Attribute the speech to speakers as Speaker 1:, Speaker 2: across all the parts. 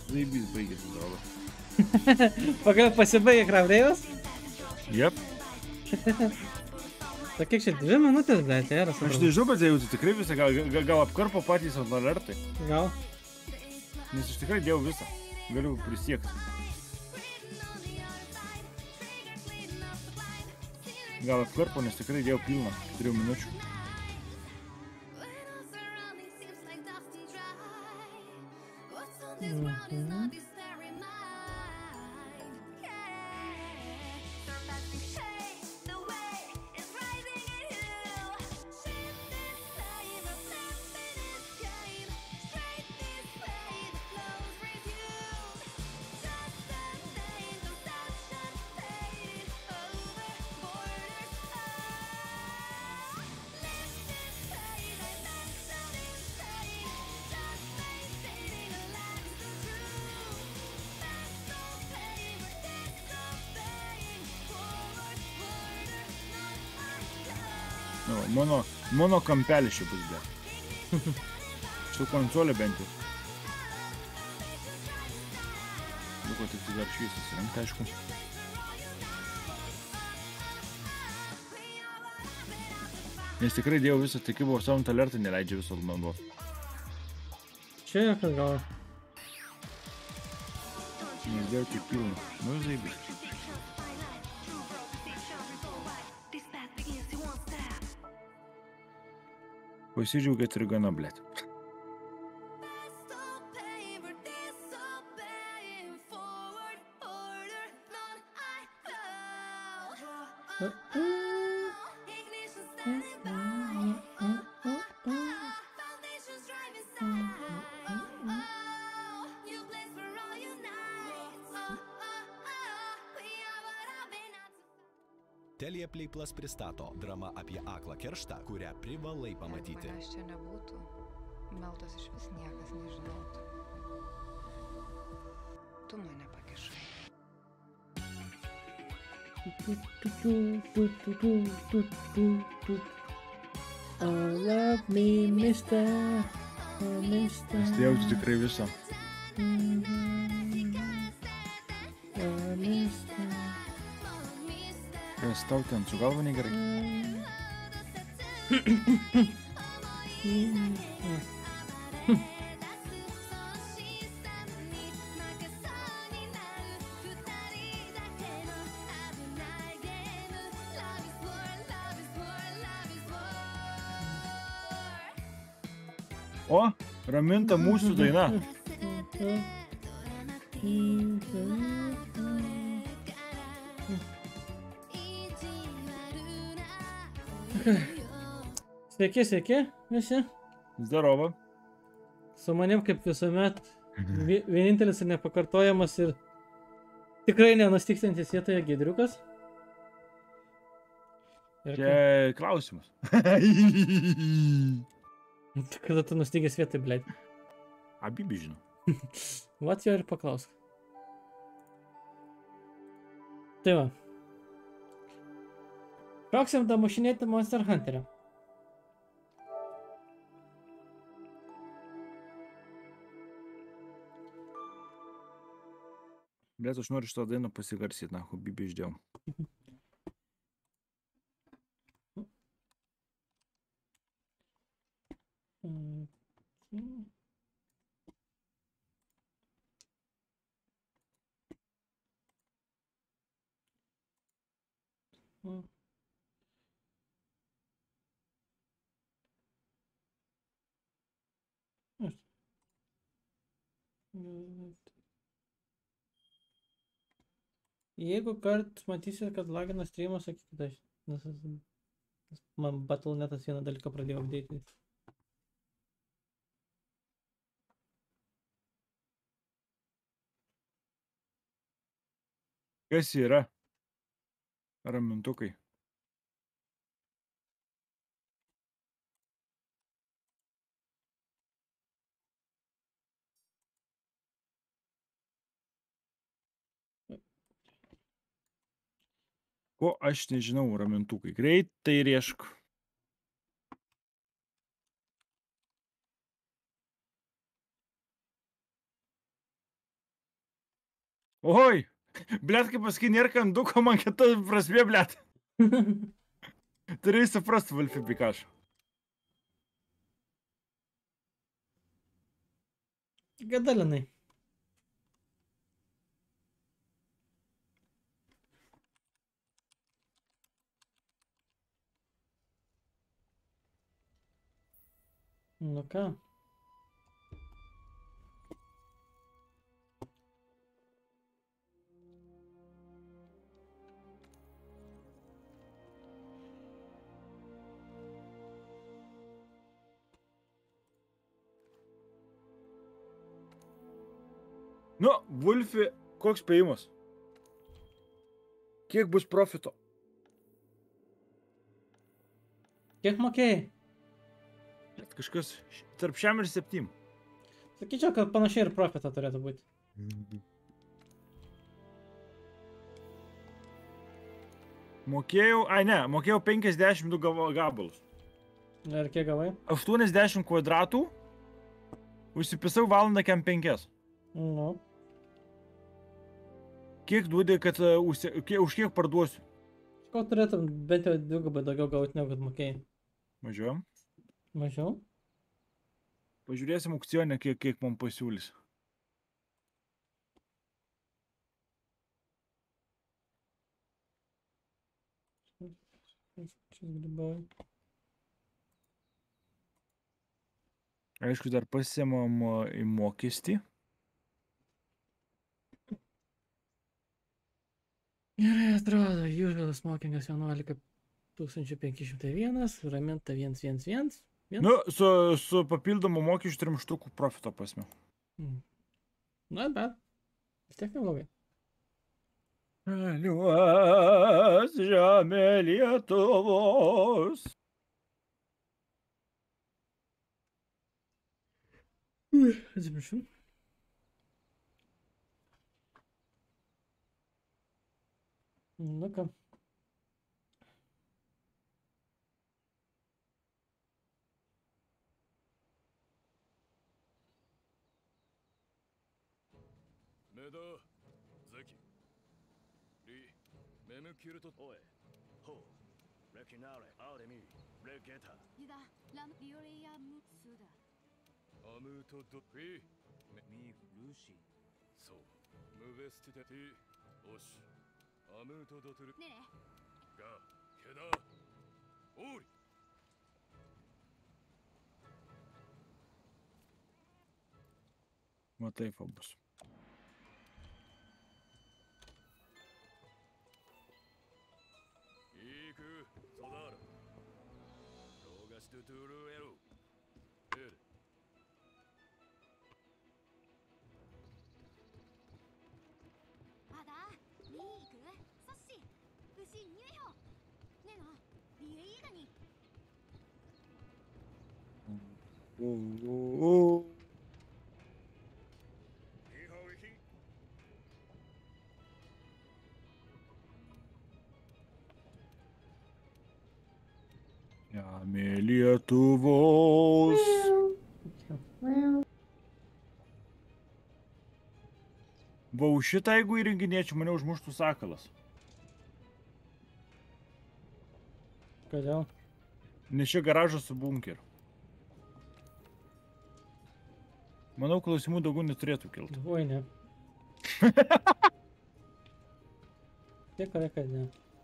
Speaker 1: Zaibys baigėsi, atrodo.
Speaker 2: Pagal pasibaigė Kravdėjus?
Speaker 1: Jep.
Speaker 2: Tai kiek čia 2 minutės, blėt, eras.
Speaker 1: Aš nežinau, bet jeigu tu tikrai visą, gal apkarpo patys ant alertai.
Speaker 2: Gal.
Speaker 1: Nes aš tikrai dėjau visą. Galiu prisiekti. Gal apkarpo, nes tikrai dėjau pilną 3 minučių. Mano kampelis čia bus, bet. Su konsolė bent jau. Liko tik dar šviesas rengti, aišku. Nes tikrai dėjau visą, tik buvo sound alertą, neleidžia viso naudoti.
Speaker 2: Čia kas gal.
Speaker 1: Nes dėjau tik pilną. Nu, zaibys. Pasidžiaugėt ir gana, blėt.
Speaker 3: Telia Play Plus pristato drama apie aklą kerštą, kurią privalai pamatyti.
Speaker 4: Manęs čia nebūtų, Meltos iš vis niekas nežinotų. Tu mane pakišai.
Speaker 2: Oh, love me, mister. Oh, mister.
Speaker 1: Nes dėjau tikrai visą.
Speaker 2: Oh, mister.
Speaker 1: Kas tau ten su galva negerai? O, Raminta mūsų daina.
Speaker 2: Sveiki, sveiki, visi.
Speaker 1: Zdarova.
Speaker 2: Su manim kaip visuomet vienintelis ir nepakartojamas ir tikrai nenustykstantis vietoje Giedriukas.
Speaker 1: Čia klausimas.
Speaker 2: Kada tu nustygęs vietoj, blėt?
Speaker 1: Abibi žinau.
Speaker 2: Vat jo ir paklausk. Tai va. Šoksim damušinėti Monster Hunterio.
Speaker 1: Blėt, aš noriu šitą dainą pasigarsyti, na, Bibi išdėjau.
Speaker 2: Jeigu kart matysit, kad lagina streamą, sakykit aš. Nes man Battle.netas vieną dalyką pradėjo update.
Speaker 1: Kas yra? Ramintukai. Ko aš nežinau, ramintukai. Greitai riešk. Oi, blėt, kaip pasakai, nėra kanduko, man kita prasmė, blėt. Turėjai suprasti, Wolfie Pikachu.
Speaker 2: Gadalinai. Nu ką?
Speaker 1: Nu, Wolfie, koks spėjimas? Kiek bus profito?
Speaker 2: Kiek mokėjai?
Speaker 1: Bet kažkas tarp 6 ir 7.
Speaker 2: Sakyčiau, kad panašiai ir profitą turėtų būti.
Speaker 1: Mokėjau, mokėjau 52 gabalus.
Speaker 2: Ir kiek gavai?
Speaker 1: 80 kvadratų. Užsipisau valandą kem 5.
Speaker 2: Nu,
Speaker 1: Kiek duodi, kad už kiek parduosiu?
Speaker 2: ko turėtum bent jau dvigubai daugiau gauti, negu kad mokėjai.
Speaker 1: Važiuojam.
Speaker 2: Mažiau?
Speaker 1: Pažiūrėsim aukcionę, kiek man pasiūlys.
Speaker 2: Čia grybauju.
Speaker 1: Aišku, dar pasiemam į mokestį.
Speaker 2: Gerai atrodo, usual smokingas 11 501, raminta 111.
Speaker 1: Nu, su papildomu mokesčiu 3 štukų profito pasme.
Speaker 2: Na, bet. Vis tiek neblogai.
Speaker 1: Liuos žemė Lietuvos.
Speaker 2: Atsiprašau. Nu ką.
Speaker 3: Meda, Zaki. Ri, Memukirto. Oe. Ho. Rekinare, Aremi, Regeta.
Speaker 5: Ida, Lam, Riorea, Mutsuda.
Speaker 3: Amuto do. Fi.
Speaker 6: Mi Lucy.
Speaker 3: So. Muvestite ti. Osh. Amuto do turu.
Speaker 5: Ne.
Speaker 3: Ga. Keda. Ori.
Speaker 1: Va taip bus.
Speaker 3: Iku, Sodara. Rogastu turu ero. Ed.
Speaker 5: Ada, Mi iku. Soshi. Ushi 2票。ねえな、リエイダに。
Speaker 1: Žemė Lietuvos. Va, už šitą, jeigu įrenginėčiau, mane užmuštų sakalas.
Speaker 2: Kodėl?
Speaker 1: Nes čia garažas su bunkeriu. Manau, klausimų daugiau neturėtų kilti.
Speaker 2: Oi, ne. Tikrai, kad ne.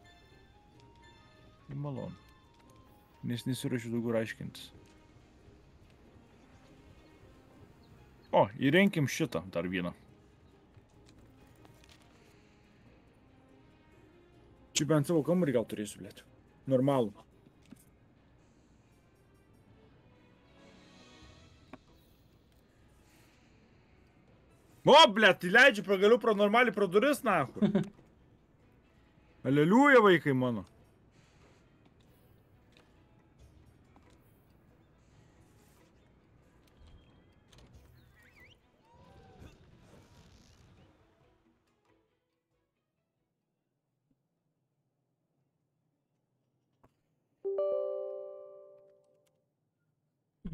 Speaker 1: Tai malonu. Nes nesiruošiu daugiau aiškintis. O, įrenkim šitą dar vieną. Čia bent savo kambarį gal turėsiu, blėt. Normalų. O, blėt, įleidžiu pagaliau pro normaliai pro duris, nahu. Aleliuja, vaikai mano.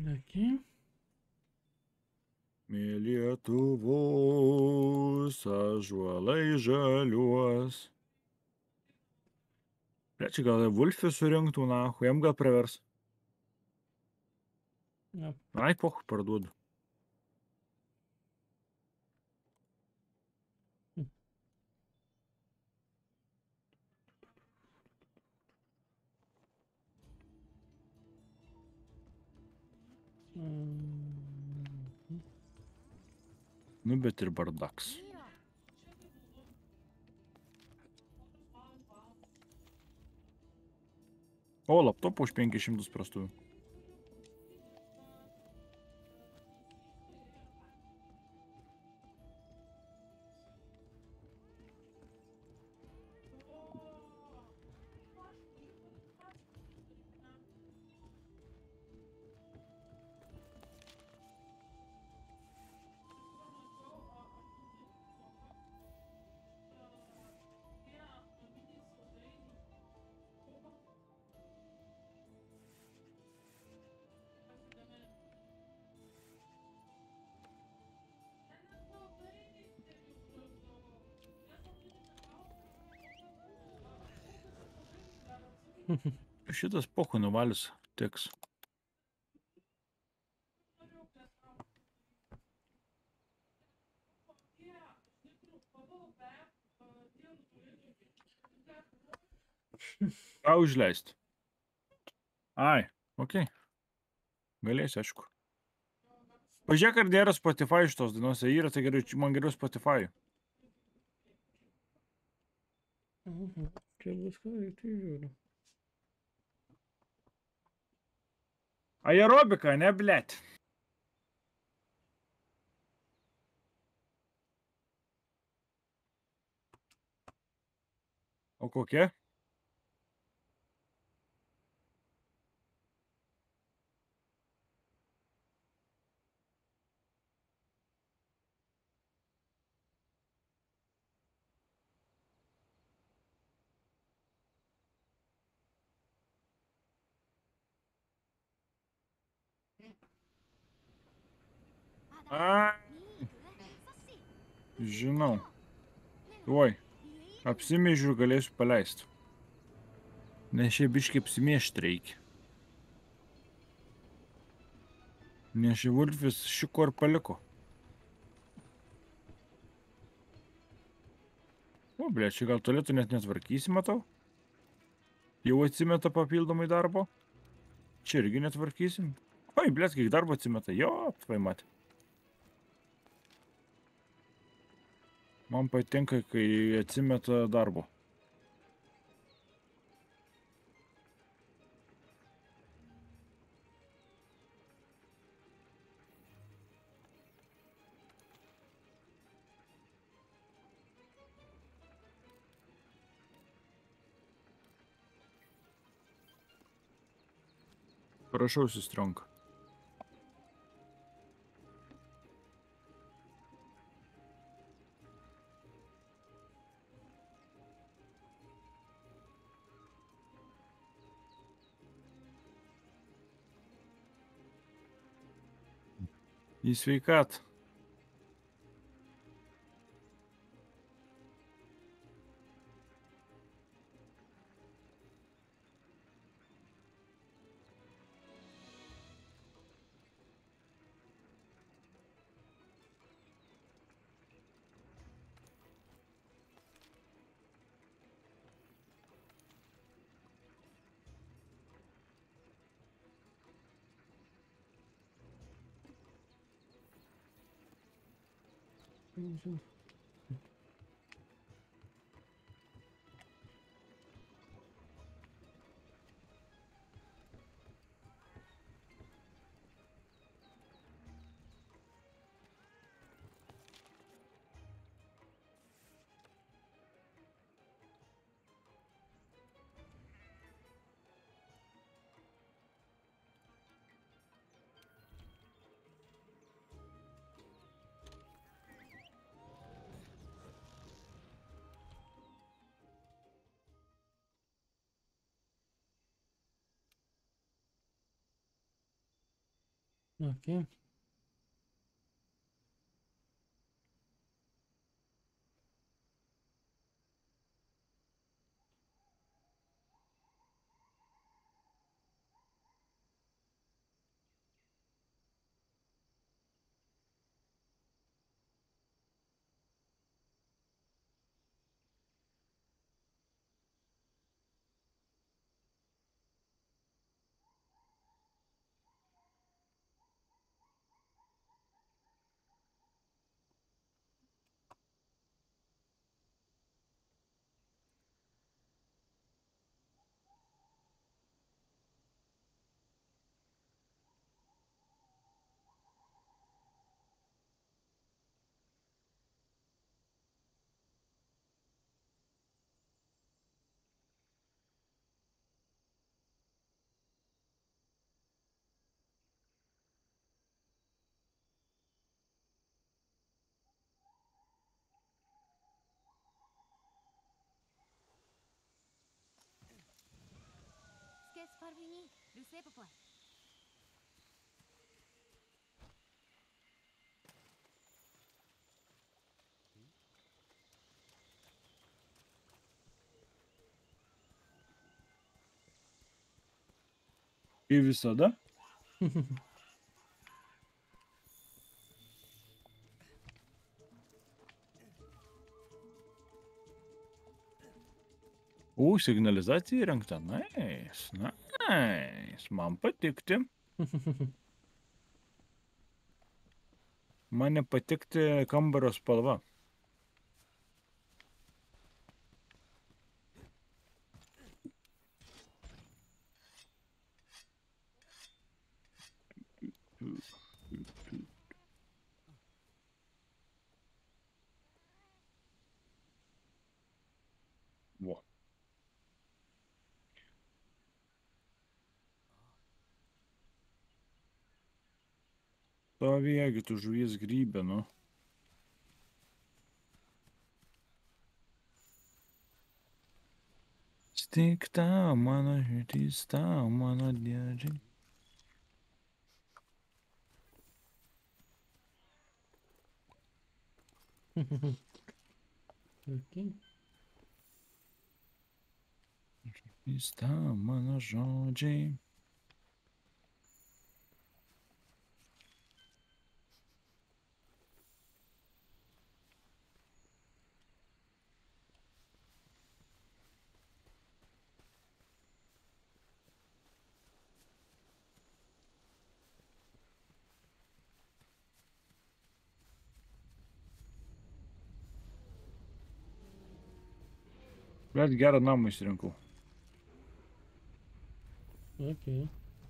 Speaker 2: Okay.
Speaker 1: Lietuvos, aš žuolai žaliuos. Čia gal Vulfį surinktų, jam gal pravers.
Speaker 2: Ja.
Speaker 1: Ai, poch, parduodu. Nu, bet ir bardaks. O, laptopą už 500 prastų. Šitas pochų nuvalis tiks. Ką užleist? Ai, okei. Galėsi, aišku. Pažiūrėk, ar nėra Spotify šitos dainos. Jei yra, tai gerai, man geriau Spotify.
Speaker 2: Čia viską reikia žiūriu.
Speaker 1: Aerobika, ne, blėt. O kokia? A, žinau. Oi, apsimėžiu ir galėsiu paleisti. Nes šiaip biškai apsimėžti reikia. Nes šį Vulfis šiko ir paliko. O, blė, čia gal tolėtų net netvarkysi, matau. Jau atsimeta papildomai darbo. Čia irgi netvarkysim. Oi, blė, kiek darbo atsimeta. Jo, tvai matė. Man patinka, kai atsimeta darbo. Prašau, sustronka. Į sveikatą.
Speaker 2: Okay.
Speaker 5: Sparvini, Rusepopoi.
Speaker 1: Kaip visada. O, signalizacija įrengta. Nice, nice. Man patikti. Man nepatikti kambario spalva. Vo. Stovėgi, tu žuvies grybė, nu. Stik tau, mano širdis, tau, mano dėdžiai.
Speaker 2: Okay.
Speaker 1: Širdis tau, mano žodžiai. Bet gerą namą išsirinkau.
Speaker 2: Okay.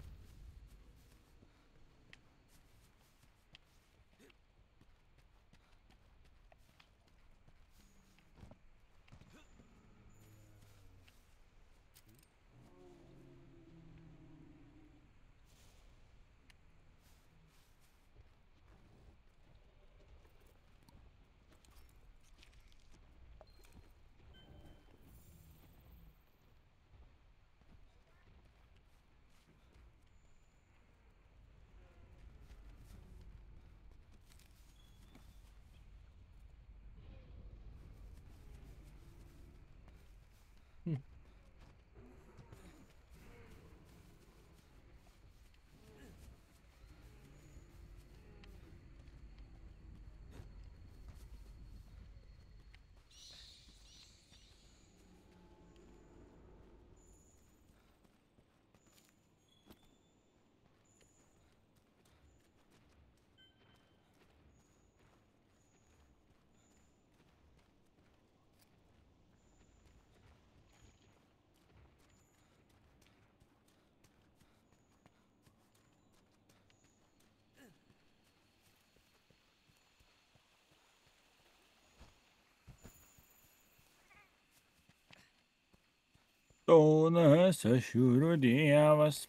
Speaker 1: Tonas ašiūrių dievas.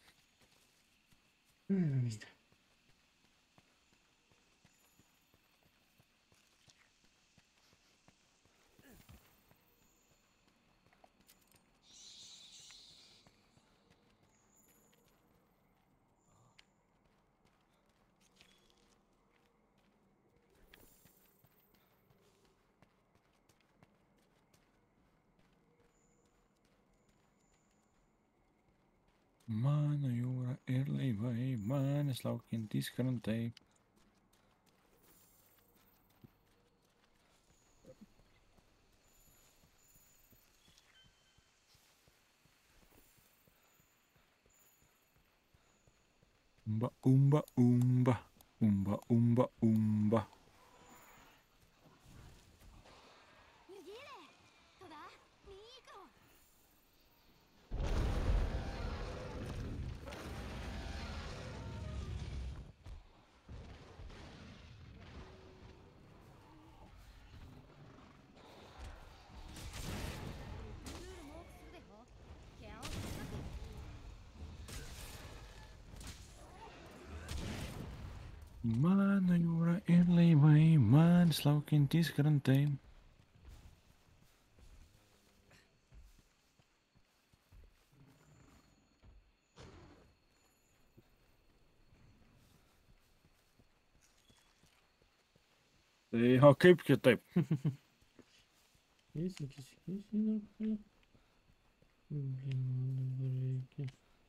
Speaker 1: Mano jūra ir laivai, manęs laukiantys krantai. Umba, umba, umba, umba, umba, umba.
Speaker 5: Nugire! Toda, Niiko! Lulu mo kusu de ho. Kiao saki.
Speaker 1: Mano jūra ir laivai, manęs laukiantys krantai. Tai o kaip kitaip?
Speaker 2: Blin, man dabar reikia.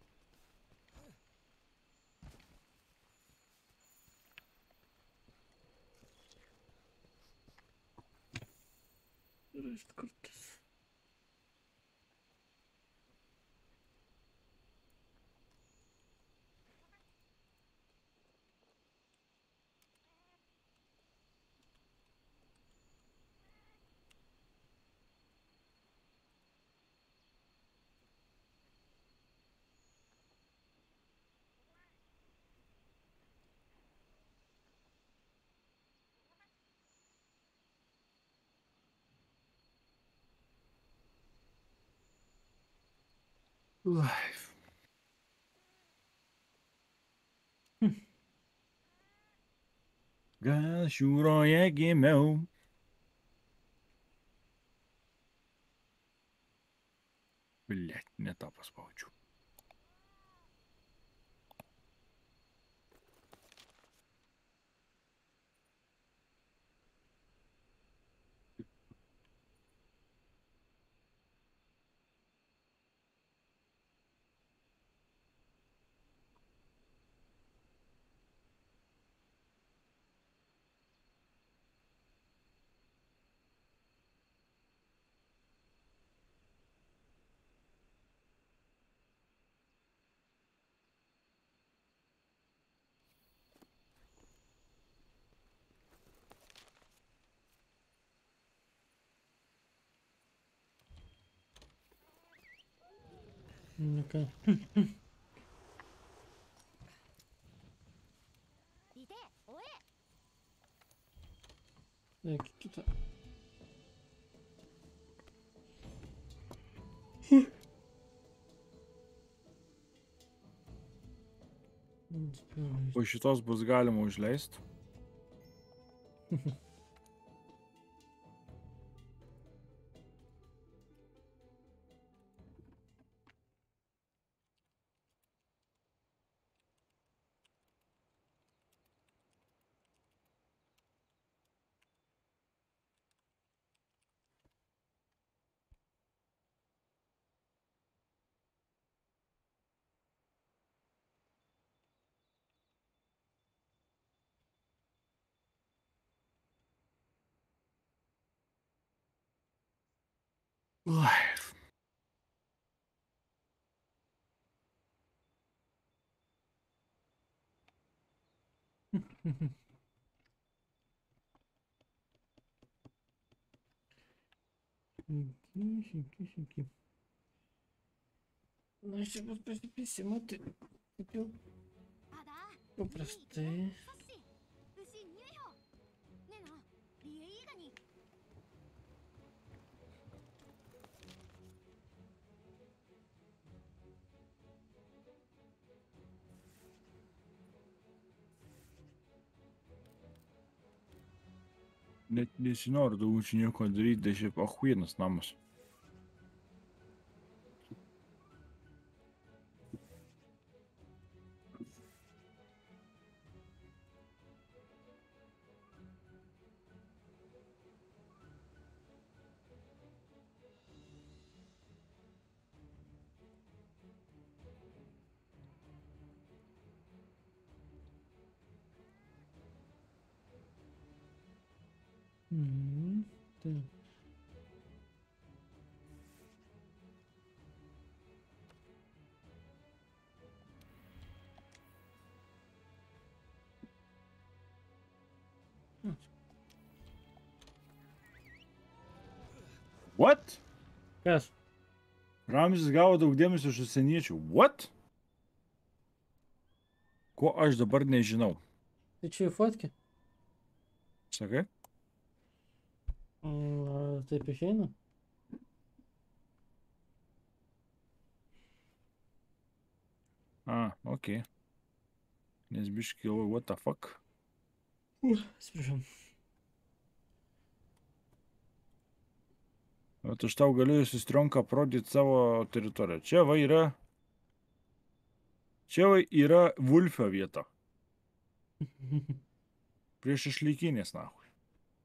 Speaker 2: Rašt kartas.
Speaker 1: Life. Gal šiūroje gimiau. Blet, ne tą paspaudžiu.
Speaker 2: Nu ką.
Speaker 5: リテ追え
Speaker 2: Eik kitą.
Speaker 1: Po šitos bus galima užleisti. Life.
Speaker 2: Šinki. Na, aš čia bus pasipėsimo, tai taip jau
Speaker 5: ただ
Speaker 2: paprastai.
Speaker 5: さっし牛にえよねえなリエイーガに
Speaker 1: Net nesinori daugiau čia nieko daryti, tai šiaip ahuienas namas.
Speaker 2: Taip.
Speaker 1: What?
Speaker 2: Kas?
Speaker 1: Ramzis gavo daug dėmesio iš užsieniečių. What? Ko aš dabar nežinau?
Speaker 2: Tai čia į fotkę?
Speaker 1: Sakai?
Speaker 2: Taip išeina?
Speaker 1: Okei. Nes biškai galvoju, what the fuck?
Speaker 2: Atsiprašau.
Speaker 1: Bet aš tau galiu susitronką prodyti savo teritoriją. Čia va yra... Čia va yra Vulfio vieta. Prieš išlykinės, nahui.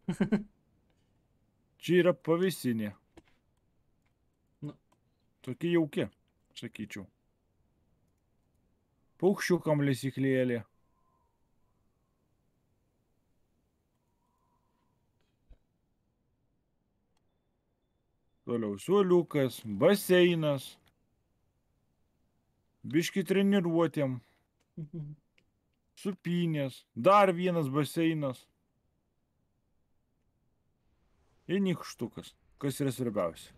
Speaker 1: Čia yra pavėsinė.
Speaker 2: Nu.
Speaker 1: Tokia jauki, sakyčiau. Paukščiukam lesyklėlė. Toliau suoliukas, baseinas. Biški treniruotėm. Supynės. Dar vienas baseinas. Ir nykštukas. Kas yra svarbiausia?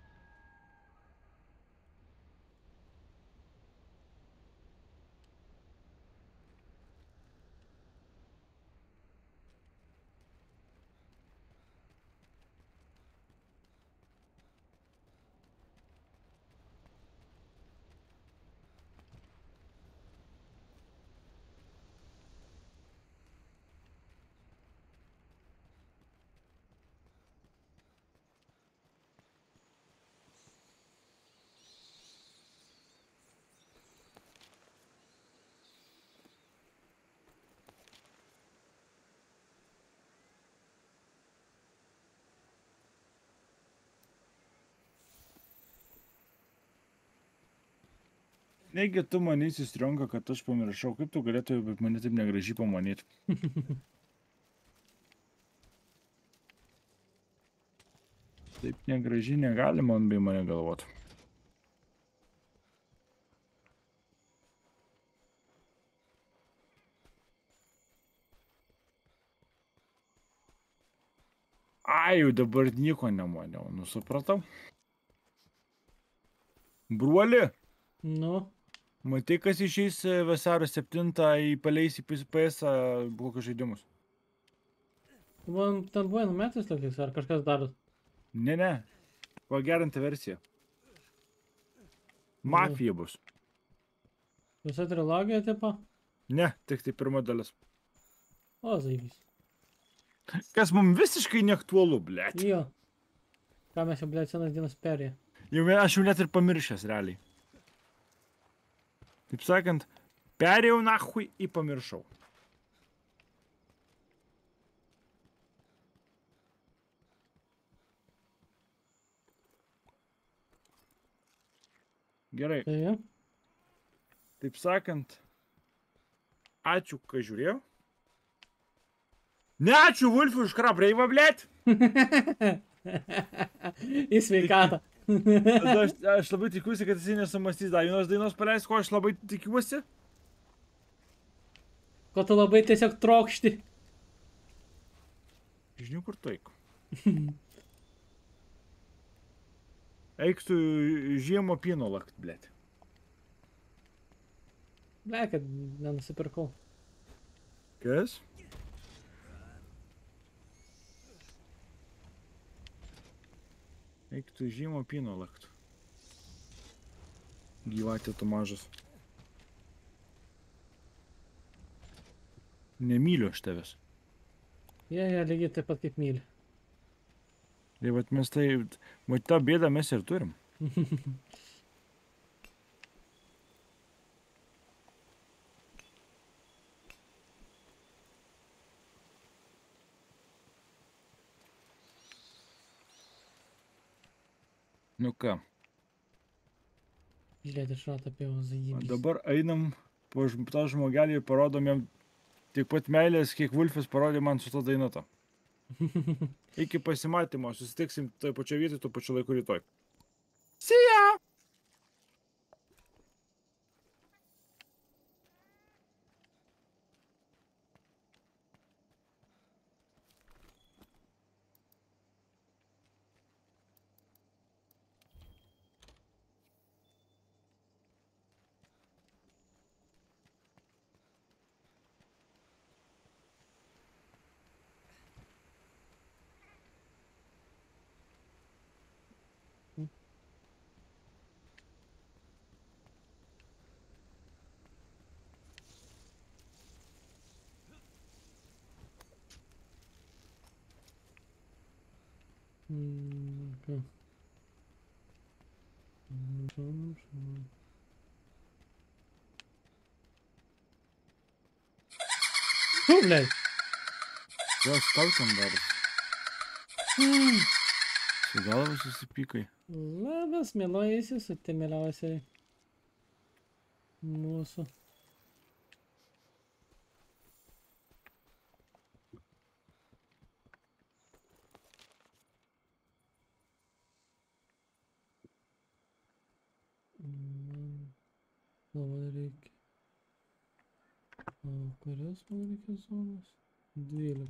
Speaker 1: Negi tu manysi stronka, kad aš pamiršau, kaip tu galėtų mane taip negražiai pamanyti. Taip negražiai negali man bei mane galvoti. Ai, jau dabar nieko nemaniau, supratau. Bruoli,
Speaker 2: Nu,
Speaker 1: matai, kas išeis vasario 7 paleis į PS kokius žaidimus?
Speaker 2: man ten buvo numetis tokiais, ar kažkas dar.
Speaker 1: Ne, pagerinta versija. Mafija bus.
Speaker 2: Visa trilogija, tipo?
Speaker 1: Ne, tik tai pirma dalis.
Speaker 2: O, zaibys.
Speaker 1: Kas mums visiškai neaktualu, blėt.
Speaker 2: Jo. Ką mes jau, blėt, senas dienas perėję.
Speaker 1: Aš jau net ir pamiršęs, realiai. Taip sakant, perėjau nahui į pamiršau. Gerai,
Speaker 2: Tai,
Speaker 1: taip sakant, ačiū, kai žiūrėjau. Ne ačiū Vulfui už krabreivą, blėt.
Speaker 2: į sveikatą.
Speaker 1: Tada aš labai tikiuosi, kad jisai nesumastys dar vienos dainos paleis, ko aš labai tikiuosi.
Speaker 2: Ko tu labai tiesiog trokšti.
Speaker 1: Žinau, kur tu eik. Eik su žiemo pieno lakt, blėt.
Speaker 2: Ble, kad nenusipirkau.
Speaker 1: Kas? Eik tu žiemo pieno lakt. Gyvatė tu mažas. Nemyliu aš tavęs.
Speaker 2: Jie lygiai taip pat kaip myli.
Speaker 1: Tai vat mes tai, mat tą bėdą mes ir turim. Nu ką,
Speaker 2: Žiūrėti šratą apie
Speaker 1: o
Speaker 2: zaibys.
Speaker 1: dabar einam po tą žmogelį ir parodom jam tiek pat meilės, kiek Vulfis parodė man su ta dainata. Iki pasimatymo, susitiksim toj pačioje vietoje, tuo pačiu laiku rytoj. See ya!
Speaker 2: Okay. Blei.
Speaker 1: Kas tau ten daras? Su galva susipykai.
Speaker 2: Labas, mėlojaisi, sutimėliausiai. Mūsų. Man reikia. O kurios man reikia zonos? 12.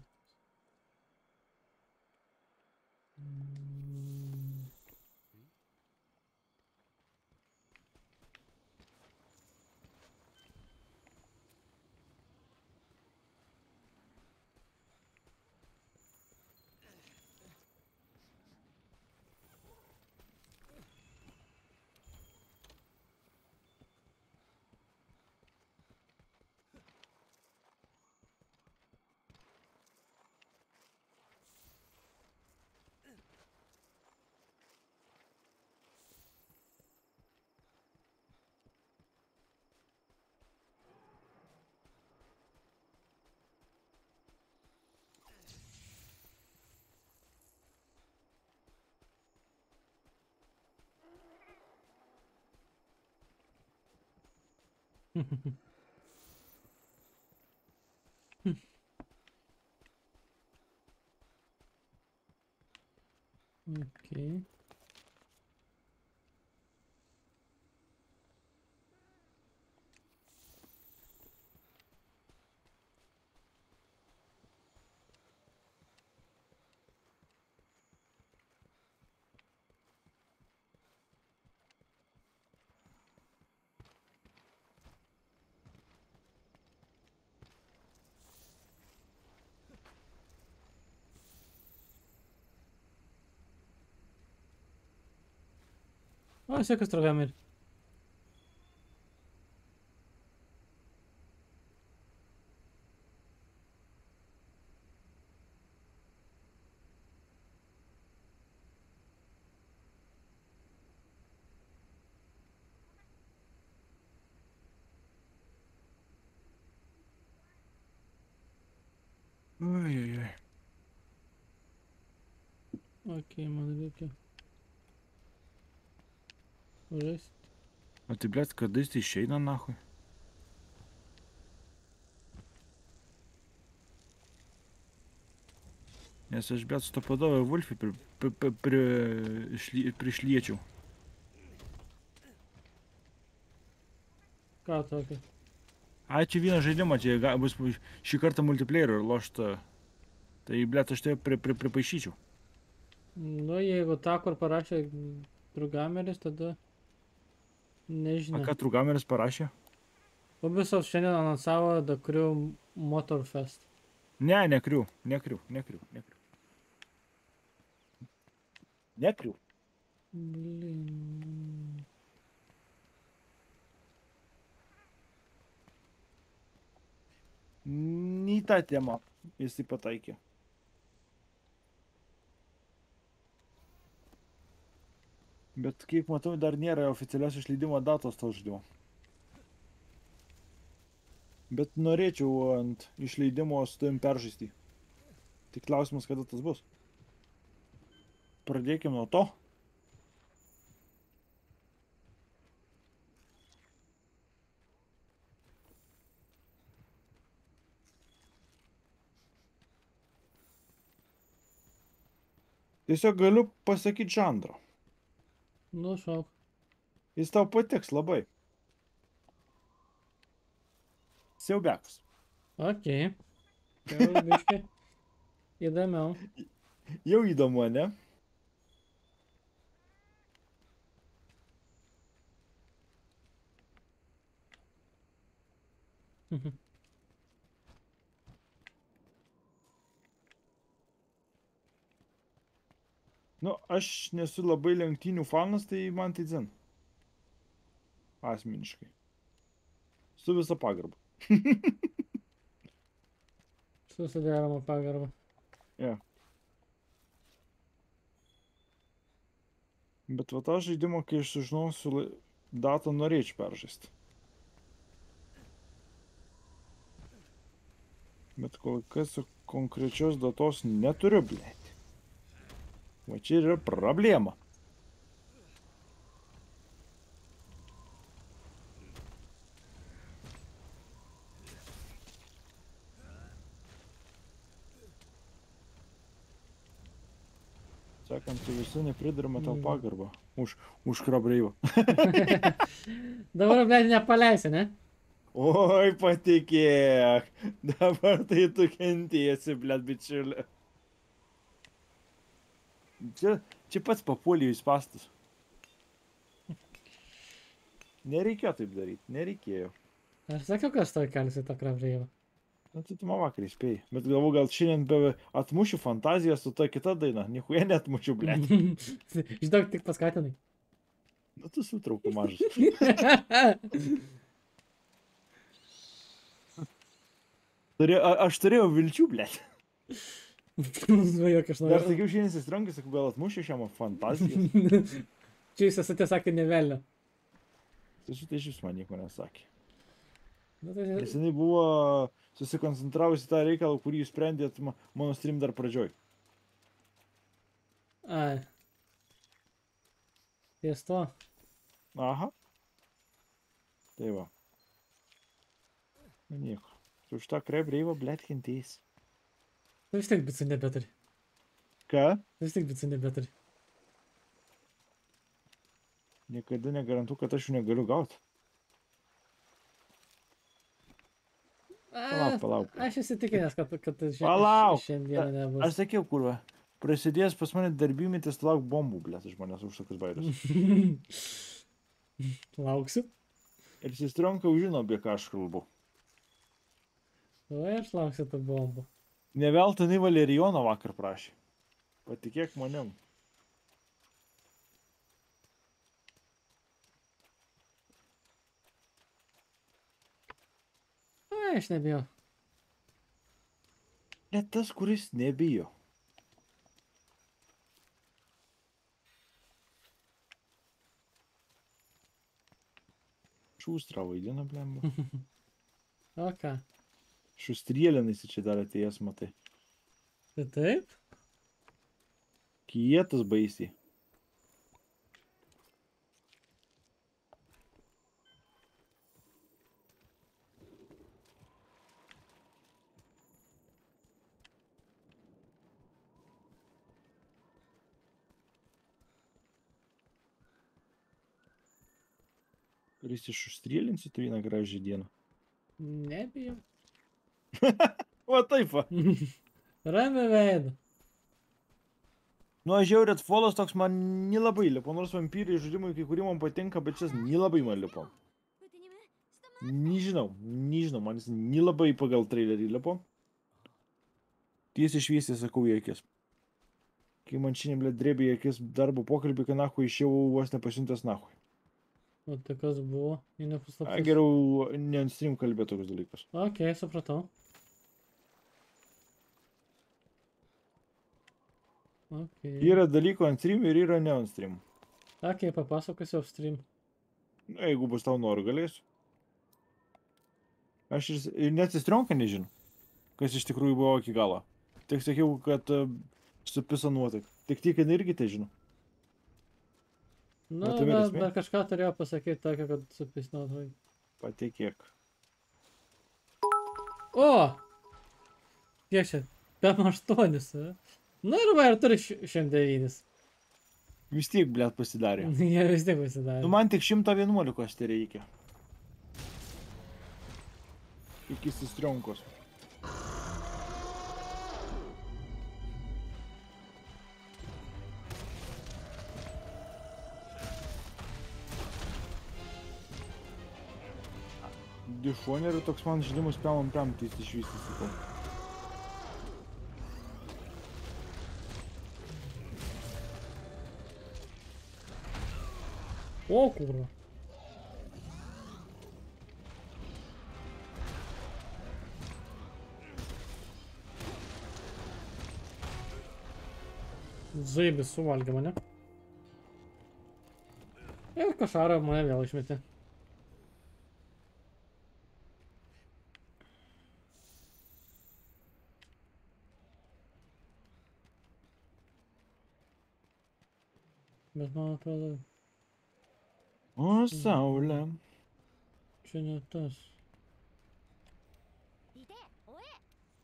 Speaker 2: Okay. O, sveikas, Tragamir.
Speaker 1: Oi.
Speaker 2: Окей, man reikia. Žaist.
Speaker 1: O tai, blėt, kada jis išeina, nahui? Nes aš, blėt, su to padovė Vulfį prišliečiau.
Speaker 2: Ką tokio?
Speaker 1: Ai, čia vieną žaidimą, čia bus šį kartą multiplayer lošta. Tai, blėt, aš tai pripaišyčiau.
Speaker 2: Nu, jeigu tą, kur parašė Trugameris, tada
Speaker 1: A
Speaker 2: nežinau.
Speaker 1: ką Trugameris parašė?
Speaker 2: Ubisoft šiandien anonsavo The Crew Motorfest.
Speaker 1: Nekriu.
Speaker 2: Blin.
Speaker 1: Į tą temą jisai pataikė. Bet kaip matau, dar nėra oficialios išleidimo datos to žaidimo. Bet norėčiau ant išleidimo su tavim peržaisti. Tik klausimas, kada tas bus. Pradėkime nuo to. Tiesiog galiu pasakyti žanrą.
Speaker 2: Nu, šauk.
Speaker 1: Jis tau patiks labai. Siaubiakas.
Speaker 2: Okei. Jau biškai. Įdomiau.
Speaker 1: Jau įdomu, ne? Nu, aš nesu labai lenktynių fanas, tai man tai dzin. Asmeniškai. Su visa pagarba.
Speaker 2: Susiderama pagarba.
Speaker 1: Ja. Bet va tą žaidimą, kai aš sužinosiu datą, norėčiau peržaisti. Bet kol kas konkrečios datos neturiu, blėt. Va čia yra problema. Sakant, tu visi nepridarome tau pagarbą. Už krabreivą.
Speaker 2: Dabar, blėt, nepaleisi, ne?
Speaker 1: Oi, patikėk. Dabar tai tu kentėsi, blėt, bičiulė. Čia pats papuolė į spastus. Nereikėjo taip daryti, nereikėjo.
Speaker 2: Aš sakiau, kas toj kelsi tą krabreivą.
Speaker 1: Nu, tai tu man vakar įspėjai. Bet galvoju, gal šiandien be atmušiu fantaziją su ta kita daina. Nichuja neatmušiu, blėt.
Speaker 2: Žinok, tik paskatinai.
Speaker 1: Nu, tu sutrauku mažas. Aš turėjau vilčių, blėt.
Speaker 2: Svajok, aš
Speaker 1: Dar
Speaker 2: noriu.
Speaker 1: sakiau, šiandien įsitrankai, sakau, gal atmušiu šiam fantaziją.
Speaker 2: Čia jūs esate sakę nevelnio.
Speaker 1: Tai šitai iš vis man nieko nesakė.
Speaker 2: Nu, tai...
Speaker 1: Nes jinai buvo susikoncentravusi tą reikalą, kurį jūs sprendėt mano stream dar pradžioj.
Speaker 2: Ai. Ties to.
Speaker 1: Aha. Tai va. Nu, nieko. Tu už tą krabreivą, blėt, kentėjai.
Speaker 2: Tu vis tiek bicų nebeturi.
Speaker 1: Ką?
Speaker 2: Tu vis tiek bicų nebeturi.
Speaker 1: Niekada negarantu, kad aš jų negaliu gauti. Palauk.
Speaker 2: Aš įsitikinęs, kad
Speaker 1: Palauk.
Speaker 2: šiandien nebus.
Speaker 1: Aš sakiau, kurva. Prasidės pas mane darbymetis, lauk bombų, blėt, iš manęs už tokius bairius.
Speaker 2: Lauksiu.
Speaker 1: Ir sestronka žino, apie ką aš kalbu.
Speaker 2: Oi, aš lauksiu tų bombų.
Speaker 1: Neveltui jinai Valerijono vakar prašė. Patikėk manim.
Speaker 2: Ai, aš nebijau.
Speaker 1: Net tas, kuris nebijo. Šūstrą vaidina, blemba.
Speaker 2: O ką?
Speaker 1: Šustrėlinais čia dar atėjęs, matai.
Speaker 2: Tai taip?
Speaker 1: Kietas baisiai. Kuris išustrėlinsi tu vieną gražią dieną.
Speaker 2: Nebijau.
Speaker 1: O taip va.
Speaker 2: Ramiai veidu.
Speaker 1: Nu, aš jau Redfallas toks man nelabai lipo, nors vampyrai žaidimai kai kurie man patinka, bet šis nelabai man lipo.
Speaker 5: ウテニム下回
Speaker 1: Nežinau, man jis nelabai pagal trailerį lipo. Tiesiai šviesiai sakau į akis. Kai man šiandien, blėt, drėbė į akis darbo pokalbį, kai nahui išėjau vos nepasiuntęs nahui.
Speaker 2: O tai kas buvo? Į
Speaker 1: A,
Speaker 2: nepaslaptis.
Speaker 1: geriau ne ant stream kalbėti tokius dalykus.
Speaker 2: Ok, supratau. Ok.
Speaker 1: Yra dalykų ant stream ir yra ne ant stream.
Speaker 2: Ok, papasakosiu off stream.
Speaker 1: Nu, jeigu bus tau noriu, galėsiu. Aš ir net įstronką nežinau, kas iš tikrųjų buvo iki galo. Tik sakiau, kad supisa nuotaik. Tik tiek, kad irgi tai žinau.
Speaker 2: Nu,
Speaker 1: tame ir
Speaker 2: bet,
Speaker 1: esmė.
Speaker 2: bet kažką turėjau pasakyti tokio, kad supisnuotų.
Speaker 1: Patikėk.
Speaker 2: O! Kiek čia? PM8. Nu ir va, ir turi 109.
Speaker 1: Vis tiek, blėt, pasidarė.
Speaker 2: Jie vis tiek pasidarė.
Speaker 1: Nu, man tik 111 tai reikia. Iki sistrionkos. Dišonerių toks man žaidimus pemam tai jis išvystys, sakau.
Speaker 2: O, kurva. Zaibis suvalgė mane. Ir košarą mane vėl išmetė. Bet man atrodo,
Speaker 1: O, saulė.
Speaker 2: čia ne tas.
Speaker 5: リテ追え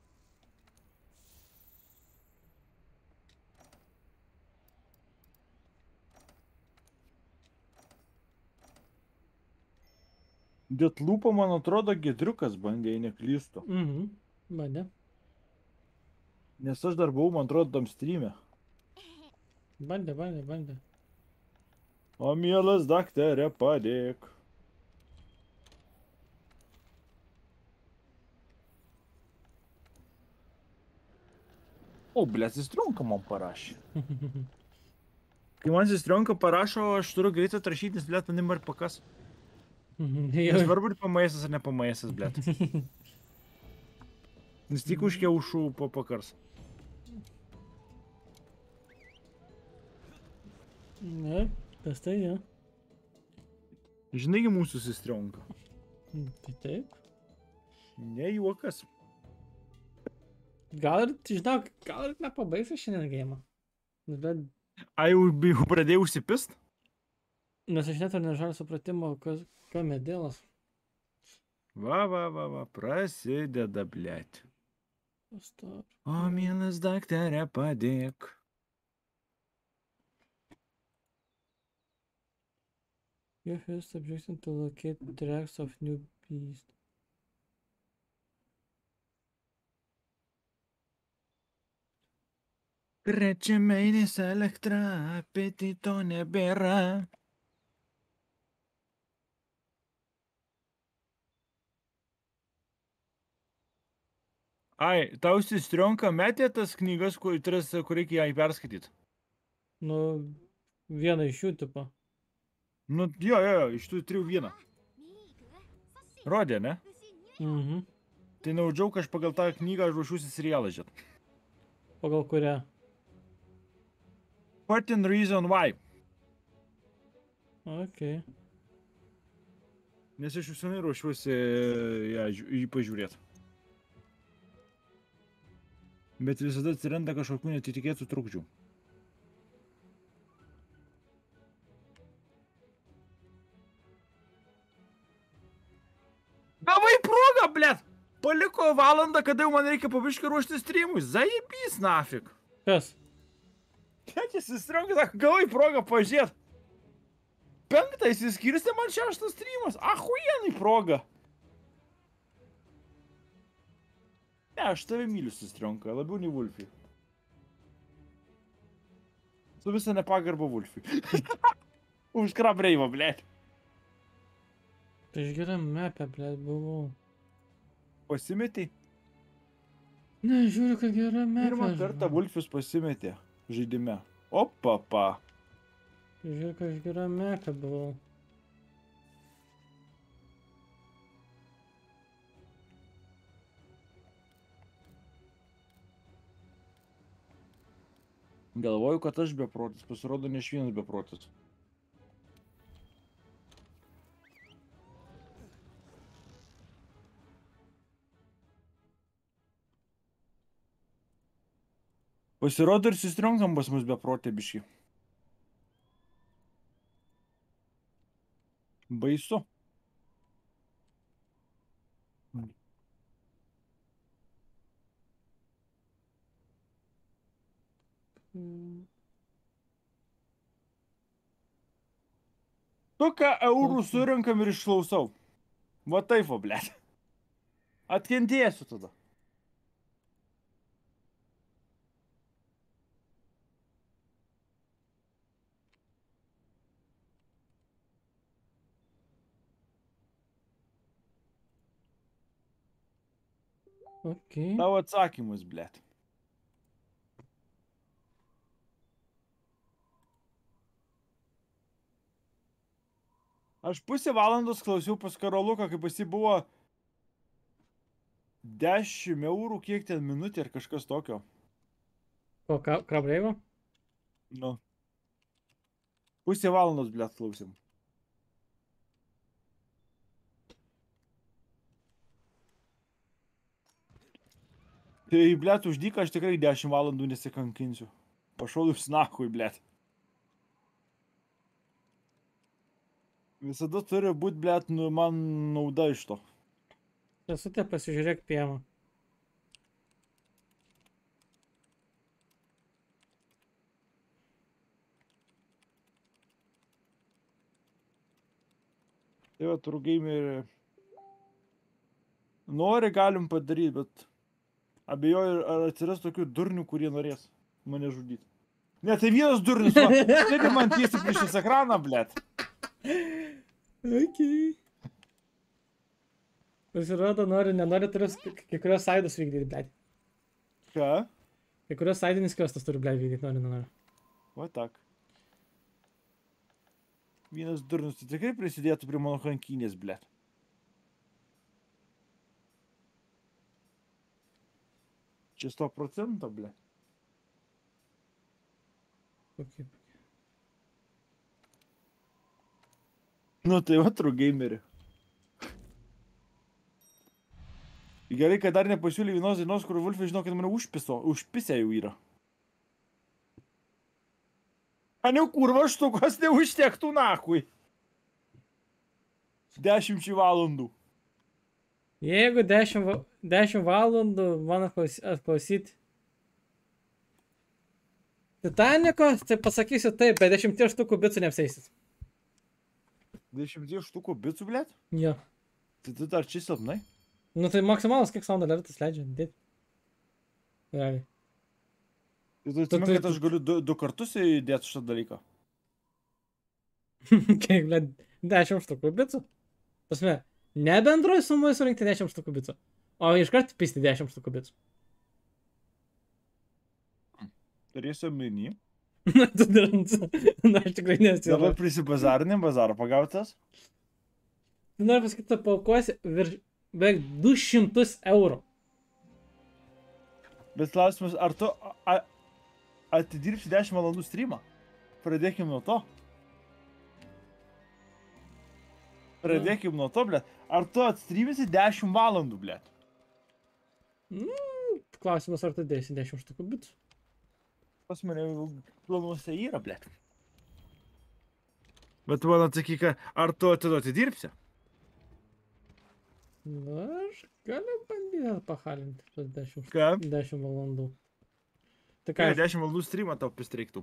Speaker 1: Deathloop'o, man atrodo, Giedriukas bandė, jei neklystu.
Speaker 2: Mhm. Bandė.
Speaker 1: Nes aš dar buvau, man atrodo, tam stream'e.
Speaker 2: Bandė.
Speaker 1: O mielas daktarė, padėk. O, blėt, Sestronka man parašė. Kai man Sestronka parašo, aš turiu greitai atrašyti, nes, blėt, manim ir pakas.
Speaker 2: Jau.
Speaker 1: Nesvarbu, ar pamaisas ar nepamaisas, blėt. Nes tik už kiaušų pakars.
Speaker 2: Ne, kas tai, ne?
Speaker 1: Žinaigi mūsų Sestronka.
Speaker 2: Tai taip.
Speaker 1: Ne juokas.
Speaker 2: Gal ir, žinok, gal ir nepabaigsiu šiandien gėjimą. Bet,
Speaker 1: Ai, jau pradėjau užsipist?
Speaker 2: nes aš net ir nežaliu supratimo, kam medėlas.
Speaker 1: Va, prasideda, blėt.
Speaker 2: Stop.
Speaker 1: O, mielas daktarė, padėk.
Speaker 2: You have subjection to locate tracks of new beast.
Speaker 1: Trečiameinis elektra, apetito nebėra. Ai, tau Sestronka metė tas knygas, kur reikia ją perskaityti.
Speaker 2: Nu, vieną iš jų tipo.
Speaker 1: Nu, jo, iš tų trijų vieną.
Speaker 5: 見に行くサッシ
Speaker 1: Rodė, ne?
Speaker 5: 牛入
Speaker 2: Mhm.
Speaker 1: Tai naudžiau, kad aš pagal tą knygą ruošiuosi serialą žiūrėt.
Speaker 2: Pagal kurią?
Speaker 1: 14 Reason Why.
Speaker 2: Ok.
Speaker 1: Nes aš jau senai ruošiuosi jį pažiūrėti. Bet visada atsiranda kažkokių netikėtų trukdžių. Gavai progą, blėt! Paliko valandą, kada jau man reikia pabiškai ruošti streamui. Zaibys, nafik.
Speaker 2: Kas?
Speaker 1: Kiek jis įsitraukė, sako, gavai progą pažiūrėt. 5 įsiskirstė man 6 streamas. Ahuienai proga. Ne, aš tave myliu, Sestronka, labiau nei Vulfį. Su visą nepagarbą Vulfį. Už krabreivą, blėt.
Speaker 2: Tai aš geram mepę, blėt, buvau.
Speaker 1: Pasimetei?
Speaker 2: Ne, žiūriu, kad gera mepę.
Speaker 1: Pirmą kartą Vulfis pasimetė žaidime. Opapa.
Speaker 2: Žiūriu, kad aš gera mepę buvau.
Speaker 1: Galvoju, kad aš beprotis, pasirodo ne aš vienas beprotis. Pasirodo ir Sestronkam pas mus beprotė biški. Baisu. Tu ką eurų surinkam ir išklausau. Va taip, o, blėt. Atkentėsiu tada.
Speaker 2: Ok.
Speaker 1: Tavo atsakymus, blėt. Aš pusę valandos klausiau pas Karoluką, kaip jis buvo 10 eurų, kiek ten minutė ar kažkas tokio.
Speaker 2: O krabreivo?
Speaker 1: Nu. Pusę valandos, blėt, klausim. Tai, blėt, už dyką aš tikrai 10 valandų nesikankinsiu. Pašaudus nakui, blėt. Visada turi būti, blėt, nu, man nauda iš to.
Speaker 2: Sesutė, pasižiūrėk piemą.
Speaker 1: Tai va, True Gamer nori, galim padaryti, bet abejoju, ar atsiras tokių durnių, kurie norės mane žudyti. Ne, tai vienas durnis, sėdi man tiesiai prieš ekraną, blėt.
Speaker 2: Okay. Pasirodo, nenori turi kai kurios saidus vykdyti, blėt.
Speaker 1: Ką?
Speaker 2: Kai kurios saidinis questus turi, blėt, vykdyti, nenori.
Speaker 1: Va tak. Vienas durnis, tai tikrai prisidėtų prie mano kankynės, blėt. Čia 100%, blėt.
Speaker 2: Okay.
Speaker 1: Nu tai va, True Gamerį. Gerai, kad dar nepasiūlė vienos dainos, kur Vulfai žino, kad mane užpisę jau yra. Aniu, kurva štukos neužtektų nakui. 10 valandų.
Speaker 2: Jeigu 10 valandų man atklausyti Titaniko, tai pasakysiu taip, bet 10 štukų bicų neapseisit.
Speaker 1: 10 štukų bicų, blėt?
Speaker 2: Jo.
Speaker 1: Tai tu dar čia silpnai?
Speaker 2: Nu tai maksimalas, kiek sound alertas leidžia, dėti. Realiai.
Speaker 1: Tai tu atsimink, kad aš galiu 2 kartus įdėti šitą dalyką.
Speaker 2: Kiek, blėt, 10 štukų bicų. Pasme, ne bendroj sumai surinkti 10 štukų bicų, o iškart pisti 10 štukų bicų.
Speaker 1: Turėsiu omeny.
Speaker 2: Tu drans. Na, aš tikrai nesiu.
Speaker 1: Dabar prisibazarinėm, bazarą pagautas.
Speaker 2: Tu nori pasakyti, tu paukosi virš beveik 200 eurų.
Speaker 1: Bet klausimas, ar tu atidirbsi 10 valandų streamą? Pradėkim nuo to. Pradėkim nuo to, blėt. Ar tu atstreamisi 10 valandų, blėt?
Speaker 2: Klausimas, ar tu dėsi 10 štukų bicų?
Speaker 1: Pas mane planuose yra, blėt. Bet tu man atsakyk, ar tu atidirbsi?
Speaker 2: Na, aš galiu bandyti pahalinti tuos 10
Speaker 1: Ką?
Speaker 2: 10 valandų. Tai
Speaker 1: Ką,
Speaker 2: ką,
Speaker 1: 10 valandų streamą tau pristreiktų.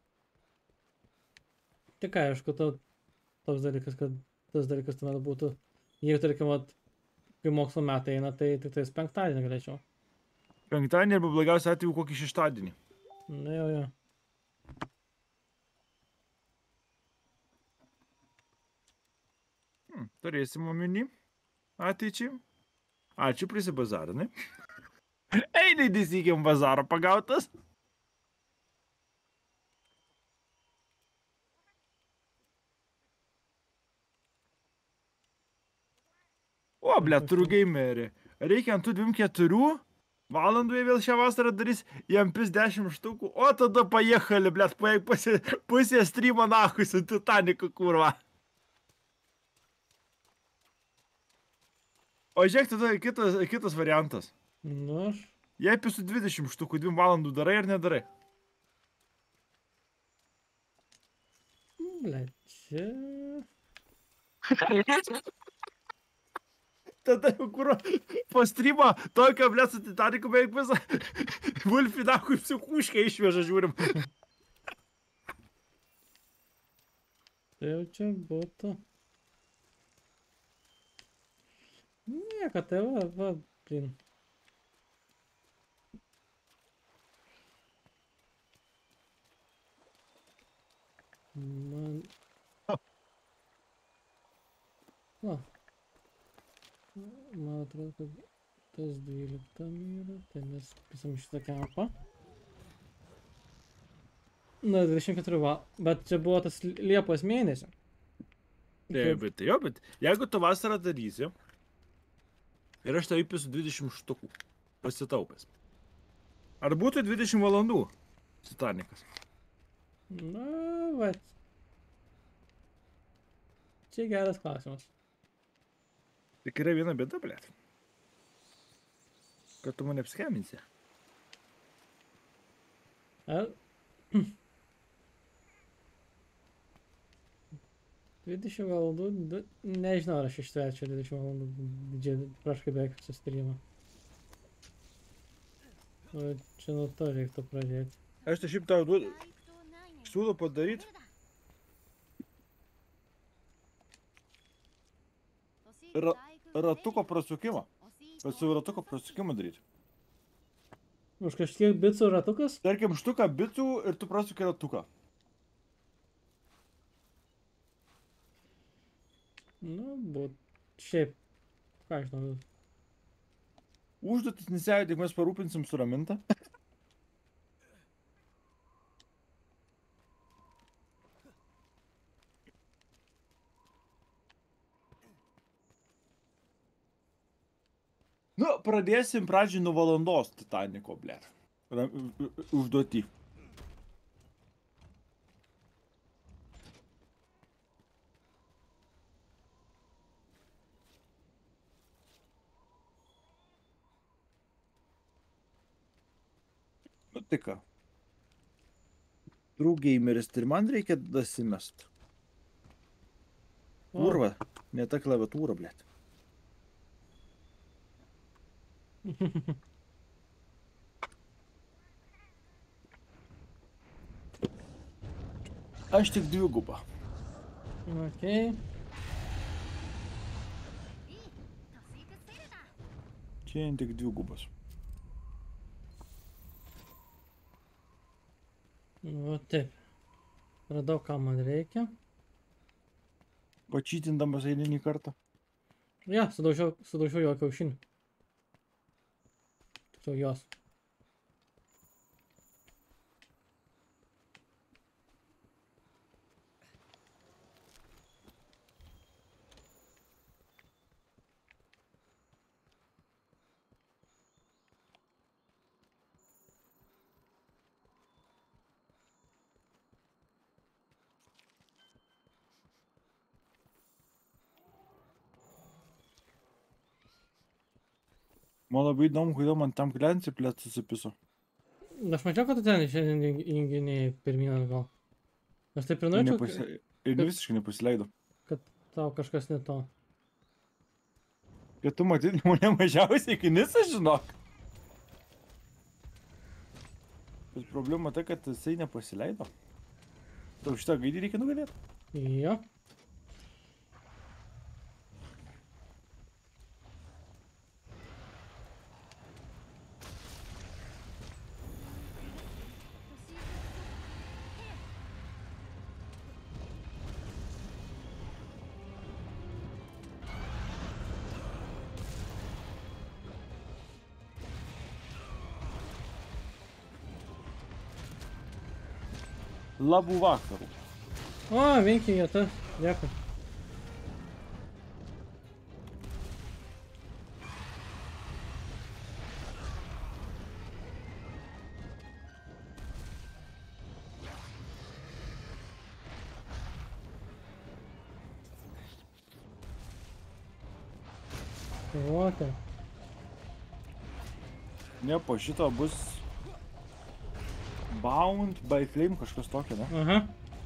Speaker 2: tai ką, aišku, toks dalykas, kad tas dalykas tuomet būtų, jeigu, tarkim, kai mokslo metai eina, tai tik tais penktadienį galėčiau.
Speaker 1: Penktadienį arba blogiausiu atveju kokį šeštadienį.
Speaker 2: Na, jo.
Speaker 1: Turėsim omeny ateičiai. Ačiū, prisibazarinai. Eidai disykiam bazarą pagautas. O, blėt, turiu gamerį. Reikia ant tų 24 valandų, jie vėl šią vasarą darys, jam pis 10 štukų. O tada pajechali, blėt, pusė streamą nachui su Titaniku, kurva. O žiūrėk, tada kitas variantas.
Speaker 2: Nu, aš.
Speaker 1: Jei pisu 20 štukų 2 valandų darai ar nedarai?
Speaker 2: Blet, čia.
Speaker 1: Tada jau kur po streamą tokio, blėt, su Titaniku beveik visą Vulfį nakui psichuškai išveža, žiūrim.
Speaker 2: Tai jau čia būtų. Nieko, tai va, blin. Man. Va. Man atrodo, kad tas 12 yra, tai mes pisam šitą kempą. Na, 24 bet čia buvo tas Liepos mėnesio.
Speaker 1: Bet jeigu tu vasarą darysi ir aš tau įpisu 20 štukų pasitaupęs, ar būtų 20 valandų Titanikas?
Speaker 2: Na, va. Čia geras klausimas.
Speaker 1: Tik yra viena bėda, blėt. Kad tu mane apskeminsi.
Speaker 2: Ar? 20 valandų, nežinau, ar aš ištverčiau 20 valandų didžiai, praškai beveik susitarimą. O čia nuo to reiktų pradėti.
Speaker 1: Aš tai šiaip tau siūlau padaryti ratuko prasukimą. Bet su ratuko prasukimą daryti.
Speaker 2: Už kažkiek bitsų ratukas?
Speaker 1: Tarkim, štuką bicų ir tu prasuki ratuką.
Speaker 2: Nu, būt. Šiaip. Ką aš žinau.
Speaker 1: Užduotis nesėjai, tik mes parūpinsim su Raminta. Nu, pradėsim pradžiai nuo valandos Titaniko, blėt. Užduotį. Nu, tai ką. Drūgeimeris, ir man reikia dasimest. Urva, ne ta klaviatūra, blėt. Aš tik dvigubą.
Speaker 2: Okei.
Speaker 1: Čia tik dvigubas.
Speaker 2: Nu, taip. Radau, ką man reikia.
Speaker 1: Pačytindamas eilinį kartą.
Speaker 2: Ja, sudaužiau jo kiaušinį. Tiksliau jos.
Speaker 1: Man labai įdomu, kodėl man tam klientai plėt susipiso.
Speaker 2: Aš mačiau, kad tu ten šiandien junginėjai pirmyn atgal. Aš taip ir norėčiau,
Speaker 1: Ir visiškai nepasileido.
Speaker 2: kad tau kažkas ne to.
Speaker 1: Kad tu matyti mane mažiausiai iki Nisa, žinok. Bet problema ta, kad jisai nepasileido. Tau šitą gaidį reikia nugalėti.
Speaker 2: Jo.
Speaker 1: Labų vakarų.
Speaker 2: O, veikia vieta. Dėkui. Vota.
Speaker 1: Ne, po šito bus Bound by Flame kažkas tokio, ne?
Speaker 2: Aha.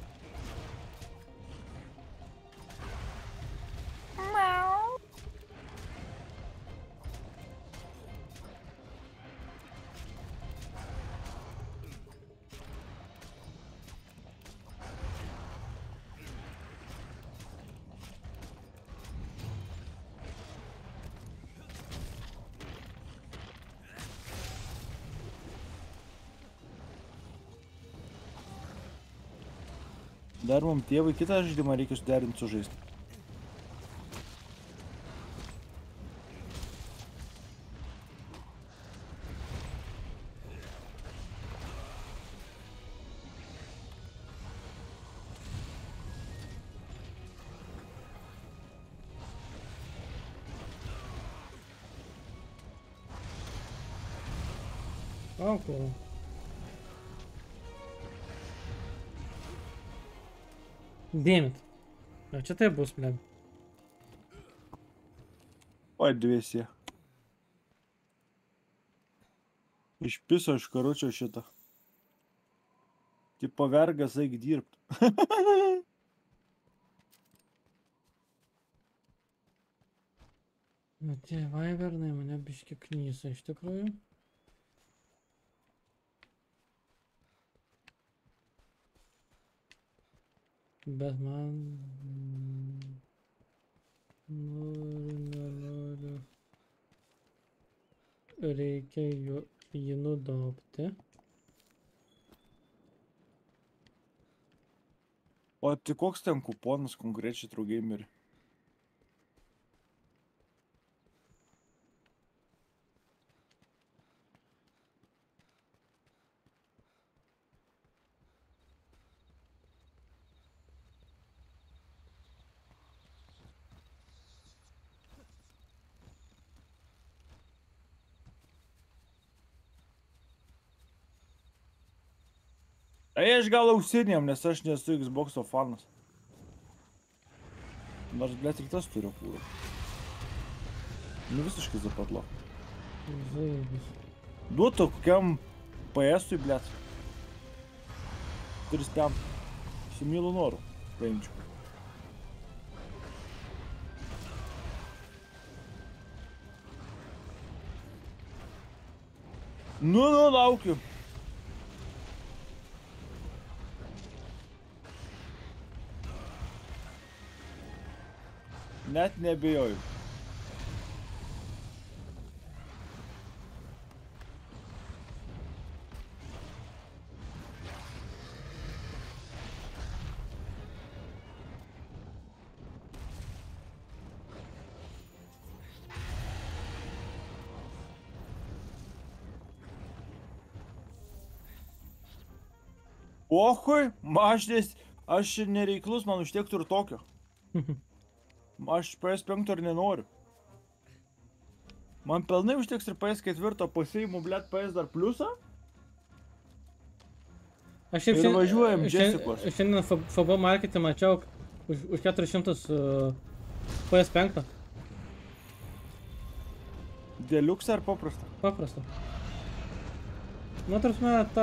Speaker 1: Dar mums tėvai kitą žaidimą reikia suderinti su žaisti.
Speaker 2: O, cool. Damn it. O čia taip bus, blėm.
Speaker 1: Oi, dviesi. Išpiso iš karučio šitą. Tipo vergas, eik dirbt.
Speaker 2: Nu, tie vaivernai mane biški knysa iš tikrųjų. Bet man... Nenoriu. Reikia jį nudobti.
Speaker 1: O tai koks ten kuponas konkrečiai True Gamerį? Ai, aš gal ausinėm, nes aš nesu Xbox'o fanas. Nors, blėt, ir tas turiu kūrų. Nu visiškai zapatlo.
Speaker 2: Zaibis.
Speaker 1: Duotų kokiam PS-ui, blėt. Turi stem. Su mielu noru. Paimčiau. Nu, laukiu. Net nebejoju. Ohui, maždės, aš nereiklus, man užtektų ir tokio. Aš PS5 ir nenoriu. Man pelnai užteks ir PS4 pasiimu, blėt, PS dar pliusą.
Speaker 2: Aš šiaip
Speaker 1: Ir važiuojam Jessicos.
Speaker 2: Šiandien FB marketį mačiau už 400 PS5.
Speaker 1: Deluxe ar paprasta?
Speaker 2: Paprasta. Nu, tarpsme, ta...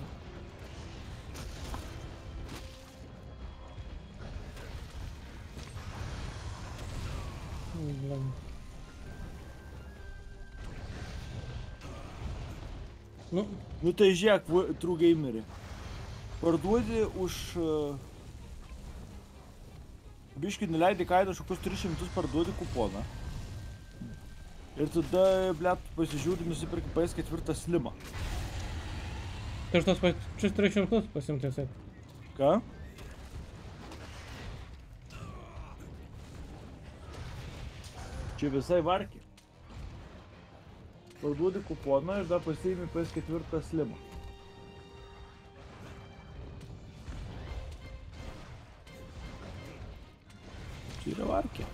Speaker 1: Nu tai žiūrėk, True Gamerį. Parduodi už... Biškį nuleidai kainą už kokius 300, parduodi kuponą. Ir tada, blėt, pasižiūri, nusipirki PS4 Slimą.
Speaker 2: Tai aš tos pačius 300 pasimti visai.
Speaker 1: Ką? Čia visai varkiai. Parduodi kuponą ir dar pasiimi PS4 Slimą. Čia yra varkiai.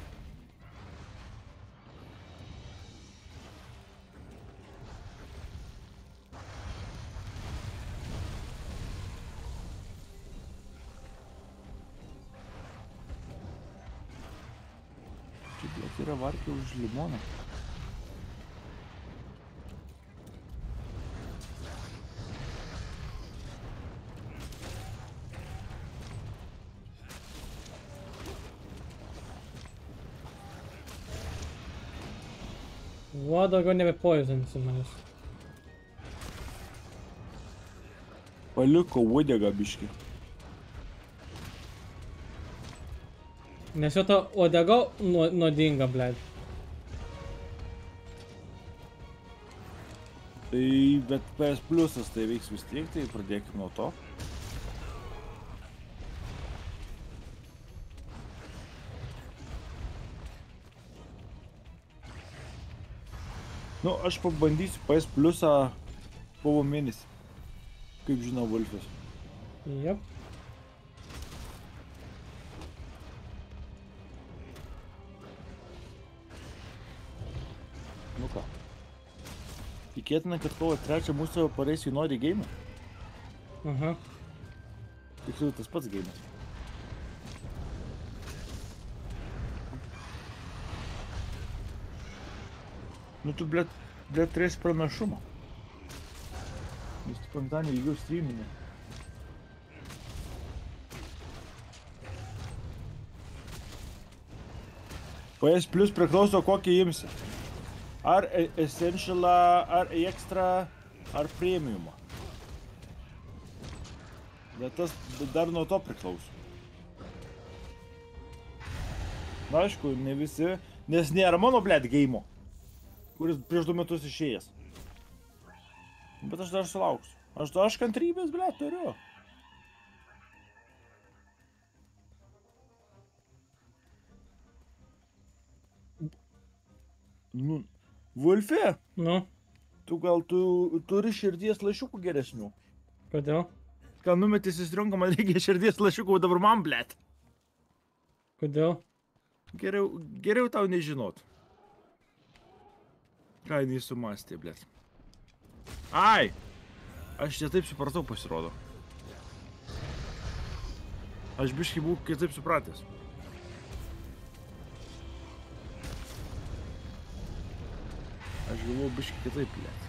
Speaker 1: Čia, blėt, yra varkiai už limoną.
Speaker 2: Va, daugiau nebepoizinsi manęs.
Speaker 1: Paliko uodegą biškį.
Speaker 2: Nes jo ta uodega nuodinga, blėd.
Speaker 1: Tai, bet PS Plusas tai veiks vis tiek, tai pradėkime nuo to. Nu, aš pabandysiu PS Plusą kovo mėnesį. Kaip žinau, Wolfas.
Speaker 2: Jep.
Speaker 1: Nu ką. Tikėtina, kad kovo 3 mūsų pareis į Nori game.
Speaker 2: Aha.
Speaker 1: Tiksliau, tas pats game'as. Nu tu, blėt, turėsi pranašumą. Nes tu penktadienį ilgiau streaminė. PS Plus priklauso kokį imsi. Ar Essentialą, ar Extra, ar Premiumą. Bet tas dar nuo to priklauso. Na aišku, ne visi, nes nėra mano, blėt, geimo, kuris prieš 2 metus išėjęs. Bet aš dar sulauksiu. Aš kantrybės, blėt, turiu. Nu, Vulfė,
Speaker 2: Nu,
Speaker 1: tu gal tu turi širdies lašiukų geresnių.
Speaker 2: kodėl?
Speaker 1: Ką numetis į stronką, man reikia širdies lašiukų, o dabar man, blėt.
Speaker 2: Kodėl?
Speaker 1: Geriau tau nežinot. Ką jinai sumastė, blėt. Ai! Aš čia taip supratau, pasirodo. Aš biškai buvau kitaip supratęs. Aš galvoju biškai kitaip, blėt.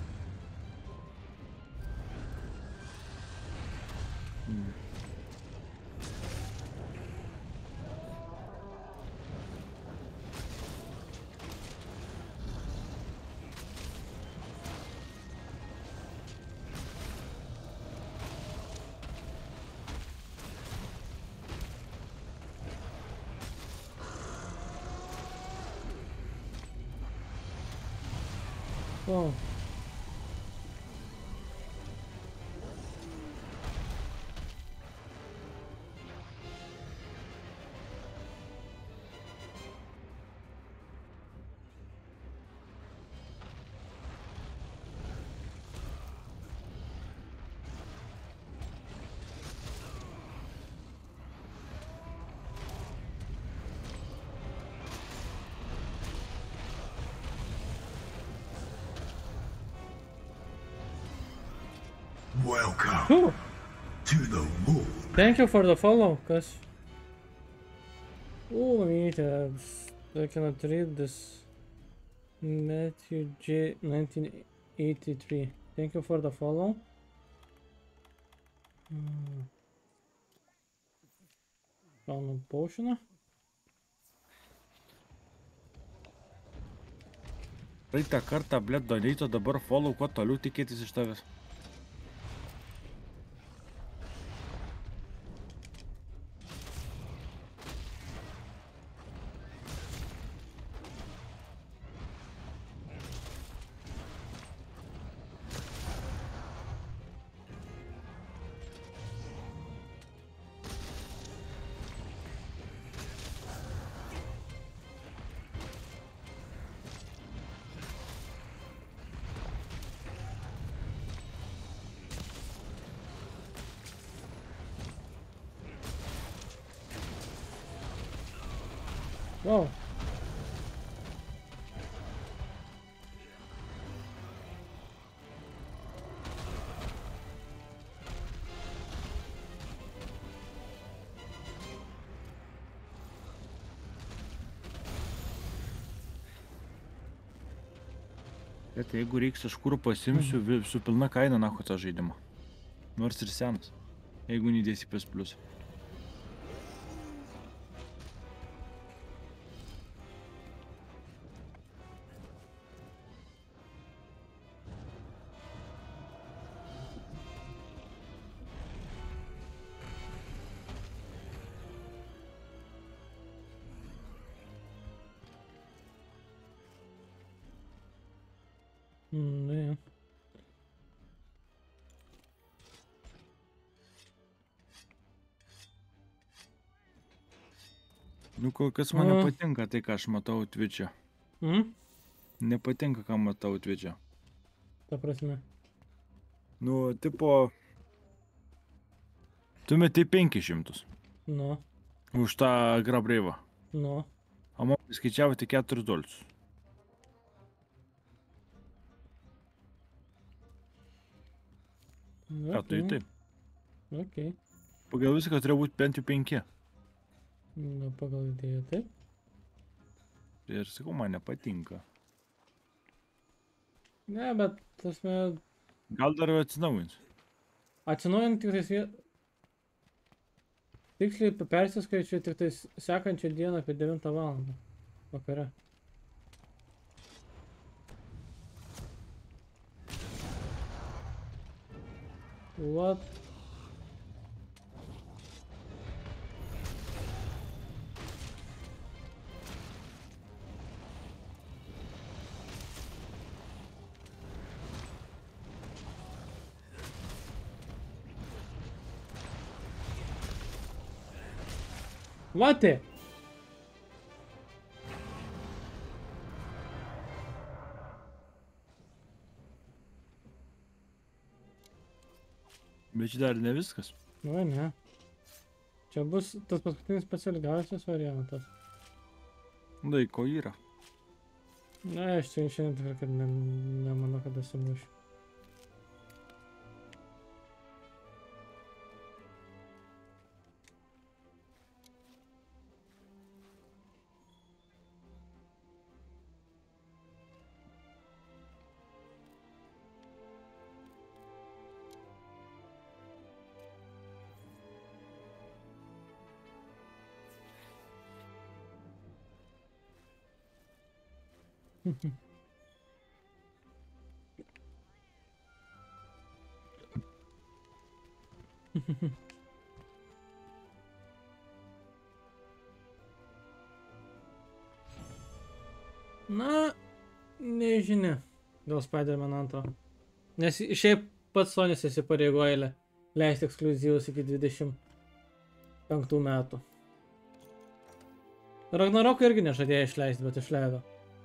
Speaker 2: O,
Speaker 7: Welcome
Speaker 2: Whew.
Speaker 7: to the wolf.
Speaker 2: Thank you for the follow, kas? Wait, I cannot read this. Matthew J. 1983. Thank you for the follow. Gaunam potioną.
Speaker 1: Praeitą kartą, blėt, doneito, dabar follow, kuo toliau tikėtis iš tavęs.
Speaker 2: Wow.
Speaker 1: Bet jeigu reiks iš kur pasimsiu, su pilna kaina nahu tą žaidimą. Nors ir senas. Jeigu neįdėsi PS Plus.
Speaker 2: Ne.
Speaker 1: Nu, kol kas man nepatinka tai, ką aš matau Twitch'e. Nepatinka, ką matau Twitch'e.
Speaker 2: Ta prasme.
Speaker 1: Nu, tipo... Tu meti 500
Speaker 2: Nu,
Speaker 1: už tą Grabraivą.
Speaker 2: nu.
Speaker 1: O man skaičiavo tik $4. Ką tu į taip?
Speaker 2: Ok.
Speaker 1: Pagal viską turėjo būti bent jau 5.
Speaker 2: Nu, pagal idėją taip.
Speaker 1: Ir sakau, man nepatinka.
Speaker 2: Ne, bet, tasme,
Speaker 1: Gal dar atsinaujins.
Speaker 2: atsinaujant tik tais tiksliai persiskaičiu tik tais sekančią dieną apie 9 valandą. Vakare. What? What the?
Speaker 1: Bet čia dar ne viskas.
Speaker 2: Nu, ne. Čia bus tas paskutinis pats ilgiausias variantas.
Speaker 1: Laiko yra.
Speaker 2: Na, aš čia šiandien tikrai, kad nemanau, kad asimušiu. Na, nežinia. Dėl Spider-Man 2. Nes šiaip pats Sonis įsipareigoja leisti ekskliuzyvus iki 25 metų. Ragnaroko irgi nežadėjo išleisti, bet išleido.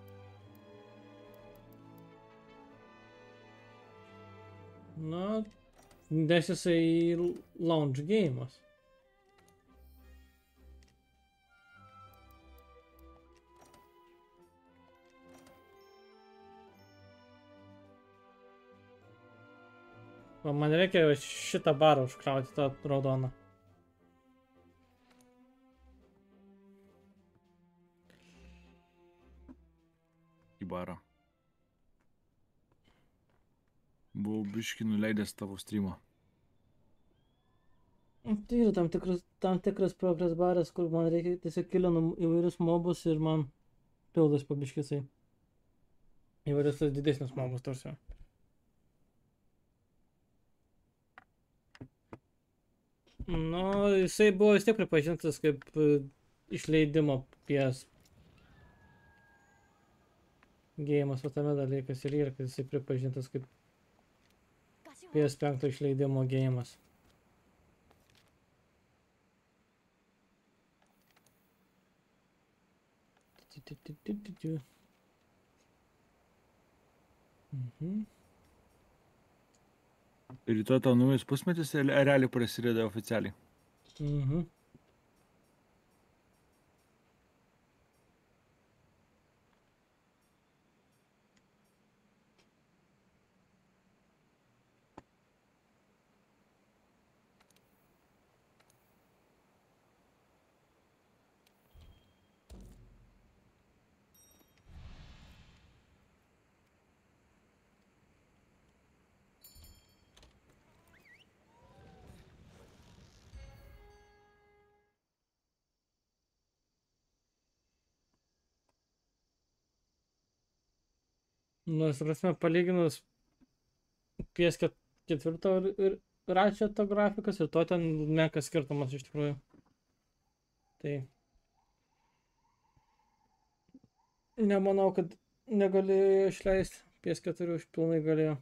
Speaker 2: Na, nes jisai launch game'as. Va, man reikia šitą barą užkrauti, tą raudoną.
Speaker 1: Į barą. Buvau biškį nuleidęs tavo streamą.
Speaker 2: Tai yra tam tikras progress baras, kur man reikia tiesiog kilinu įvairius mobus ir man pildas pabiškisai. Įvairius tas didesnius mobus tarsi. Nu, jisai buvo vis tiek pripažintas kaip išleidimo PS gėjimas, o tame dalykas ir yra, kad jisai pripažintas kaip PS5 išleidimo gėjimas.
Speaker 1: Rytoj tau naujas pusmetis realiai prasideda oficialiai.
Speaker 2: Mhm. Nors, prasme, palyginus PS4 ir Ratcheto grafikas ir to ten menkas skirtumas iš tikrųjų. Tai nemanau, kad negalėjo išleisti. PS4 už pilnai galėjo.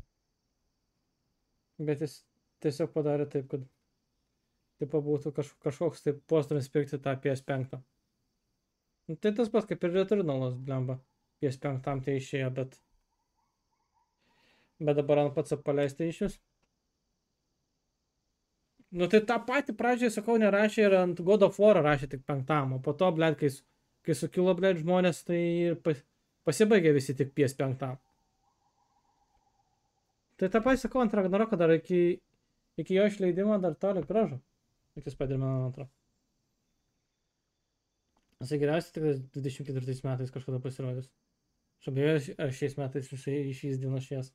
Speaker 2: Bet jis tiesiog padarė taip, kad taip būtų kažkoks taip postumis pirkti tą PS5. Tai tas pats kaip ir Returnalas, blemba. PS5 tai išėjo, bet dabar ant pats paleisti iš jūs. Nu tai tą patį pradžiai, sakau, nerašė ir ant God of War rašė tik 5, o po to, blėd, kai sukilo, blėd, žmonės, tai ir pasibaigė visi tik PS5. Tai tą patį, sakau, ant Ragnaroko dar iki jo išleidimo dar toli gražu. Iki Spider-Man 2. Jisai geriausiai tik 24 metais kažkada pasirodys. Aš abejoju, ar šiais metais jisai išeis dienos šies.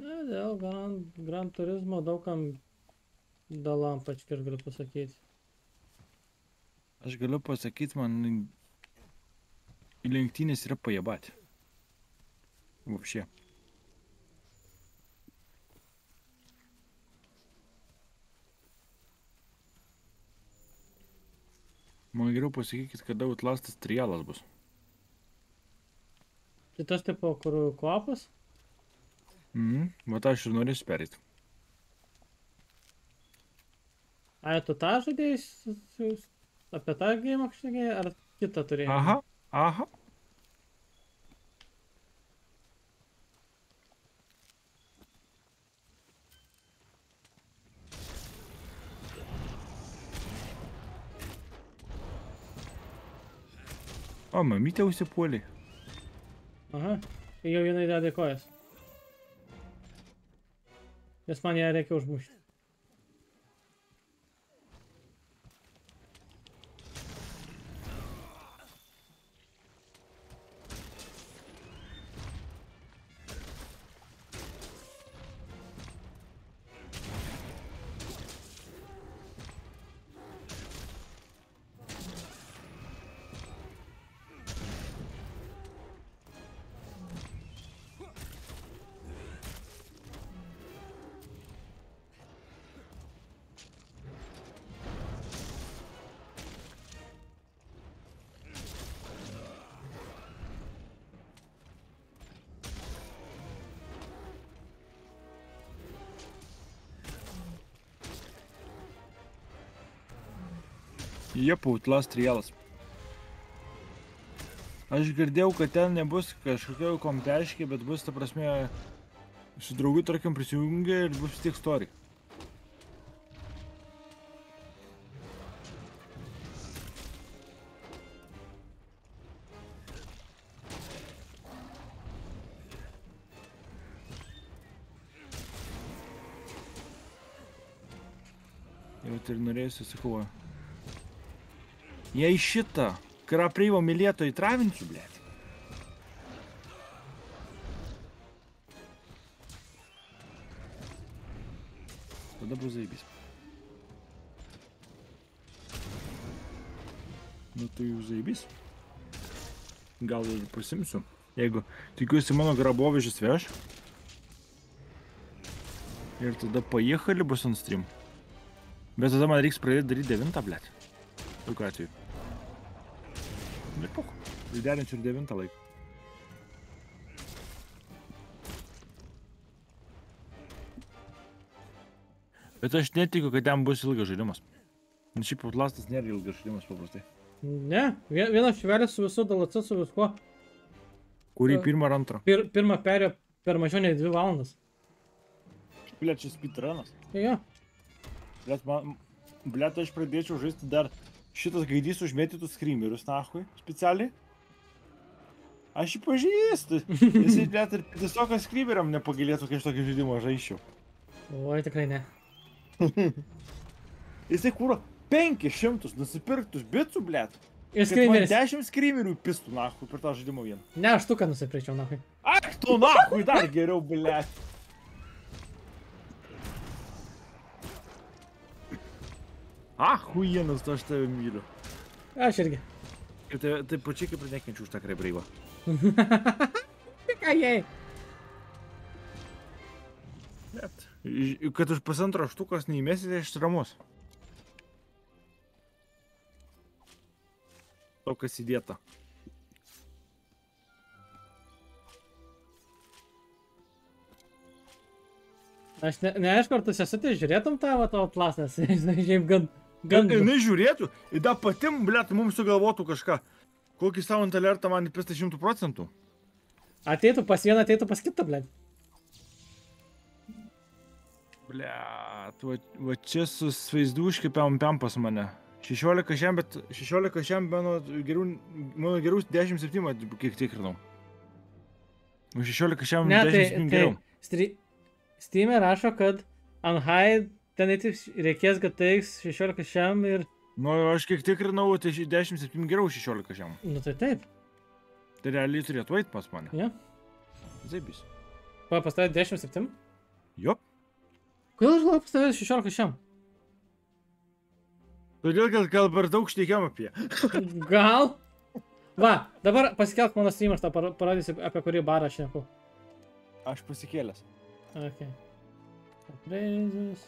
Speaker 2: Ne, dėl Gran Turismo daugam dalampačkį aš galiu pasakyti.
Speaker 1: Aš galiu pasakyti, man lenktynės yra pajebati. Vapšė. Man geriau pasakykit, kada Outlastas trialas bus.
Speaker 2: Tai tas tipo, kur kvapas?
Speaker 1: Vat aš ir norėsiu perėti.
Speaker 2: Ai, tu tą žaidėjai, apie tą gėjimą kažkokį, ar kitą turėjai?
Speaker 1: Aha. O, mamytė užsipuolė.
Speaker 2: Aha, jau jinai dedė kojas. Nes man ją reikia užmušti.
Speaker 1: Jie Outlast trialas. Aš girdėjau, kad ten nebus kažkokio kompeškė, bet bus, ta prasme, su draugu, tarkim, prisijungia ir bus tik story. Jau tai ir norėjusi, sakau. Jei šitą krapreivo mylėtojų travinsiu, blėt. Tada bus zaibys. Nu tai jau zaibys. Gal ir pasimsiu. Jeigu tikiuosi mano grabovežis veš. Ir tada pajechali bus ant stream. Bet tada man reiks pradėti daryti 9, blėt. Tokiu atveju. Nepuk. Įderinčiau ir 9 laiką. Bet aš netikiu, kad ten bus ilgas žaidimas. Nes šiaip Outlastas nėra ilgas žaidimas paprastai.
Speaker 2: Ne, vienas švelis su visu DLC, su viskuo.
Speaker 1: Kurį pirmą ar antrą?
Speaker 2: Pirmą perėjo per mažiau nei 2 valandas.
Speaker 1: Blet, čia speedrunas.
Speaker 2: Jo.
Speaker 1: Blet, aš pradėčiau žaisti dar šitas gaidys užmėtytus screamerius, nahui, specialiai. Aš jį pažįstu. Jisai net ir tiesiog screameriam nepagailėtų, kai aš tokį žaidimą žaisčiau.
Speaker 2: Oi, tikrai ne.
Speaker 1: Jisai kūro 500 nusipirktus bitsų, blet.
Speaker 2: Ir
Speaker 1: Kad man
Speaker 2: screameris.
Speaker 1: 10 screamerių pistų, nahui, per tą žaidimą vieną.
Speaker 2: Ne, aš tuką nusipirkčiau, nahui.
Speaker 1: Ak, tu nahui, dar geriau, blet. Huienas, aš tave myliu.
Speaker 2: Aš irgi.
Speaker 1: Ir tai pačiai kaip ir nekenčiu už tą krebraivą.
Speaker 2: Tik ką jai.
Speaker 1: Bet, kad už pusantro štukos neįmėsite, aš ramus. To, kas įdėta.
Speaker 2: Aš neaišku, ar tu sesutė žiūrėtum tą Outlast, nes šiaip gan...
Speaker 1: Jinai žiūrėtų, ir da patim, blet, mums sugalvotų kažką. Kokį sound alertą man įpista 100%.
Speaker 2: Ateitų pas vieną, ateitų pas kitą, blėt.
Speaker 1: Blet, va čia su vaizdu užkipiam pas mane. 16 šiam, bet 16 šiam mano gerus 10-7, kiek tikrinau. 16 šiam 10-7 geriau.
Speaker 2: Steam'e rašo, kad Unhide ten reikės GTX 16 šiam ir...
Speaker 1: Nu, aš kiek tikrinau, tai 10-7 geriau 16 šiam.
Speaker 2: Nu tai taip.
Speaker 1: Tai realiai turėtų eit pas mane.
Speaker 2: Ja.
Speaker 1: Zaibys.
Speaker 2: Pas tavę 10-7?
Speaker 1: Jo.
Speaker 2: Kodėl aš galvoju pas tavęs 16 šiam?
Speaker 1: Todėl, kad gal per daug šnekėjom apie.
Speaker 2: Gal? Va, dabar pasikelk mano streamą, aš tau parodysiu, apie kurį barą aš šneku.
Speaker 1: Aš pasikėlęs.
Speaker 2: Ok. Appraisers.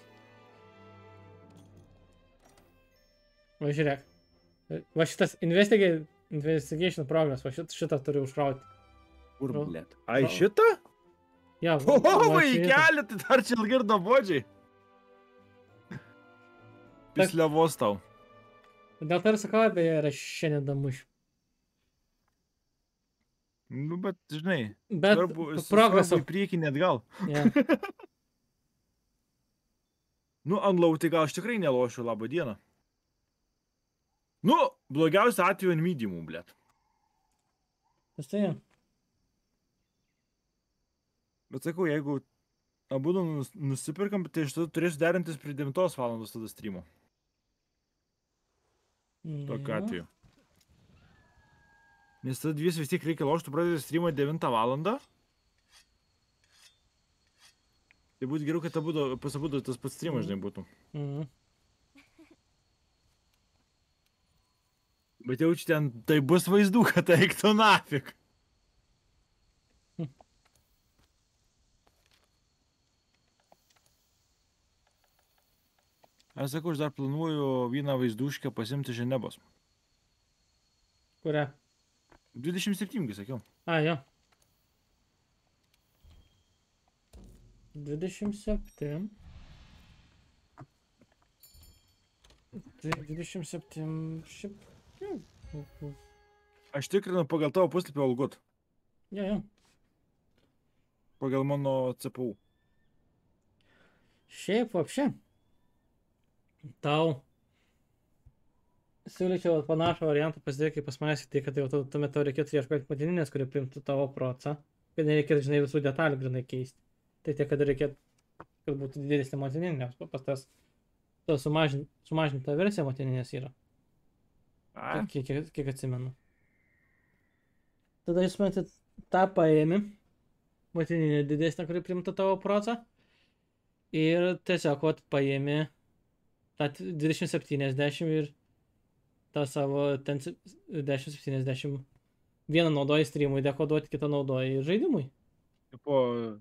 Speaker 2: Va, žiūrėk. Va šitas investigation progress, va šitą turiu užkrauti.
Speaker 1: Kur,
Speaker 2: Ro-
Speaker 1: blėt? Ai,
Speaker 2: ro-
Speaker 1: šitą?
Speaker 2: Ja,
Speaker 1: O,
Speaker 2: va
Speaker 1: į
Speaker 2: šitą.
Speaker 1: kelią, tai dar čia ilgai ir nuobodžiai. Pisliavos tau.
Speaker 2: Dėl to ir sakau, beje, yra šiandien damuš.
Speaker 1: Nu, bet, žinai,
Speaker 2: Bet progreso.
Speaker 1: į priekį net gal.
Speaker 2: Ja.
Speaker 1: Nu, ant lauti gal aš tikrai nelošiu, labą dieną. Nu, blogiausia atveju ant mediumų, blėt.
Speaker 2: Tas tai.
Speaker 1: Bet sakau, jeigu abu nusipirkam, tai aš tada turėsiu derintis prie 9 valandos tada streamo. Tokiu atveju. Nes tada vis tiek reikia lošti, tu pradedi streamą 9 valandą. Tai būtų geriau, kad pas abudu tas pats streamas, žinai, būtų.
Speaker 2: Mhm.
Speaker 1: Bet jau čia ten, tai bus vaizdų, kad eiktų nafik. Aš sakau, aš dar planuoju vieną vaizduškę pasimti Ženebos.
Speaker 2: Kurią?
Speaker 1: 27, sakiau.
Speaker 2: A, jo. 27. Tai 27. Šiaip.
Speaker 1: Aš tikrinu pagal tavo puslapį algot.
Speaker 2: Jo, jo.
Speaker 1: Pagal mano CPU.
Speaker 2: Šiaip, apšė. Tau. Siūlyčiau panašų variantą pasidaryti, kaip pas manęs, tai kad jau tuomet tau reikėtų ieškoti motininės, kuri primtų tavo procą. Kad nereikėtų, žinai, visų detalių grinai keisti. Tai tiek, kad reikėtų, kad būtų didesnė motininė, pas tas sumažinta versija motininės yra.
Speaker 1: A,
Speaker 2: Kiek atsimenu. Tada jūs matyt tą paėmį, motininė didesnė, kuri primtų tavo procą. Ir tiesiog vat paėmį tą 2070 ir tą savo ten 1070 vieną naudoji streamui dekoduoti, kitą naudoji žaidimui.
Speaker 1: po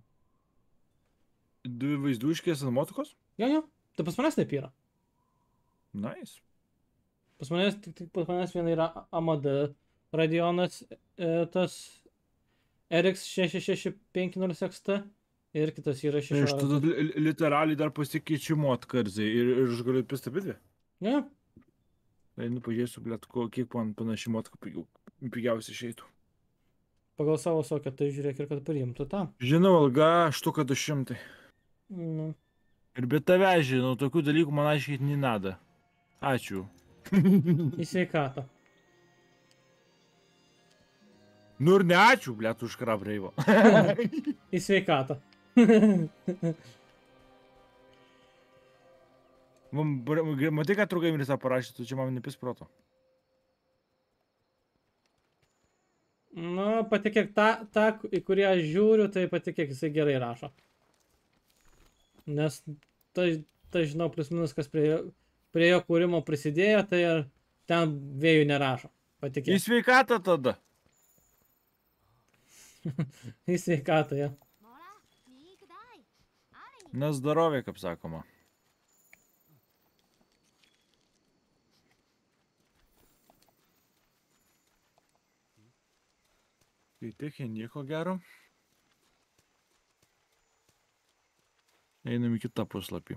Speaker 1: 2 vaizduškės ant motukos?
Speaker 2: Jo. Tai pas manęs taip yra.
Speaker 1: Nice.
Speaker 2: Pas manęs viena yra AMD Radeonas tas RX 6650 XT ir kitas yra
Speaker 1: Tai aš tada
Speaker 2: 16.
Speaker 1: literaliai dar pasikeičiu motkarzai ir aš galiu pristabdyti.
Speaker 2: Jo.
Speaker 1: Tai pažiūrėsiu, blėt, kiek man panaši motka pigiausiai išeitų.
Speaker 2: Pagal savo sokę tai žiūrėk ir kad priimtų tą.
Speaker 1: Žinau, alga štuka 200.
Speaker 2: Nu.
Speaker 1: Ir be tave žinau, tokių dalykų man aiškiai nenada. Ačiū.
Speaker 2: Į sveikatą.
Speaker 1: Nu ir ne ačiū, blėt, už krabreivo.
Speaker 2: Į sveikatą.
Speaker 1: Matai, ką Trugaimeris tą parašė, tu čia man nepis proto.
Speaker 2: Nu, patikėk, tą, į kurį aš žiūriu, tai patikėk, jisai gerai rašo. Nes tai žinau, plus minus, kas prie jo kūrimo prisidėjo, tai ir ten vėjų nerašo.
Speaker 1: Į
Speaker 2: Patikėk.
Speaker 1: sveikatą tada.
Speaker 2: Į sveikatą, jo.
Speaker 5: もら右くだいあれに
Speaker 1: Na zdarovė, kaip sakoma. Tai tiek nieko gero. Einam į kitą puslapį.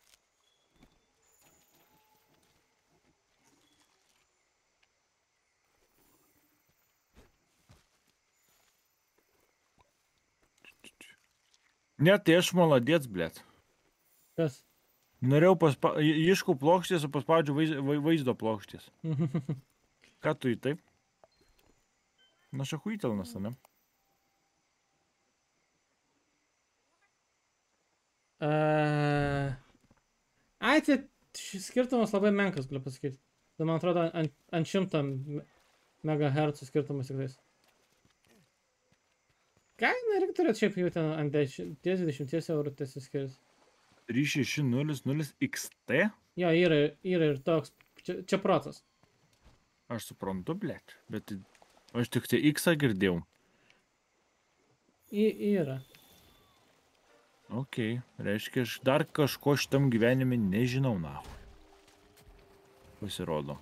Speaker 1: Ne, tai aš maladėts, blėt.
Speaker 2: Kas?
Speaker 1: Norėjau ieškau plokštės, o paspaudžiu vaizdo plokštės. Ką tu į taip? Na, šachuitelnas, ne?
Speaker 2: Ai, tai skirtumas labai menkas, galiu pasakyti. Tai man atrodo, ant 100 MHz skirtumas tikrais. Kaina reikia turėti šiaip jau ten ant 10-20 eurų tiesiog skirti.
Speaker 1: 3600 XT?
Speaker 2: Jo, yra ir toks, čia protas.
Speaker 1: Aš suprantu, blėt, bet aš tik tai X girdėjau.
Speaker 2: Yra.
Speaker 1: Ok, reiškia, aš dar kažko šitam gyvenime nežinau, na. Pasirodo.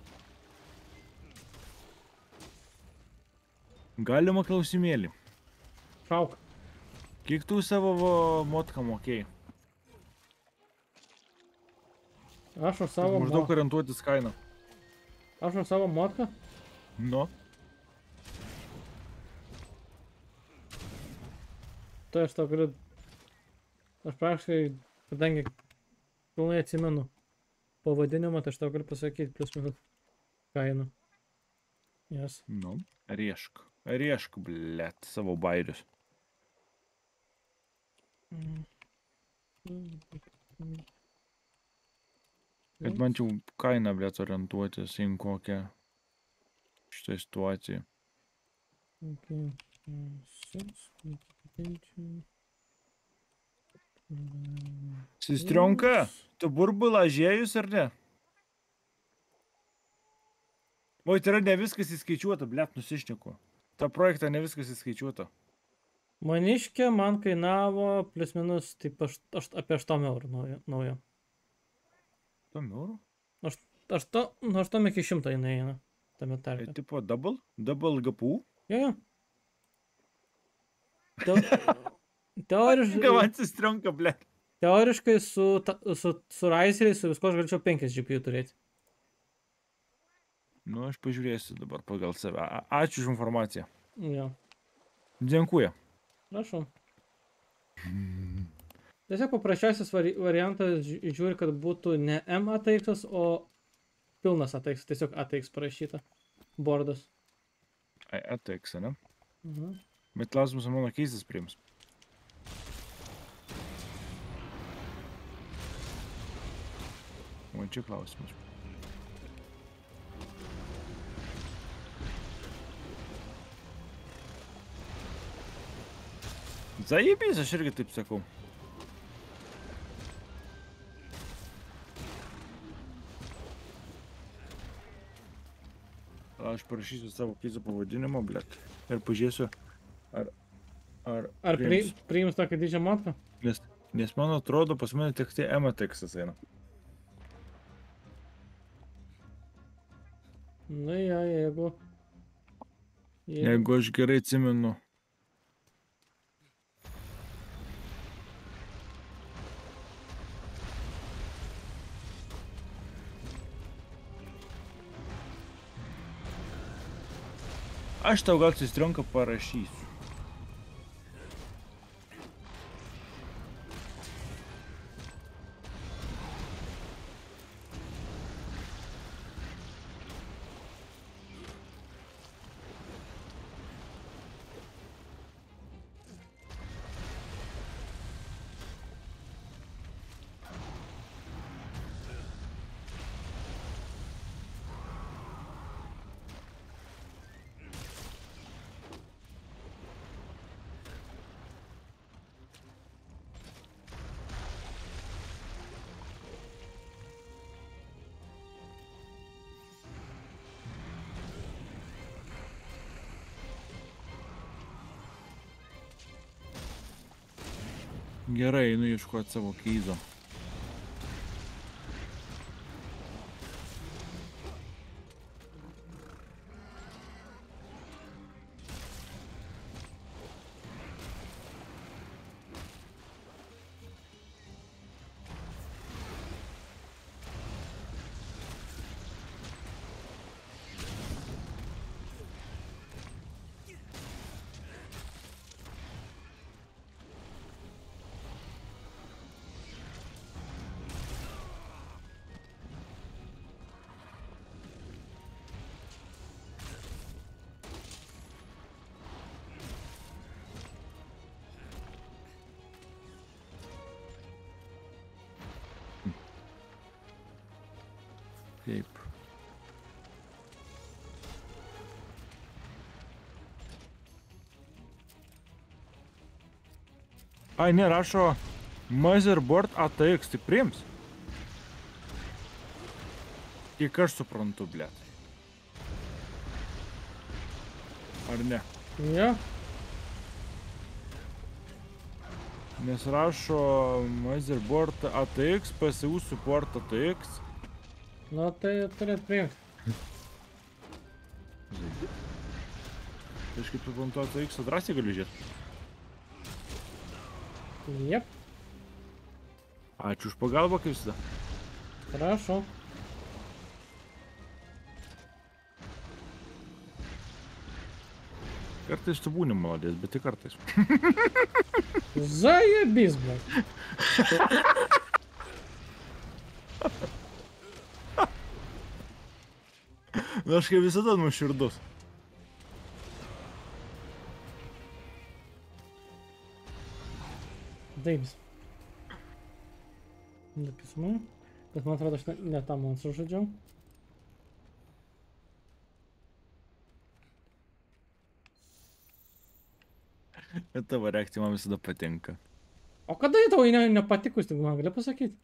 Speaker 1: Galima klausimėlį.
Speaker 2: Šauk.
Speaker 1: Kiek tu savo motką mokėjai?
Speaker 2: Aš už savo
Speaker 1: Maždaug orientuotis kainą.
Speaker 2: Aš už savo motką?
Speaker 1: Nu,
Speaker 2: Tai aš tau galiu... Aš praktiškai, kadangi pilnai atsimenu pavadinimą, tai aš tau galiu pasakyti plius minus kainą. Yes.
Speaker 1: nu, riešk, blėt, savo bairius. Kad man čia kainą, blėt, orientuotis į kokią šitą situaciją.
Speaker 2: Okay.
Speaker 1: Sistrionka, tu burbulą žėjus ar ne? Oi, tai yra ne viskas įskaičiuota, blėt, nusišneku. Ta projektą ne viskas įskaičiuota.
Speaker 2: Maniškė man kainavo plius minus taip apie 8 eurų naujo.
Speaker 1: 8 eurų?
Speaker 2: Nuo 8 iki 100 jinai eina tame
Speaker 1: Tai
Speaker 2: tarpe.
Speaker 1: tipo double GPU?
Speaker 2: Jo. Teoriškai,
Speaker 1: Gal atsistronka, blėt.
Speaker 2: teoriškai su Riseriais, su visko aš galėčiau 5 GPU turėti.
Speaker 1: Nu, aš pažiūrėsiu dabar pagal save. Ačiū už informaciją.
Speaker 2: Jo.
Speaker 1: Dziękuję.
Speaker 2: Prašau. Tiesiog paprasčiausias variantas žiūri, kad būtų ne M ATX, o pilnas ATX, tiesiog ATX parašyta. Bordas.
Speaker 1: ATX, ne?
Speaker 2: Mhm.
Speaker 1: Bet klausimas, ar mano keistas priims. O čia klausimas. Zaibys, aš irgi taip sakau. Aš parašysiu savo keisto pavadinimo, blėt. Ir pažiūrėsiu,
Speaker 2: Ar priims tokį didžią matką?
Speaker 1: Nes man atrodo, pas mane tik tai MTX eina.
Speaker 2: Na, ja, jeigu...
Speaker 1: Jeigu aš gerai atsimenu. Aš tau gal sestronką parašysiu. Gerai, einu ieškoti savo keizo. Kaip. Ai, ne, rašo Motherboard ATX, tai priims. Kiek aš suprantu, blėt. Ar ne?
Speaker 2: Jo,
Speaker 1: Nes rašo Motherboard ATX, PSU support ATX.
Speaker 2: nu tai turėt priimti.
Speaker 1: Aš kaip suprantu, ATX drąsiai galiu žiūrėti.
Speaker 2: Jep,
Speaker 1: Ačiū už pagalbą, kaip visada.
Speaker 2: prašau.
Speaker 1: Kartais tu būni malodės, bet tik kartais.
Speaker 2: Zajebis, blėt.
Speaker 1: Na, aš kaip visada nuoširdus.
Speaker 2: Daivis. Napismu. Bet man atrodo, aš ne tą monstrą žodžiau.
Speaker 1: Bet tavo reakcija man visada patinka.
Speaker 2: O kada jį tau nepatikus, tik man gali pasakyti?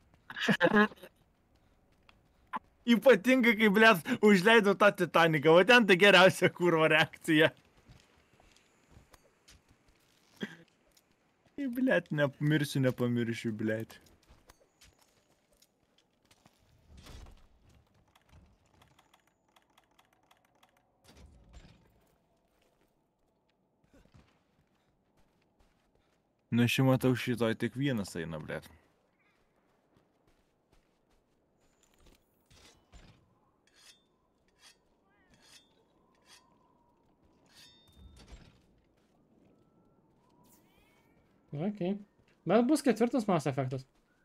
Speaker 1: Ypatingai, kai, blėt, užleidau tą Titaniką, o ten tai geriausia kurva reakcija. Blėt, nemirsiu, nepamiršiu, blėt. Nu, aš jau matau šitoj tik vienas eina, blėt.
Speaker 2: Okei. Bet bus ketvirtas Mass Effectas.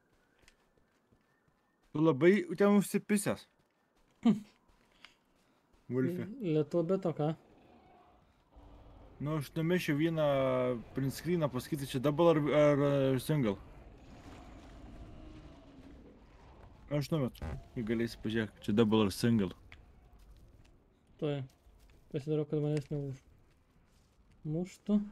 Speaker 1: Tu labai ten užsipisęs. Wolfė.
Speaker 2: Lietuvių bet o ką?
Speaker 1: Nu, aš numešiu vieną print screeną pasakyti, čia double ar single. Aš numetu, kai galėsi pažiūrėk, čia double ar single.
Speaker 2: Tuoj. Pasidariau, kad manęs muštų.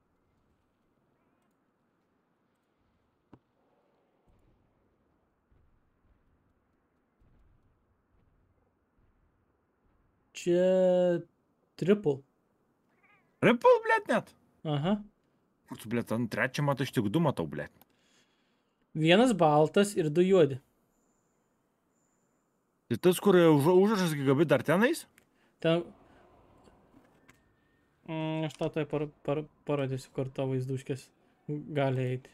Speaker 2: Čia triple.
Speaker 1: Ripple, blėt, net.
Speaker 2: Aha.
Speaker 1: Kur tu, blėt, ant trečią matau, aš tik du matau, blėt.
Speaker 2: Vienas baltas ir du juodi.
Speaker 1: Tai tas, kur užrašas gigabit dar tenais?
Speaker 2: Ten... aš tau tai parodysiu, kur tavo vaizduškės gali eiti.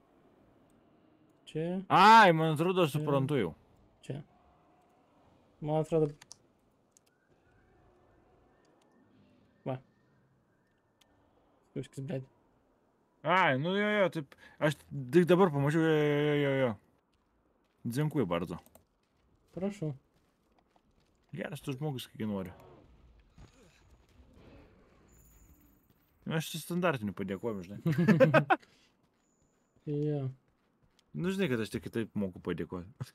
Speaker 2: Čia,
Speaker 1: Ai, man atrodo, aš suprantu jau.
Speaker 2: čia. Man atrodo... Va. Vaizduškės, blėd.
Speaker 1: Ai, nu jo, taip. Aš tik dabar pamačiau, jo. Dziękuję bardzo.
Speaker 2: Prašau.
Speaker 1: Geras tu žmogus, kai nori. Aš su standartiniu padėkoju, žinai.
Speaker 2: Jo.
Speaker 1: Nu, žinai, kad aš tik kitaip moku padėkoti.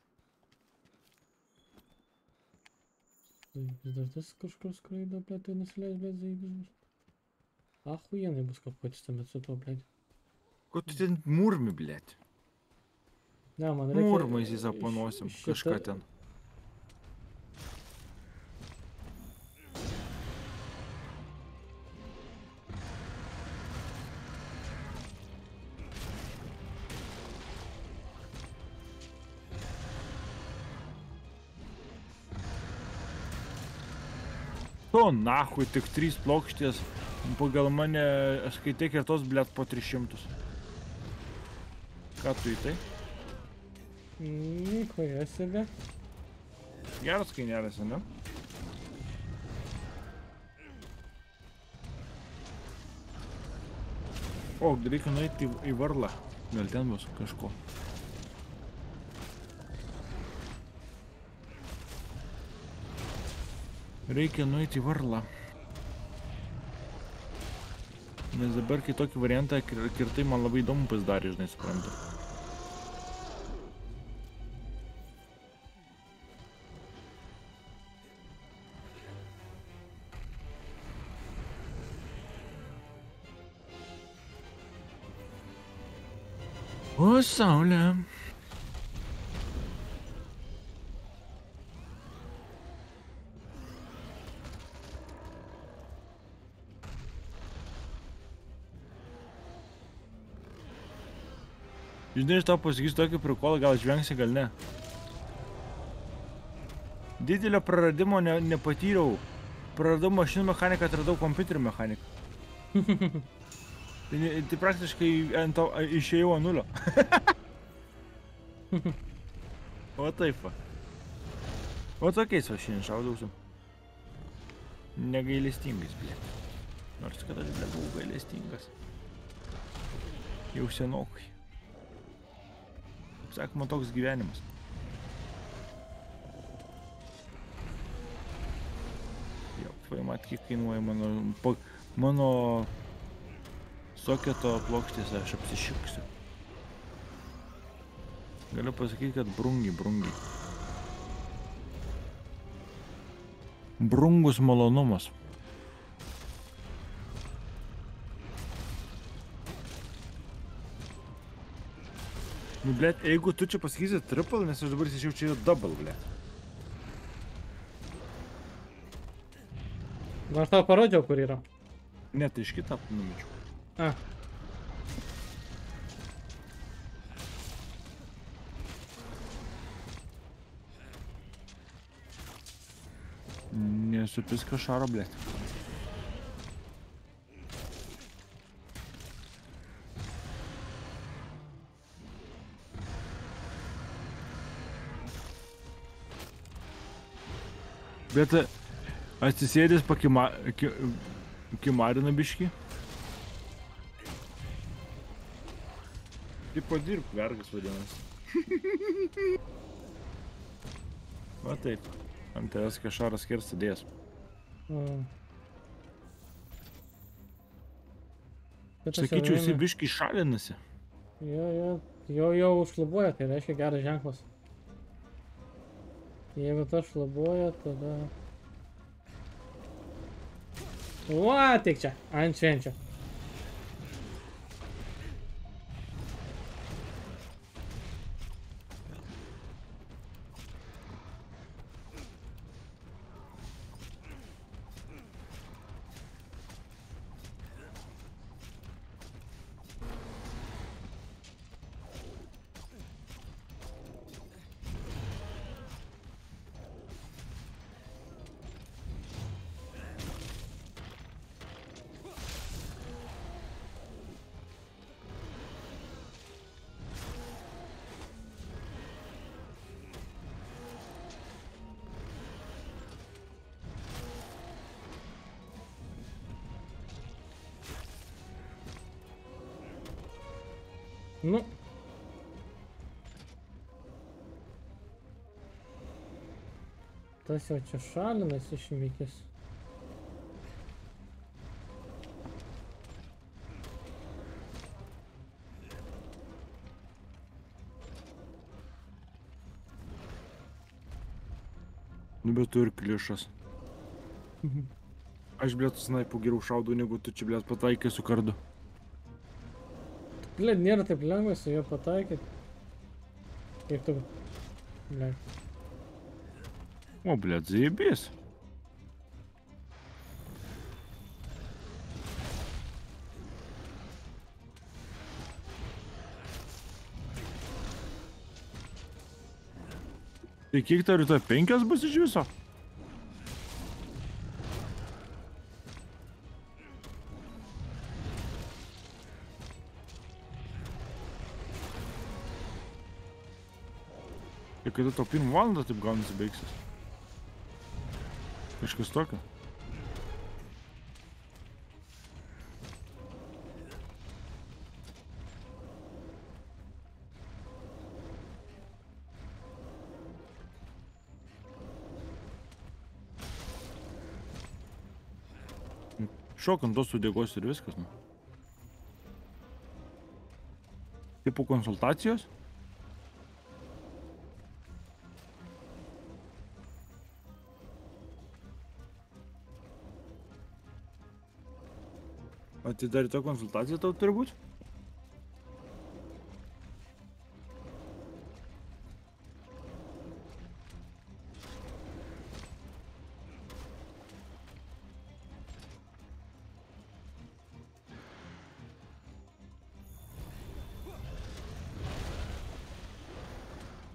Speaker 2: Vis dar tas kažkur skraido, blėd, tai nusileis, blėd, zaibis bus. Ahujenai bus kapotis tuomet su tuo, blėd.
Speaker 1: Ko tu ten murmi, blėt?
Speaker 2: Ne, man reikia...
Speaker 1: Murmais įsapanosim, kažką ten. To nahui, tik 3 plokštės. Pagal mane, aš skaitai ir tos, blėt, po 300. Ką tu į tai?
Speaker 2: Nikoje себе.
Speaker 1: Geras kainelis, ne? O, reikia nueiti į varlą. Gal ten bus kažko. Reikia nueiti į varlą. Nes dabar kitokį variantą kirtai man labai įdomu pasidarė, žinai, suprantu. O, saulė. Žinai, iš to pasakysiu tokį prikolą, gal žvengsi, gal ne. Didelio praradimo nepatyriau. Praradau mašinų mechaniką, atradau kompiuterių mechaniką. Tai praktiškai ant to išėjau ant nulio. O taip va. O tokiais va šiandien šaudausiu. Negailestingais, blėt. Nors kada nebuvau gailestingas. Jau senokai. Kaip sakoma, toks gyvenimas. Jau, mat, kiek kainuoja mano soketo plokštėse, aš apsišiksiu. Galiu pasakyti, kad brungiai. Brungus malonumas. Nu, blėt, jeigu tu čia pasakysi triple, nes aš dabar įsišiau čia double, blėt.
Speaker 2: Aš tau parodžiau, kur yra.
Speaker 1: Ne, tai iš kitą numečiau.
Speaker 2: A.
Speaker 1: Nesupiska šaro, blėt. Bet atsisėdęs pakimarina biškį. Taip padirb, vergas vadinasi. Va taip. Ant tavęs kažaras skersti dės. Sakyčiau, jisai biškį šalinasi.
Speaker 2: Jo užšlubuoja, tai reiškia geras ženklas. Jeigu tas šlubuoja, tada... Va, tik čia, ant švenčio. Nu. Tas jau čia šalinas išvykęs.
Speaker 1: Nu, bet tu ir klišas. Aš, blėt, su snaipu geriau šaudau, negu tu čia, blėt, pataikė su kardu.
Speaker 2: Blėt, nėra taip lengva su juo pataikyti. Kaip tu... Blėt.
Speaker 1: O, blėt, zaibės. Tai kiek tau rytoj 5 bus iš viso? Ir kada tau 1 valandą taip gaunasi baigsis? Kažkas tokio? Šokant tos sudėgos ir viskas, nu. Tipo konsultacijos? O tai dar to konsultacija tau turi būt?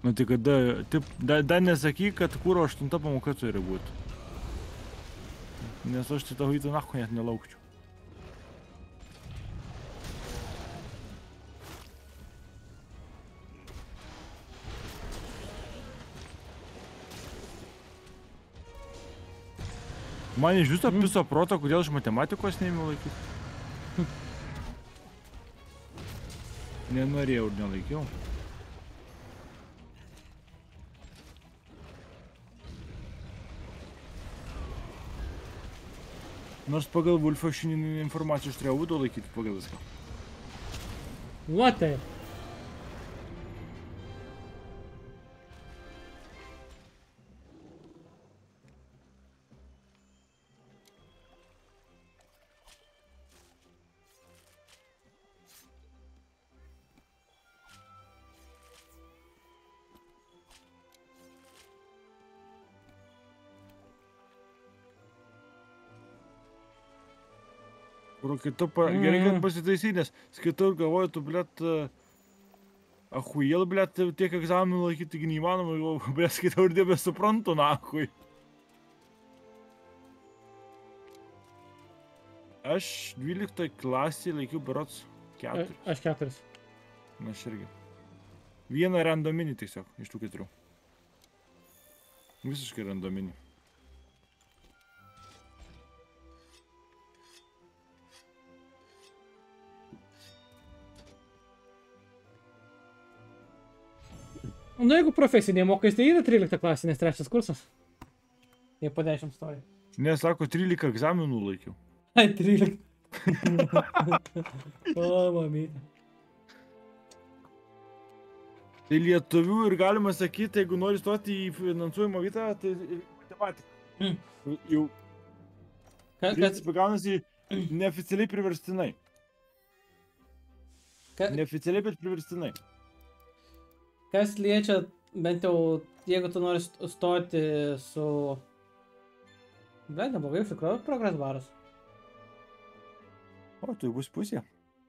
Speaker 1: Nu tai kada, taip, dar nesakyk, kad kūro 8 pamoka turi būti. Nes aš šitą rytą nacho net nelaukčiau. Man iš viso piso proto, kodėl iš matematikos neėmiau laikyti. Nenorėjau ir nelaikiau. Nors pagal Wolfo šiandien informacijos turėjau būtų laikyti pagal viską.
Speaker 2: What the?
Speaker 1: Kai tu gerai, kad pasitaisai, nes skaitau ir galvoju, tu, blėt, ahuijel, blėt, tiek egzaminų laikyti tik neįmanoma, blėt, skaitau ir dievė suprantu, na, ahui. Aš 12 klasėje laikiau berots 4.
Speaker 2: Aš 4.
Speaker 1: Na, aš irgi. Vieną randominį tiesiog, iš tų 4. Visiškai randominį.
Speaker 2: Nu, jeigu profesiniai mokais, tai yra 13 klasė, nes 3 kursas. Jie po 10 stoja.
Speaker 1: Nesako, 13 egzaminų laikiau.
Speaker 2: Ai, 13. O, mamytė.
Speaker 1: Tai lietuvių ir galima sakyti, jeigu nori stoti į finansuojimo vietą, tai matematika. Jau principai gaunasi neoficialiai priverstinai. Neoficialiai, bet priverstinai.
Speaker 2: Kas liečia, bent jau, jeigu tu nori stoti su... Blėt, neblogai, užtikroju progres baras.
Speaker 1: O, tai bus pusė.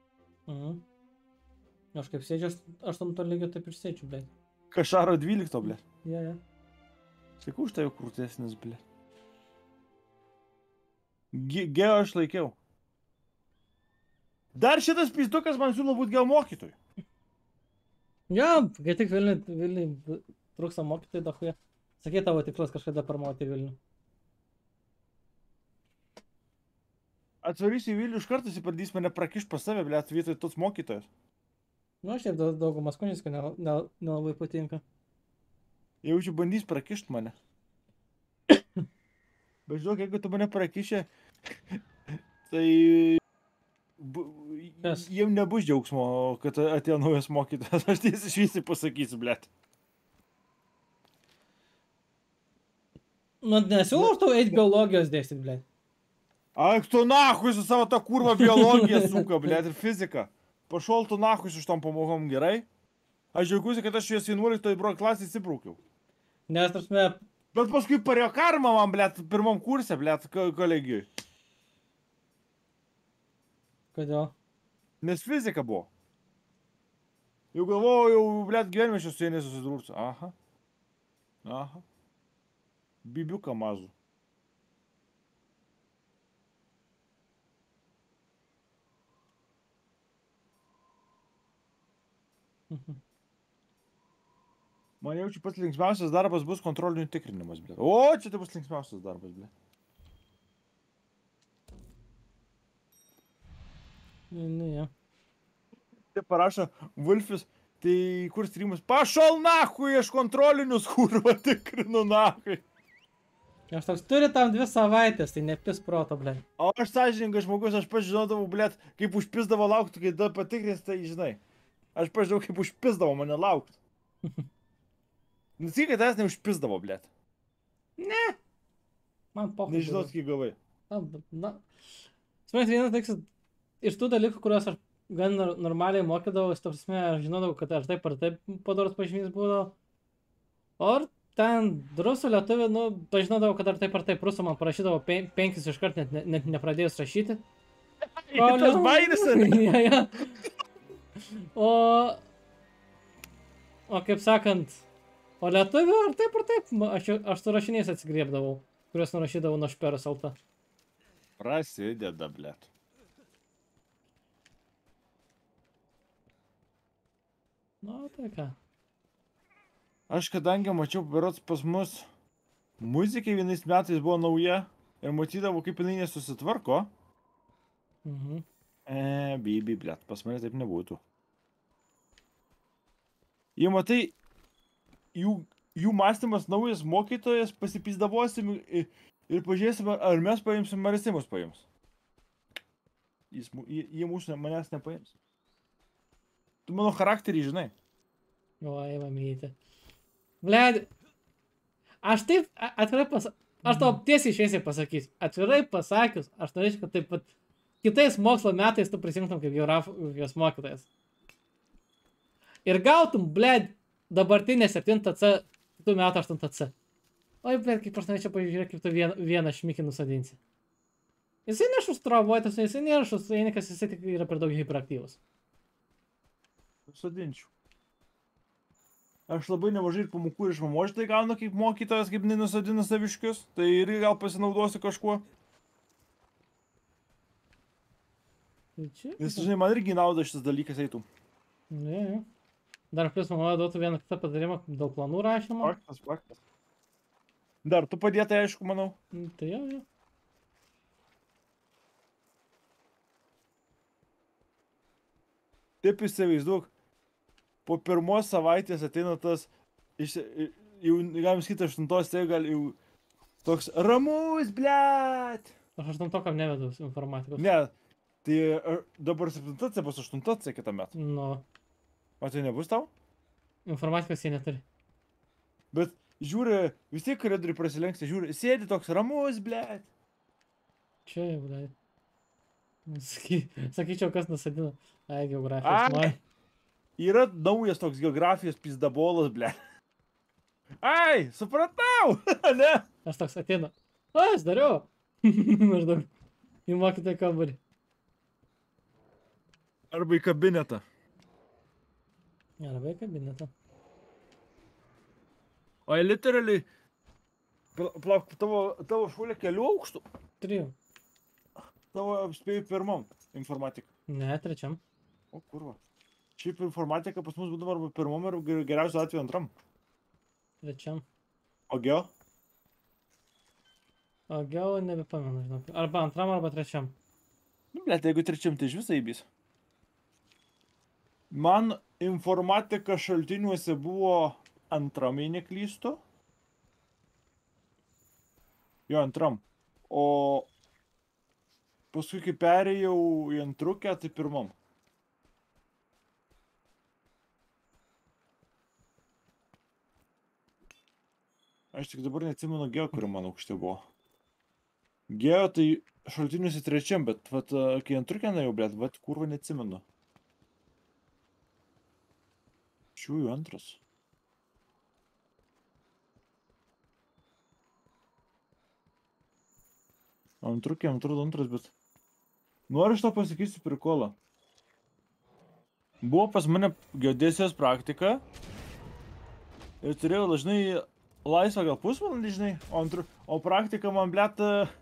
Speaker 2: Aš kaip sėdžiu 8 lygio, taip ir sėdžiu, blėt.
Speaker 1: Kašaro 12, blėt.
Speaker 2: Ja.
Speaker 1: Sakau, už tai jau krūtesnis, blėt. Geo aš laikiau. Dar šitas pizdukas man siūlo būt geo mokytojų.
Speaker 2: Ja, kai tik Vilniui trūksta mokytojų, dahuja. Sakė tavo tikslas kažkada parmauti Vilnių.
Speaker 1: Atvarysiu į Vilnių iš karto, pradės mane prakišt pas save, blėt, vietoj tos mokytojos.
Speaker 2: Nu, aš taip daugumas Kunickio nelabai patinka.
Speaker 1: Jaučiu, bandys prakišt mane. Bet žinok, jeigu tu mane prakišė, tai... Jiem nebus džiaugsmo, kad atėjo naujas mokytojas. Aš tiesiai šviesiai pasakysiu, blėt.
Speaker 2: Nu, nesiūlau tu eit biologijos dėstyt, blėt.
Speaker 1: Ak, tu nahui su savo tą kurvą biologiją suka, blėt, ir fiziką. Pašol tu nahui su šitom pamokom, gerai? Aš džiaugiuosi, kad aš švies 11 klasį įsibraukiau.
Speaker 2: Nes, tarpsme...
Speaker 1: Bet paskui parėjo karma man, blėt, pirmam kurse, blėt, kolegijui.
Speaker 2: Kodėl?
Speaker 1: Nes fizika buvo. Jau galvojau, blėt, gyvenime šios su jie nesusidursiu. Aha. Bibiuką mažų. Man jaučiu pats linksmiausias darbas bus kontrolinių tikrinimas, blėt. O, čia tai bus linksmiausias darbas, blėt.
Speaker 2: Ja.
Speaker 1: Tai parašo Wolfis, tai kur streamas? Pašol nahui, aš kontrolinius kurva tikrinu nahui.
Speaker 2: Aš toks turi tam 2 savaitės, tai nepis proto, blėt.
Speaker 1: O aš sąžininkas žmogus, aš pažinodavau, blėt, kaip užpisdavo laukti, kai da patikrins, tai žinai. Aš pažinau, kaip užpisdavo mane laukti. Nusikai tavęs neužpisdavo, blėt.
Speaker 2: Ne. Man pokai.
Speaker 1: Nežinot, kai gavai.
Speaker 2: Na. Suprantat, vienas dalykas, iš tų dalykų, kuriuos aš gan normaliai mokydavau, ta prasme, aš žinodavau, kad aš taip ar taip padoras pažymys būdavo. O ten rusų lietuvių, nu, pažinodavau, kad ar taip rusų man parašydavo 5 iškart net nepradėjus rašyti.
Speaker 1: Tas bairis, ar ne?
Speaker 2: Ja. O kaip sakant, O lietuvių ar taip, aš su rašiniais atsigriebdavau, kuriuos nurašydavau nuo šperos alta.
Speaker 1: Prasideda, blėt.
Speaker 2: Nu, tai ką.
Speaker 1: Aš kadangi mačiau, berods pas mus muzikai vienais metais buvo nauja ir matydavau, kaip jinai nesusitvarko.
Speaker 2: Mhm.
Speaker 1: Bibi, blėt, pas mane taip nebūtų. Jie matai, jų mąstymas naujas mokytojas, pasipysdavosim ir pažiūrėsim, ar mes paimsim, ar jisai mus paims. Jie mūsų manęs nepaims. Tu mano charakterį žinai.
Speaker 2: Oi, mamytė. Bled. Aš taip atvirai aš tau tiesiai šviesiai pasakysiu. Atvirai pasakius, aš norėčiau, kad taip pat kitais mokslo metais tu prisijungtum kaip geografijos mokytojas. Ir gautum, bled, dabartinę 7C, kitų metų 8C. Oi, bled, kaip aš norėčiau pažiūrėti, kaip tu vieną šmikį nusadinsi. Jisai nešustravotas, jisai nėra einikas, jisai tik yra per daug hiperaktyvus.
Speaker 1: Sodinčiau. Aš labai nemažai ir pamokų iš mamos tai gaunu kaip mokytojas, kaip nenusodina saviškius. Tai ir gal pasinaudosiu kažkuo.
Speaker 2: Tai čia?
Speaker 1: Nes, žinai, man irgi nauda šitas dalykas eitų.
Speaker 2: Ne. Dar plus mama duotų vieną kitą padarimą dėl planų rašymo.
Speaker 1: Faktas. Dar tu padėtai, aišku, manau.
Speaker 2: Tai jau.
Speaker 1: Taip įsivaizduok, po pirmos savaitės ateina tas, jau, galim sakyti, 8, tai gal jau toks ramus, blėt.
Speaker 2: Aš 8 nevedu informatikos.
Speaker 1: Ne, tai dabar 7, tai bus 8 kitą metą.
Speaker 2: Nu,
Speaker 1: O tai nebus tau?
Speaker 2: informatikos jie neturi.
Speaker 1: Bet žiūri, vis tiek koridoriui prasilenksi, žiūri, sėdi toks ramus, blėt.
Speaker 2: Čia jau, bled. Sakyčiau, kas nusadino. Ai, geografijos. Man.
Speaker 1: Yra naujas toks geografijos pizdabolas, blėt. Ai, supratau, ne?
Speaker 2: Aš toks ateina. Aš dariau. Maždaug. Į mokytoją kambarį.
Speaker 1: Arba į kabinetą.
Speaker 2: Arba į kabinetą.
Speaker 1: O jie literaliai, plauk, tavo šulė kelių aukštų.
Speaker 2: 3.
Speaker 1: Tavo spėjai pirmam informatika.
Speaker 2: Ne, 3.
Speaker 1: O kurva. Šiaip informatika pas mus būdavo arba pirmam ir geriausiu atveju 2.
Speaker 2: 3.
Speaker 1: O geo?
Speaker 2: O geo nebepamenu, žinok. Arba 2, arba 3.
Speaker 1: Nu, blėt, jeigu 3, tai iš viso įbys. Man informatika šaltiniuose buvo 2, jei neklystu. Jo, 2. O paskui, kai perėjau į 2, tai 1. Aš tik dabar neatsimenu geo, kuri man aukštai buvo. Geo tai šaltiniuose 3, bet vat, kai 2 nuėjau, blėt, vat kurva neatsimenu. Šiųjų 2. O 2, bet... Noriu iš to pasakysiu prikolą. Buvo pas mane geodesijos praktika. Ir turėjau dažnai laisvą gal pusvalandį, žinai. O praktika man, blėt,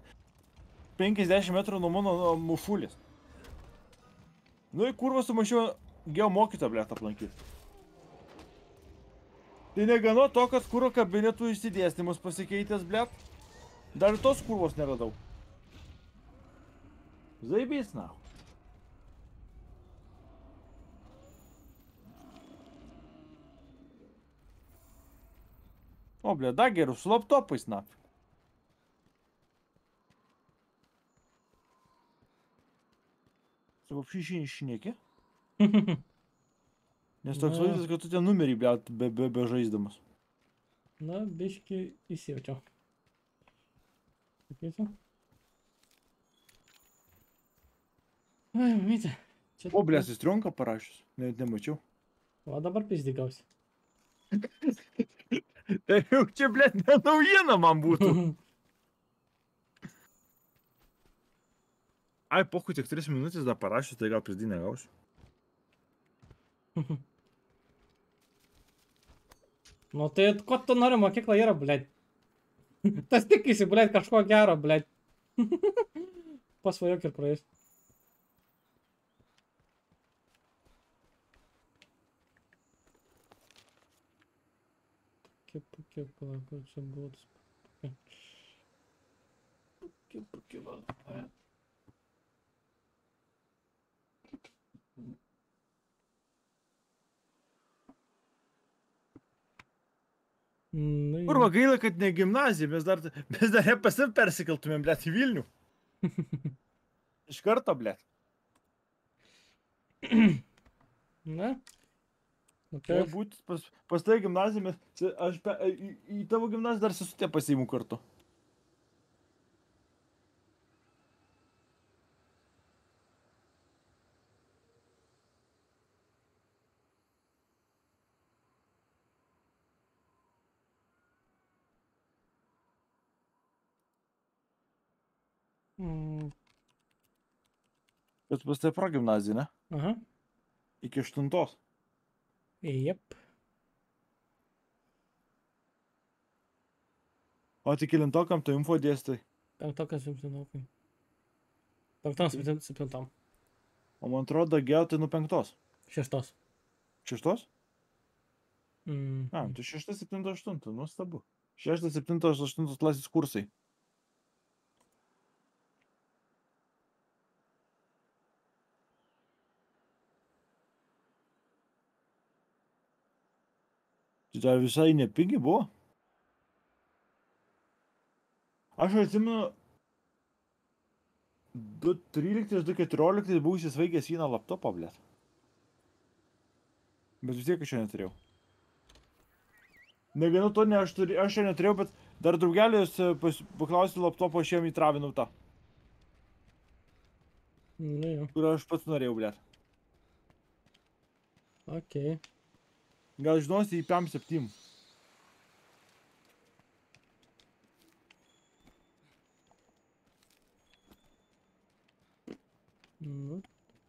Speaker 1: 50 metrų nuo mano mušulės. Nu, į kurvą sumašiau geomokytą, blėt, aplankyti. Tai negana to, kad kuro kabinetų išsidėstymus pasikeitęs, blėt. Dar ir tos kurvos neradau. Zaibys, na. O, blėt, da geriau, su laptopais, na. Su apšišinį šneki? Nes toks vaizdas, kad tu ten numerį, blėt, be žaisdamas.
Speaker 2: Na, biški įsijaučiau. Sakysiu. Ai, mamytė.
Speaker 1: O, blėt, jis trionką parašius. Net nemačiau.
Speaker 2: O dabar pizdygausi.
Speaker 1: Tai jau čia, blėt, ne naujiena man būtų. Ai, poku, tik 3 minutės dar parašius, tai gal pizdį negausiu.
Speaker 2: Nu tai ko tu nori, mokykla yra, blėt. Tas tikisi, blėt, kažko gero, blėt. Pasvajok ir praeis. Kiek, palauk, kur čia buvo. Kiek, nu,
Speaker 1: Kurva gaila, kad ne gimnazija, mes dar EPSM persikeltumėm, blėt, į Vilnių. Iš karto, blėt.
Speaker 2: Na.
Speaker 1: Tai būti pas tai gimnaziją, aš į tavo gimnaziją dar sesutę pasiimu kartu. Bet pas tai progimnazija, ne?
Speaker 2: Aha.
Speaker 1: Iki 8.
Speaker 2: Jep.
Speaker 1: O tik kelintokam tai info dėstai.
Speaker 2: 5, 7. 5, 7.
Speaker 1: O man atrodo, geo tai nuo 5.
Speaker 2: 6.
Speaker 1: 6?
Speaker 2: Mm.
Speaker 1: A, tai 6, 7, 8, nuostabu. 6, 7, 8 klasės kursai. Tai dar visai nepigi buvo. Aš atsimenu, 2013-2014 buvau įsisvaigęs vieną laptopą, blėt. Bet vis tiek aš jo neturėjau. Negana to, ne, aš jo neturėjau, bet dar draugelis paklausė laptopo, aš jam įtravinau tą,
Speaker 2: Nu jo.
Speaker 1: kur aš pats norėjau, blėt.
Speaker 2: Okei.
Speaker 1: Gal žinosi į PM7.
Speaker 2: Nu.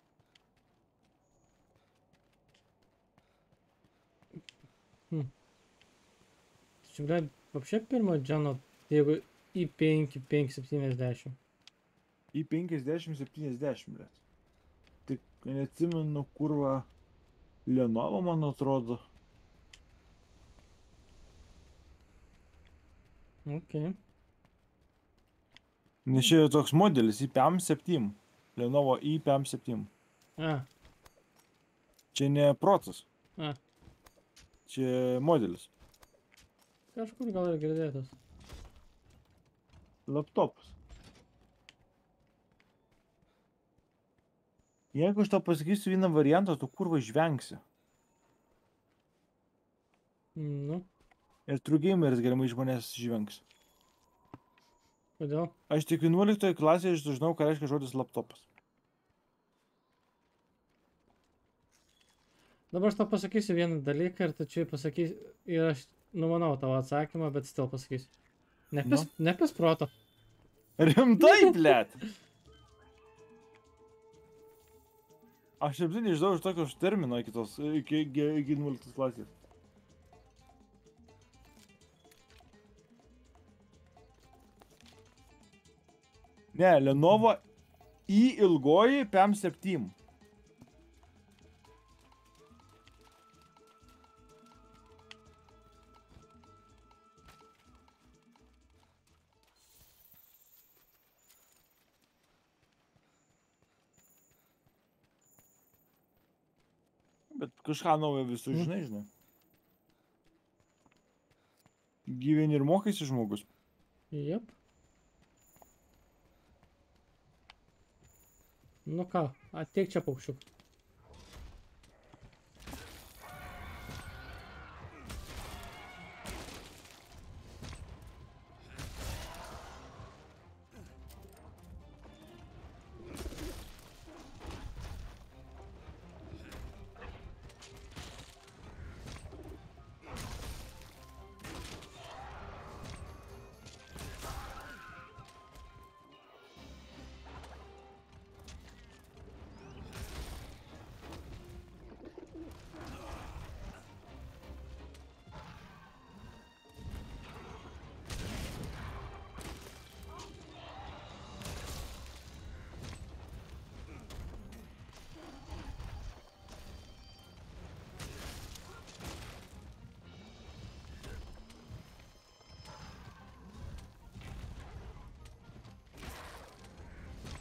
Speaker 2: Čia, blėt, вообще pirmo dženo, jeigu i5, 570.
Speaker 1: Į 50-70, blėt. Tik neatsimenu, kurva Lenovo, man atrodo.
Speaker 2: Okei.
Speaker 1: Nes čia yra toks modelis, į PM7. Lenovo į PM7.
Speaker 2: A,
Speaker 1: Čia ne procas,
Speaker 2: a.
Speaker 1: čia modelis.
Speaker 2: Kažkur gal ir girdėtas.
Speaker 1: Laptopas. Jeigu aš tau pasakysiu vieną variantą, tu kurva žvengsi.
Speaker 2: Nu,
Speaker 1: Ir True Gameris galimai iš manęs žvengs.
Speaker 2: kodėl?
Speaker 1: Aš tik 11 klasėje žinau, ką reiškia žodis laptopas.
Speaker 2: Dabar aš tau pasakysiu vieną dalyką ir tu čia pasakysi, ir aš numanau tavo atsakymą, bet still pasakysiu. Nepis proto.
Speaker 1: Rimtai, blėt! Aš apsi nežinau iš tokio termino iki 11 klasės. Ne, Lenovo į ilgoji PM7. Bet kažką naujo visų žinai. Gyveni ir mokaisi žmogus.
Speaker 2: Jep. Nu ką, ateik čia paukščiuk.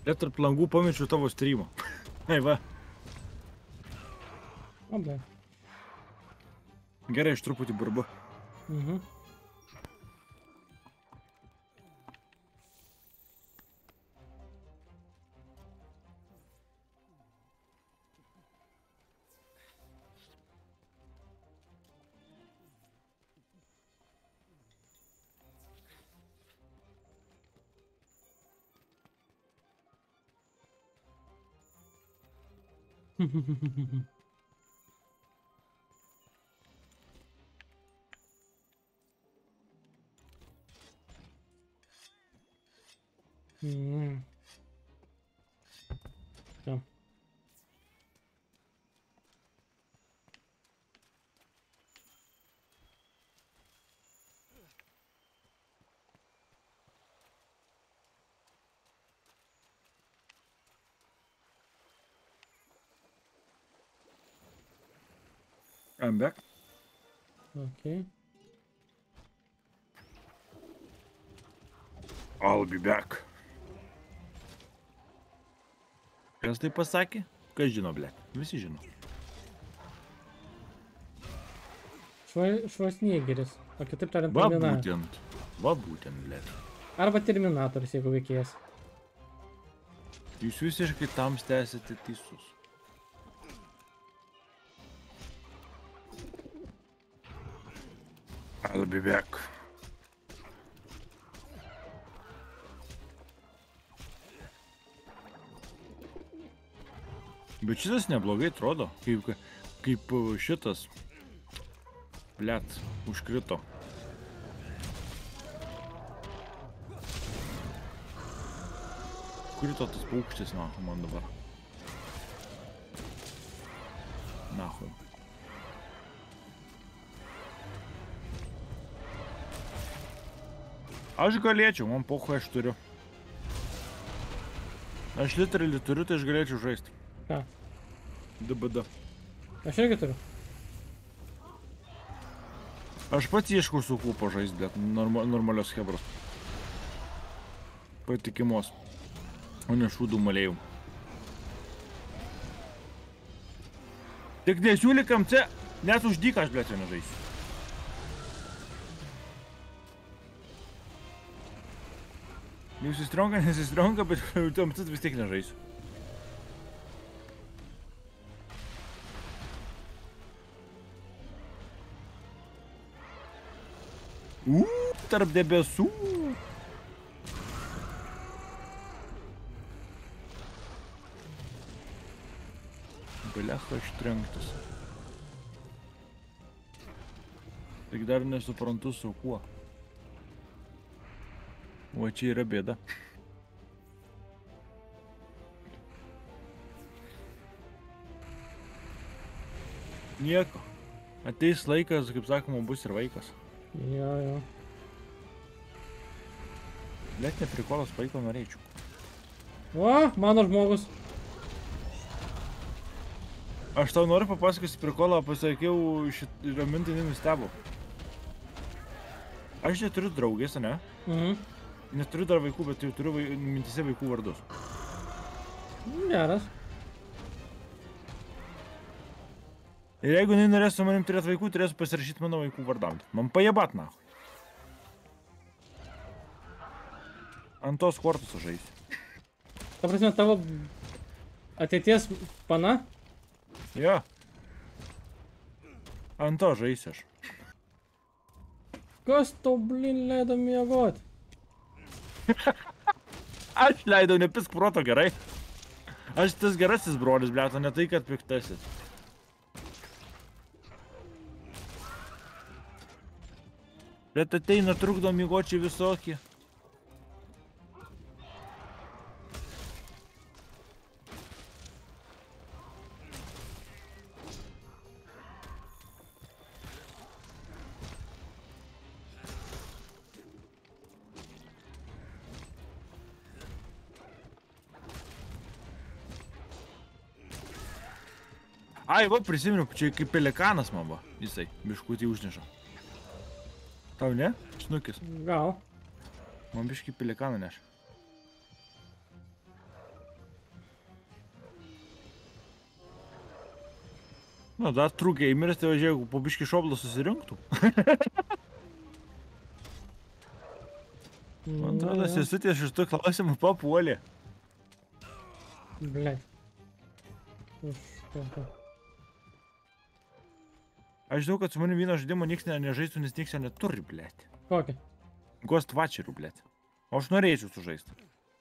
Speaker 1: Net tarp langų pamečiau tavo streamą. Ai va.
Speaker 2: O, ble.
Speaker 1: Gerai, aš truputį burbu.
Speaker 2: Mhm. Mhm. Ja.
Speaker 1: I'm back.
Speaker 2: Okay.
Speaker 1: I'll be back. Kas tai pasakė? Kas žino, ble? Visi žino.
Speaker 2: Švarcnegeris. O kitaip tariant,
Speaker 1: Va
Speaker 2: Terminatorius.
Speaker 1: būtent. Va būtent, ble.
Speaker 2: Arba Terminatorius, jeigu veikėjas.
Speaker 1: Jūs visiškai tamsti esate teisus. I'll be back. Bet šitas neblogai atrodo, kaip šitas, blet, užkrito. Krito tas paukštis, nahu, man dabar. Nahu. Aš galėčiau, man pocho aš turiu. Aš literally turiu, tai aš galėčiau žaisti.
Speaker 2: Ką?
Speaker 1: DBD.
Speaker 2: Aš irgi turiu.
Speaker 1: Aš pats ieškau su kuo pažaisti, bet normalios hebros. Patikimos. O ne šūdų malėjų. Tik nesiūlykam čia, net už dyką aš, blėt, nežaisiu. Jūs įstronga, nesistronga, bet tamsis vis tiek nežaisiu. Tarp debesų. Belecha ištrenktas. Tik dar nesuprantu su kuo. O čia yra bėda. Nieko. Ateis laikas, kaip sakoma, bus ir vaikas.
Speaker 2: Jo.
Speaker 1: Net neprikolas vaiko norėčiau.
Speaker 2: O, mano žmogus.
Speaker 1: Aš tau noriu papasakoti prikolą, pasakiau ramintai nenustebo. Aš neturiu draugės, ne?
Speaker 2: Mhm.
Speaker 1: Neturiu dar vaikų, bet jau turiu mintise vaikų vardus.
Speaker 2: Geras.
Speaker 1: Ir jeigu jinai norės su manim turėti vaikų, turėsiu pasirašyti mano vaikų vardam. Man pajebat, na. Ant tos kortos aš žaisiu.
Speaker 2: Ta prasme, tavo ateities pana?
Speaker 1: Jo. Ant to žaisiu aš.
Speaker 2: Kas tau, blin, leido miegot?
Speaker 1: Aš leidau, nepisk proto, gerai. Aš tas gerasis brolis, blėto, ne tai, kad piktasis. Bet ateina trukdo mygočiai visokie. Ai, va, prisiminiau, čia kaip pelikanas man va, jisai, biškutį užneša. Tau ne? Šnukis.
Speaker 2: Gal.
Speaker 1: Man biškį pelikaną neša. Nu, dar true gameris, tai važiuoju, jeigu po biškį šoblą susirinktų. Man atrodo, sesutė šitų klausimų papuolė.
Speaker 2: Blet.
Speaker 1: Aš žinau, kad su manim vieno žaidimo nieks nežaistų, nes nieks jo neturi, blėt.
Speaker 2: Kokį?
Speaker 1: Ghost Watcher'ų, blėt. O aš norėčiau sužaisti.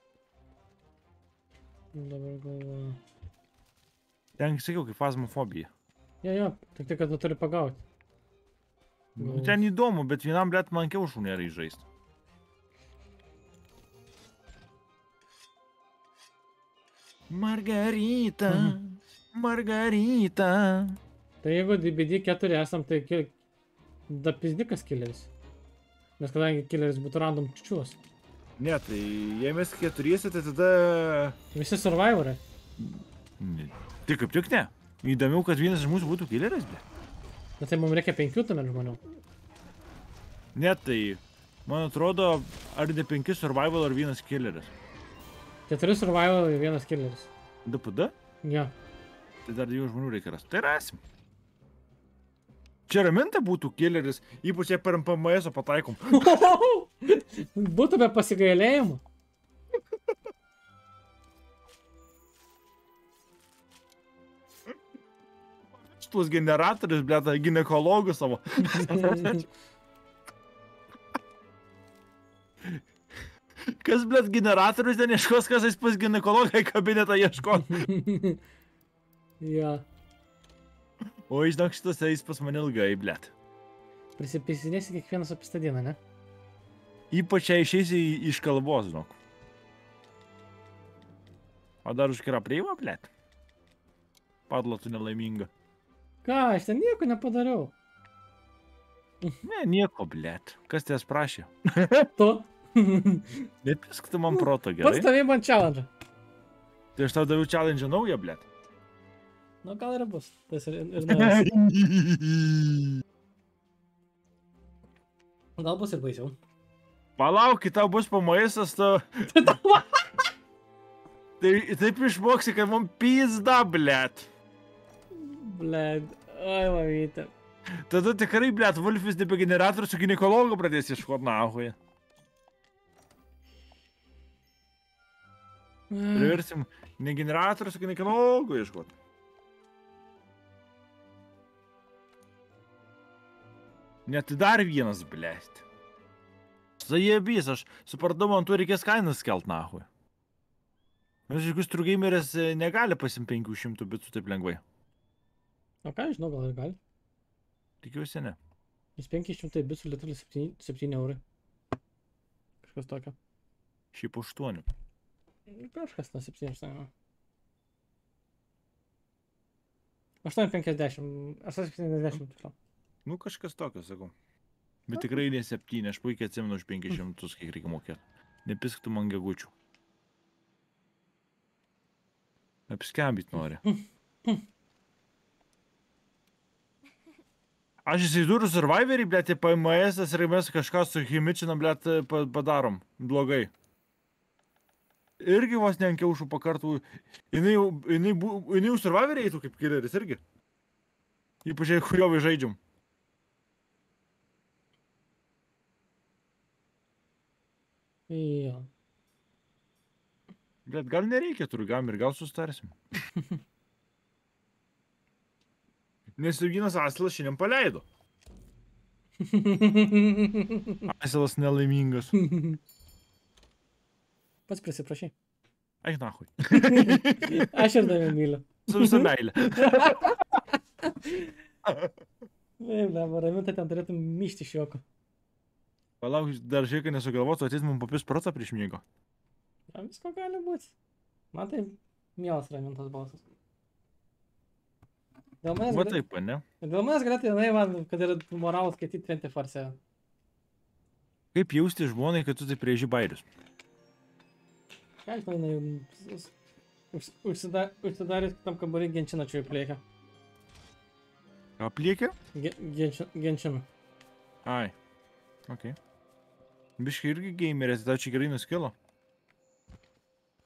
Speaker 2: Dabar galvoju.
Speaker 1: Ten, sakiau, kaip fazmofobija.
Speaker 2: Jo, tik kad tu turi pagauti.
Speaker 1: Nu, ten įdomu, bet vienam, blėt, man kiaušų nėra įžaisti. Margarita, Margarita.
Speaker 2: Tai jeigu DBD 4 esam, tai da pizdikas killeris. Nes kadangi killeris būtų random čiūs.
Speaker 1: Ne, tai jei mes keturiesi, tai tada...
Speaker 2: Visi survivorai.
Speaker 1: Ne. Tai kaip tik ne. Įdomiau, kad vienas iš mūsų būtų killeris, blėt.
Speaker 2: Bet tai mums reikia 5 tuomet žmonių.
Speaker 1: Ne, tai... Man atrodo, ar ne 5 survival, ar vienas killeris.
Speaker 2: 4 survival ir 1 killeris.
Speaker 1: DPD?
Speaker 2: Jo.
Speaker 1: Tai dar 2 žmonių reikia rasti. Tai rasim. Čia raminta būtų killeris, ypač jei per PMS pataikom.
Speaker 2: Būtų be pasigailėjimo.
Speaker 1: Šitus generatorius, blėta, ginekologų savo. Kas, blėt, generatorius ten ieškos, kas jis pas ginekologą į kabinetą ieškos.
Speaker 2: Jo.
Speaker 1: O, žinok, šitas eis pas mane ilgai, blėt.
Speaker 2: Prisipisinėsi kiekvienas apistą dieną, ne?
Speaker 1: Ypač jei išeisi iš kalbos, žinok. O dar už kira prieima, blėt. Padla tu nelaiminga.
Speaker 2: Ką, aš ten nieko nepadariau.
Speaker 1: Ne, nieko, blėt. Kas ties prašė?
Speaker 2: Tu?
Speaker 1: Nepisk tu man proto,
Speaker 2: Pats
Speaker 1: gerai?
Speaker 2: tavai man challenge.
Speaker 1: Tai aš tau daviau challenge naują, blėt.
Speaker 2: Nu, gal ir bus. Tas ir naujas. Gal bus ir baisiau.
Speaker 1: Palauk, kai tau bus pamaisas, tu... Tai taip išmoksi, kad man pizda, blėt.
Speaker 2: Bled. Oi, mamytė.
Speaker 1: Tada tikrai, blėt, Wolfis nebe generatorius su ginekologu pradės ieškot nahoje. Priversim ne generatorius su ginekologu ieškot. Net dar vienas, blėt. Zajebys, aš supratau, man tu reikės kainas skelt nahoje. Nes jokius trugameris negali pasim 500 bitų taip lengvai.
Speaker 2: O ką, žinau, gal ir gali.
Speaker 1: Tikiuosi ne.
Speaker 2: Jis 500 bitų lietuvių 7 eurai. Kažkas tokio.
Speaker 1: Šiaip 8.
Speaker 2: Kažkas na 7-8. 8,50. 8,70 tiksliau.
Speaker 1: Nu, kažkas tokio, sakau. Bet tikrai ne 7, aš puikiai atsimenu už 500, kiek reikia mokėti. Nepisk tu man gegučių. Apskambit nori. Aš įsivaizduoju Survivorį, blėt, į PMS ir mes kažką su Himičinam, blėt, padarom. Blogai. Irgi vos ne ant kiaušų pakartų. Jinai jau Survivorį eitų kaip killeris irgi. Ypač jei chujovai žaidžiam.
Speaker 2: Jo.
Speaker 1: Bet gal nereikia turgam ir gal sustarsim. Nes jau vienas asilas šiandien paleido. Asilas nelaimingas.
Speaker 2: Pats prisiprašai.
Speaker 1: Eik nahui.
Speaker 2: Aš ir tave myliu.
Speaker 1: Su visa meilė.
Speaker 2: Raminta ten turėtum myšti iš juoko.
Speaker 1: Palauk, dar žiūrėk, nesugalvotų, ateit mums papis protą prieš miego.
Speaker 2: Ja, visko gali būti. Man tai mielas Ramintos balsas. Dėl manęs
Speaker 1: Va taip, ne?
Speaker 2: galėtų jinai man, kad yra moralų skaityti 24/7.
Speaker 1: Kaip jausti žmonai, kad tu taip prieži bairius?
Speaker 2: Ką žinau, jinai užsidarys tam kambarį genčinačių įplėkia.
Speaker 1: Apliekia?
Speaker 2: Genčinu.
Speaker 1: Ai. Ok. Biškai irgi gamerės, tau čia gerai nuskilo.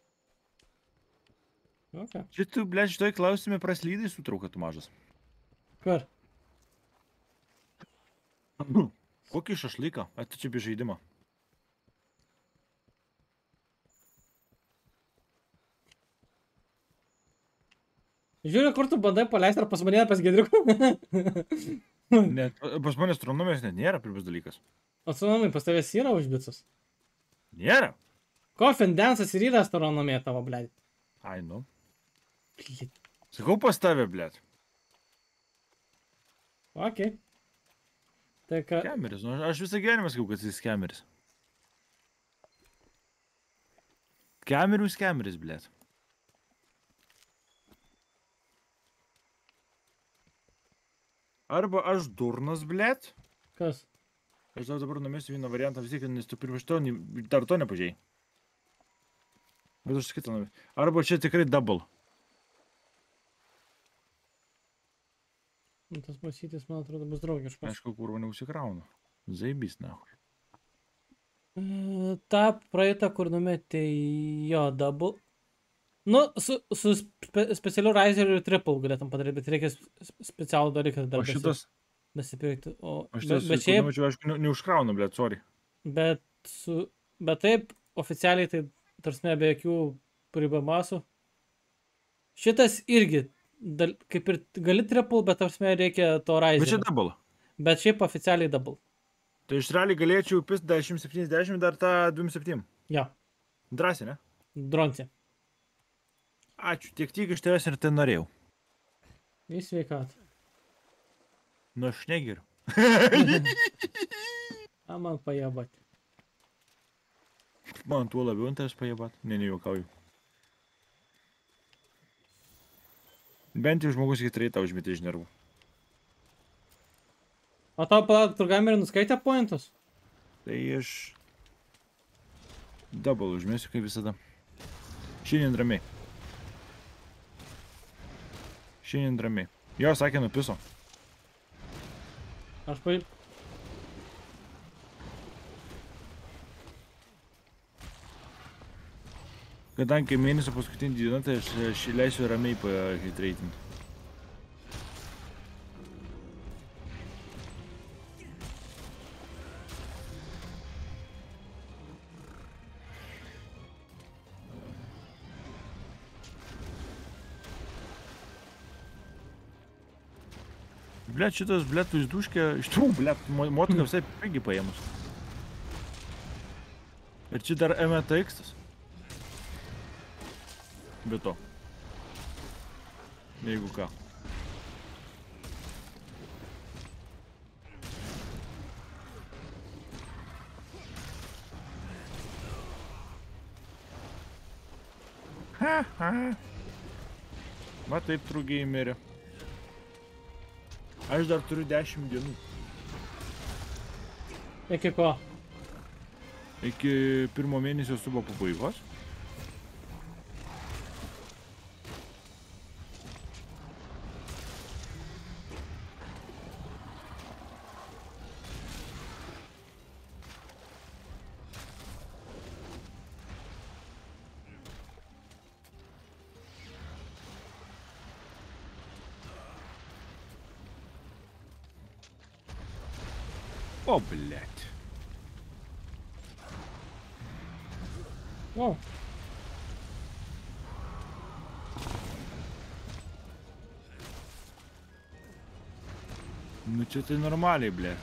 Speaker 2: Okay.
Speaker 1: Čia tu, blėt, šitoj klausime praslydai sutrauka tu mažas.
Speaker 2: Kur?
Speaker 1: Kokį šašlyką? Tu čia be žaidimą.
Speaker 2: Žiūriu, kur tu bandai paleisti, ar pas mane pas Gedriuką.
Speaker 1: Net, pas manęs astronomijos net nėra pirmas dalykas.
Speaker 2: Astronomai pas tavęs yra užbicus.
Speaker 1: Nėra.
Speaker 2: Coffin Dance'as ir yra astronomija tavo, blėt.
Speaker 1: Ai, nu. Sakau pas tave, blėt.
Speaker 2: Ok. Tai ką...
Speaker 1: Kemeris. Nu, aš visą gyvenimą sakau, kad jis kemeris. Kemeris, blėt. Arba aš durnas, blėt.
Speaker 2: Kas?
Speaker 1: Aš tau dabar numesiu vieną variantą, vis tiek, nes tu pirmas to, dar to nepažiai. Bet aš kitą numesiu. Arba čia tikrai double.
Speaker 2: Tas masytis, man atrodo, bus draugiškas.
Speaker 1: Aišku, kurva neusikrauna. Zaibys, nahui.
Speaker 2: Ta praeitą, kur numetė jo double. Nu, su specialiu riseriu ir triple galėtum padaryti, bet reikia specialų dalyką dar
Speaker 1: O šitas,
Speaker 2: nusipirkti.
Speaker 1: šitas,
Speaker 2: Bet šiaip,
Speaker 1: aišku, neužkrauna, blėt, sorry.
Speaker 2: bet taip, oficialiai tai, tarsi, be jokių pribamasų. Šitas irgi, kaip ir gali triple, bet tarsi reikia to
Speaker 1: Bet čia
Speaker 2: riserio.
Speaker 1: double.
Speaker 2: Bet šiaip oficialiai double.
Speaker 1: Tai iš realiai galėčiau pist 1070 dar tą 27.
Speaker 2: Jo,
Speaker 1: Drąsiai, ne?
Speaker 2: dronci.
Speaker 1: Ačiū, tiek iš tavęs ir tai norėjau.
Speaker 2: Į sveikatą.
Speaker 1: Nu, aš negeriu.
Speaker 2: A, man pajabati.
Speaker 1: Man tuo labiau ant tavęs pajebat. Ne, nejuokauju. Bent jau žmogus tikrai tau užmetė iš nervų.
Speaker 2: O tau palauk, turgamerį nuskaitė pointus?
Speaker 1: Tai aš... Double užmėsiu kaip visada. Šiandien ramiai. Šiandien ramiai. Jo, sakė, nupiso.
Speaker 2: Aš
Speaker 1: Kadangi mėnesio paskutinį dieną, tai aš leisiu ramiai pahitreitinti. Blet, šitas, blet, išduškė, iš tų, blet, motika visai pigi paėmus. Ir čia dar MTX-tas. Be to. Jeigu ką. Va taip trugiai mirė. Aš dar turiu 10 dienų.
Speaker 2: Iki ko?
Speaker 1: Iki pirmo mėnesio subo pabaigos. О, блядь.
Speaker 2: O.
Speaker 1: Nu čia tai normaliai, blė.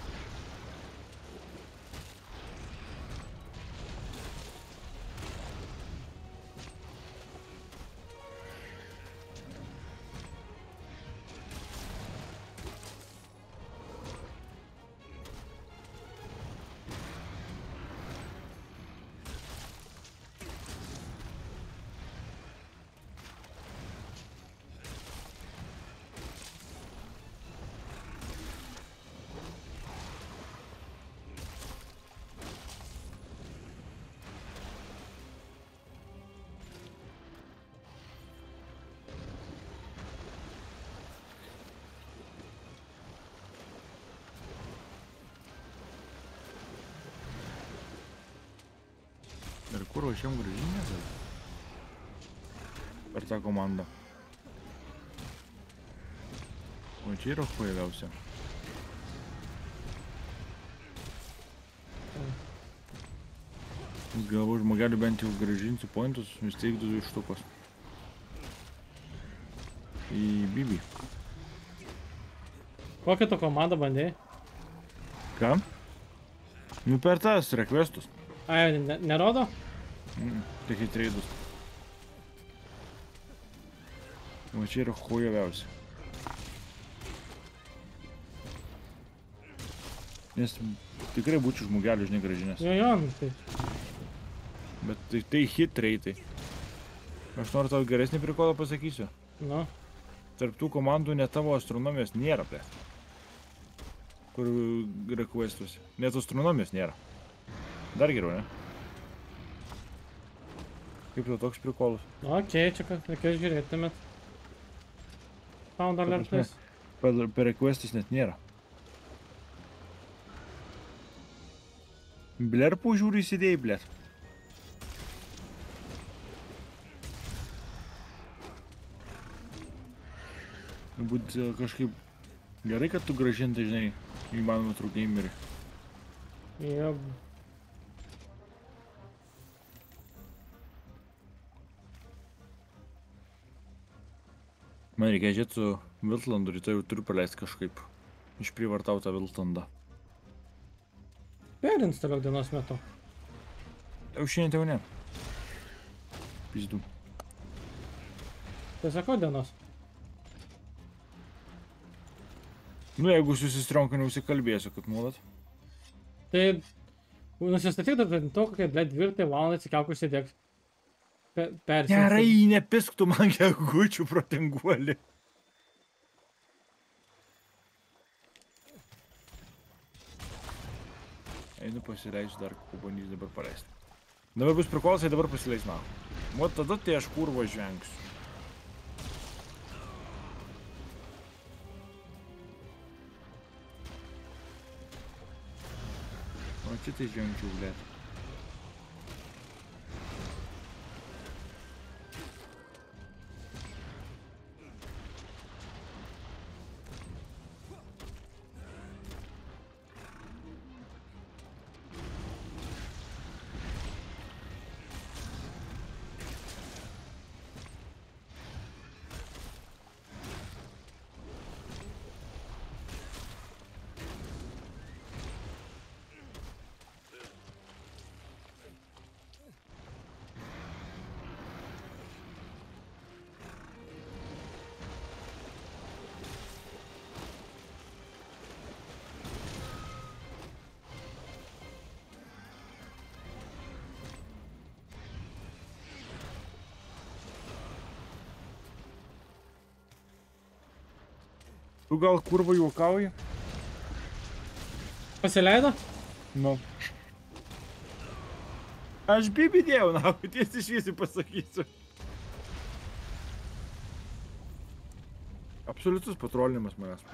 Speaker 1: Ir kur aš jam grįžinės? Per tą komandą. O čia yra chuiviausia. Galvoju, žmogeliu bent jau grąžinsiu pointus, vis tiek 2 štukos. Į Bibi.
Speaker 2: Kokią tu komandą bandėjai?
Speaker 1: Ką? Nu per tas requestus.
Speaker 2: Ai, nerodo?
Speaker 1: Tik į treidus. O čia yra chuiviausia. Nes tikrai būčiau žmogeliu, žinai, grąžinęs.
Speaker 2: Jo, tai.
Speaker 1: Bet tai hit reitai. Aš noriu tau geresnį prikolą pasakysiu.
Speaker 2: Nu.
Speaker 1: Tarp tų komandų net tavo astronomijos nėra, ble. Kur requestuose. Net astronomijos nėra. Dar geriau, ne? Kaip tau toks prikolas?
Speaker 2: Okei, čia kad reikės žiūrėtumėt. Sound alertais.
Speaker 1: Per requestus net nėra. Blerpų žiūri įsidėjai, bler. Būt kažkaip gerai, kad tu grąžintai, žinai, įmanoma true gamerį.
Speaker 2: Jo.
Speaker 1: Man reikia žiūrėti su Viltlandu, rytoj jau turiu paleisti kažkaip. Išprivartautą Viltlandą.
Speaker 2: Perinstaliuok dienos metu.
Speaker 1: Jau šiandien jau ne. Pizdu.
Speaker 2: Tai sakau dienos.
Speaker 1: Nu, jeigu susistronku, neusikalbėsiu, kad nuolat.
Speaker 2: Tai nusistatyk dar to, kokie, ble, 2 valandą atsikelk užsidėk. Persinkti.
Speaker 1: Gerai, nepisk tu man gegučių protinguolį. Einu pasileisiu dar, pabandysiu dabar paleisti. Dabar bus prikolas, tai dabar pasileis na. O tada tai aš kurvo žvengsiu. O čia tai žvengčiau, blėt. Tu gal kurva juokauji?
Speaker 2: Pasileido?
Speaker 1: Nu. Aš Bibi dėjau, na, tiesiai šviesiai pasakysiu. Absoliutus patrolinimas manęs.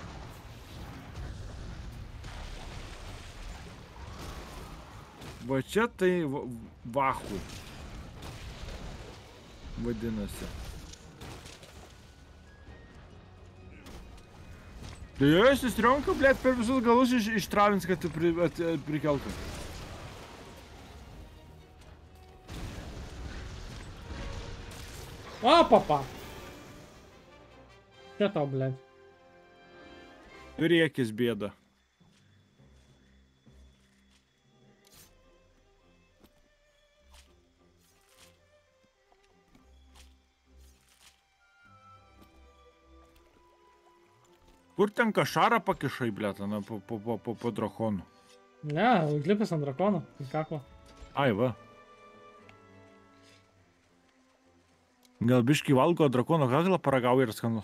Speaker 1: Va čia tai vahu. Vadinasi. Tai jo, aš susitronkiau, blėt, per visus galus ištravins, kad tu prikeltų.
Speaker 2: O, papa. Čia tau, ble.
Speaker 1: Riekis bėda. Kur ten kašarą pakišai, blėt, na, po drakonu?
Speaker 2: Ne, užlipęs ant drakono, ant kaklo.
Speaker 1: Ai, va. Gal biškį valgo drakono kaklą paragauja ir skanus.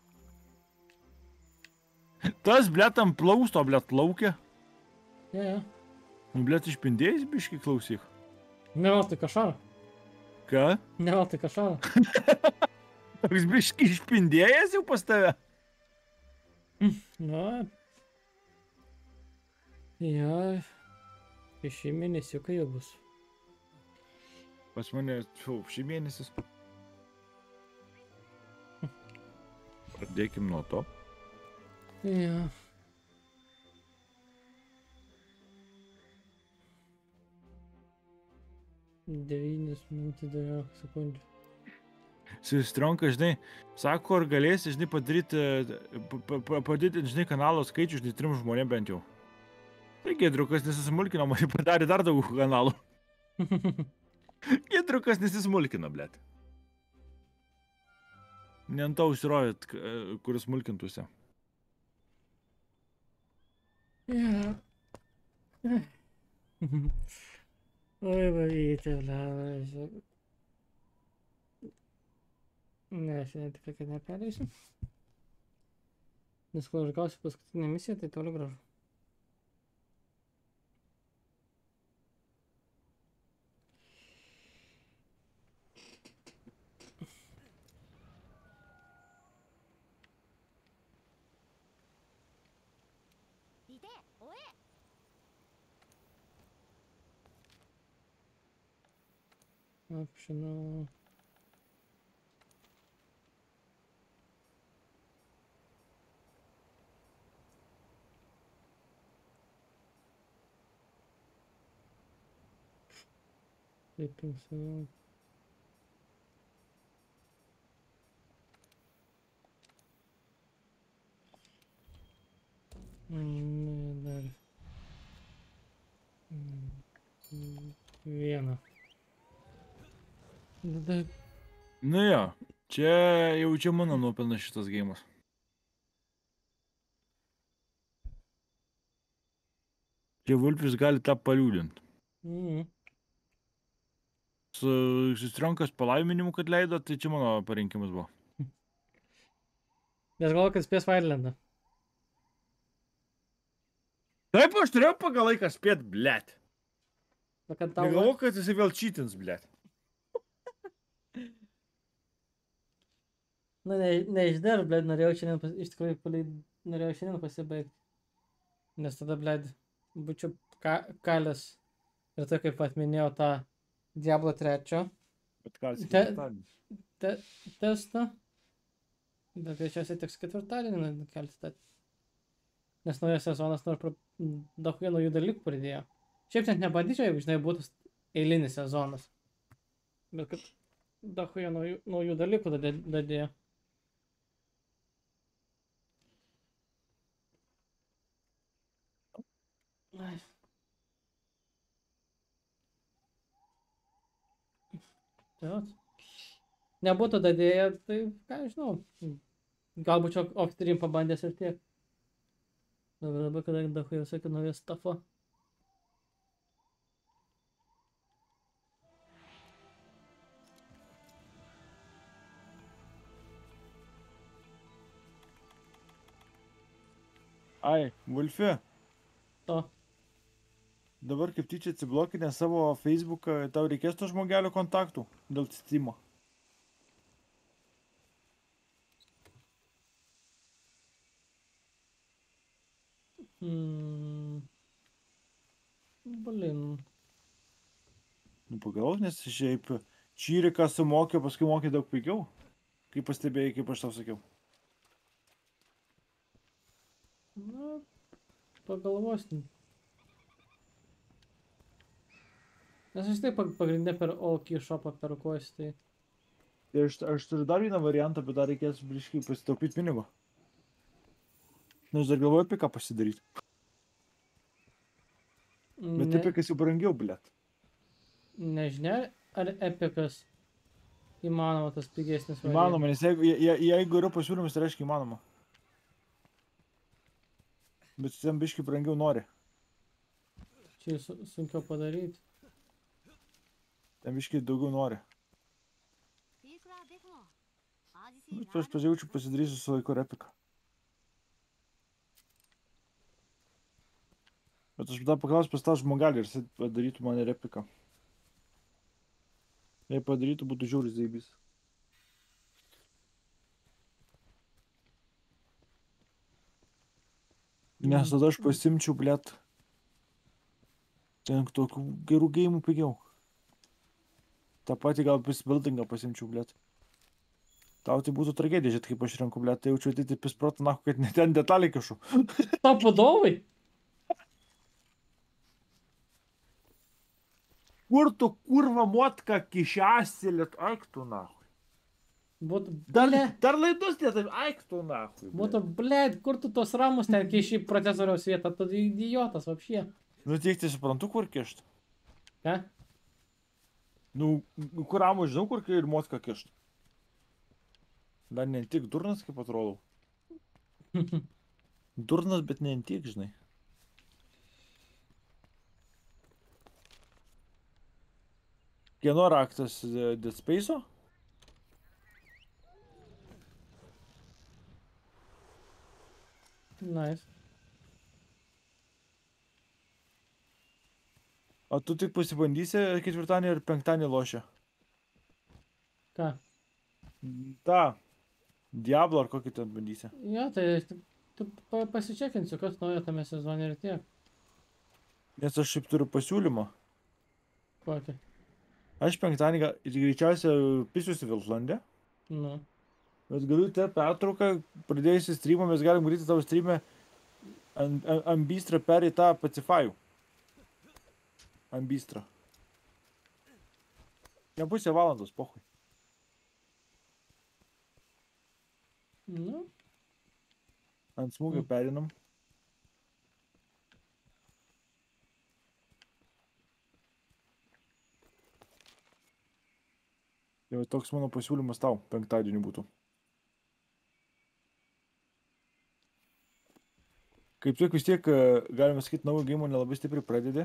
Speaker 1: Tas, blėt, ant plausto, blėt, laukia.
Speaker 2: Ja.
Speaker 1: Blėt, išpindėjęs biškį klausyk.
Speaker 2: Ne veltui kašarą.
Speaker 1: Ką?
Speaker 2: Ne veltui kašarą.
Speaker 1: Toks biškį išpindėjęs jau pas tave?
Speaker 2: Na. Ja. Šį mėnesiuką jau bus.
Speaker 1: Pas mane, šį mėnesis. Pradėkim nuo to.
Speaker 2: Jo. Devynis minutės 19 sekundžių.
Speaker 1: Sustronka, žinai, sako, ar galėsi, žinai, padidinti, žinai, kanalo skaičių, žinai, 3 žmonėm bent jau. Tai Giedriukas nesismulkino, man padarė dar daugiau kanalų. Giedriukas nesismulkino, blėt. Ne ant to užsirovėt, kuris smulkintųsi.
Speaker 2: Jo. Oi, valytė, bleva. Ne, šiandien tikrai, kad neperleisiu. Nes kol aš gausiu paskutinę misiją, tai toli gražu. Optional. Sleeping zone. Dar. Vieną. Tada
Speaker 1: Nu jo, čia jau čia mano nuopelnas šitas geimas. Čia Vulfis gali tą paliūdinti. Su Sustronkas palaiminimu, kad leido, tai čia mano parinkimas buvo.
Speaker 2: Nes galvoju, kad spės Firelandą.
Speaker 1: Taip, aš turėjau pagal laiką spėt, blėt.
Speaker 2: Na, kad tau...
Speaker 1: Negalvoju, kad jisai vėl čytins, blėt.
Speaker 2: Nu, neišdar, blėd, norėjau šiandien, iš tikrųjų, norėjau šiandien pasibaigti. Nes tada, blėd, būčiau kalęs. Ir tai, kaip atminėjau tą Diablo 3
Speaker 1: Bet kalis
Speaker 2: Te-
Speaker 1: ketvirtadienis.
Speaker 2: testą. Bet greičiausiai teks ketvirtadienį kelti tą. Nes naujas sezonas nors daug naujų dalykų pridėjo. Šiaip net nebandyčiau, jeigu, žinai, būtų eilinis sezonas. Bet kad daug naujų dalykų dadėjo. Ai. Tai vat. Nebūtų dadėję, tai ką aš žinau. Galbūt čia off-stream pabandęs ir tiek. Dabar, kadangi daug jau sakė naują stafą.
Speaker 1: Ai, Vulfi,
Speaker 2: To.
Speaker 1: dabar kaip tyčia atsiblokinę savo Facebooką, tau reikės to žmogelio kontaktų dėl Steam'o.
Speaker 2: Blin.
Speaker 1: Nu pagalvok, nes šiaip čyriką sumokė, paskui mokė daug pigiau. Kaip pastebėjai, kaip aš tau sakiau.
Speaker 2: Na, pagalvosim. Nes aš taip pagrindė per OK shopą perkuosi, tai...
Speaker 1: Tai aš turiu dar vieną variantą, bet dar reikės biškai pasitaupyti pinigų. Nu, aš dar galvoju apie ką pasidaryti. Bet Epikas jau brangiau, blėt.
Speaker 2: Nežinia, ar Epikas įmanoma tas pigesnis
Speaker 1: Įmanoma, nes jeigu yra pasiūlymas, tai reiškia įmanoma. Bet ten biškai brangiau nori.
Speaker 2: Čia sunkiau padaryti.
Speaker 1: Ten biškai daugiau nori. Bet aš pažiūrėčiau, pasidarysiu su laiku Epiką. Bet aš dar paklausiu pas tą žmogelį, ir jis padarytų man ir Epiką. Jei padarytų, būtų žiūris zaibys. Nes tada aš pasimčiau, blėt. Ten tokių gerų geimų pigiau. Ta pati gal Buildingą pasimčiau, blėt. Tau tai būtų tragedija, žiūrėt, kaip aš renku, blėt, tai jaučiu atiti pisprotą, nahu, kad net ten detalį kišu.
Speaker 2: Top vadovai?
Speaker 1: Kur tu kurva motka kišasi, liet, aiktų, nahu.
Speaker 2: Būtų,
Speaker 1: Dar laidus tie taip, aiktų, nahu.
Speaker 2: būtų, blėt, kur tu tos ramus ten kiši procesoriaus vietą, tu idiotas, vapšie.
Speaker 1: Nu, tiek tai suprantu, kur kišt.
Speaker 2: Ką?
Speaker 1: Nu, kur ramu žinau, kur ir motka kišt. Dar ne tik durnas, kaip atrodo. Durnas, bet ne tik, žinai. Kieno raktas Dead Space'o?
Speaker 2: Nice.
Speaker 1: O tu tik pasibandysi ketvirtadienį ir penktadienį lošia?
Speaker 2: Ką?
Speaker 1: Ta. Diablo ar kokį ten bandysi?
Speaker 2: Jo, tai tu pasičekinsiu, kas naujo tame sezone ir tiek.
Speaker 1: Nes aš šiaip turiu pasiūlymą.
Speaker 2: Kokį?
Speaker 1: Aš penktadienį greičiausiai pisiuosi Vilflande.
Speaker 2: Nu.
Speaker 1: Bet galiu tą pertrauką, pradėjusi streamą, mes galim daryti tavo streamę Ambistrą per į tą Pacify'ų. Ambistrą. Ne pusę valandos, pohui.
Speaker 2: Nu.
Speaker 1: Ant smūgio perinam. Tai va toks mano pasiūlymas tau penktadienį būtų. Kaip tik vis tiek, galime sakyti, naujo game nelabai stipriai pradedi.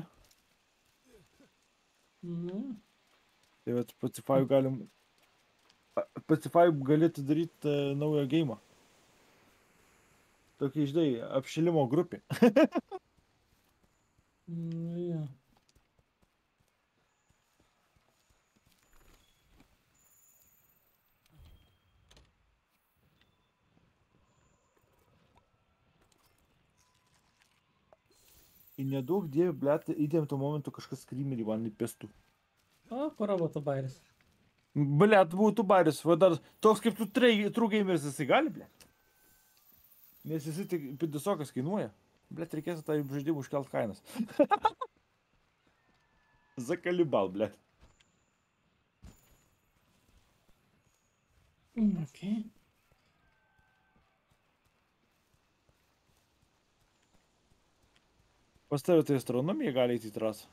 Speaker 2: Nu.
Speaker 1: Tai vat Pacify'ų galim... Pacify'ų galėtų daryti naują game. Tokį, žinai, apšilimo grupį.
Speaker 2: Nu, jo.
Speaker 1: Į nedaug dievį, blėt, įdėm tuo momentu kažkas skrymelį man įpestų.
Speaker 2: O, pora būtų bairis.
Speaker 1: Blėt, būtų baris, va dar toks kaip tu true gameris jisai gali, blėt. Nes jisai tik pidisokas kainuoja. Blėt, reikės tą žaidimą užkelt kainas. Zakalibal, blėt.
Speaker 2: Okay.
Speaker 1: Pas tave tai astronomija gali įti į trasą.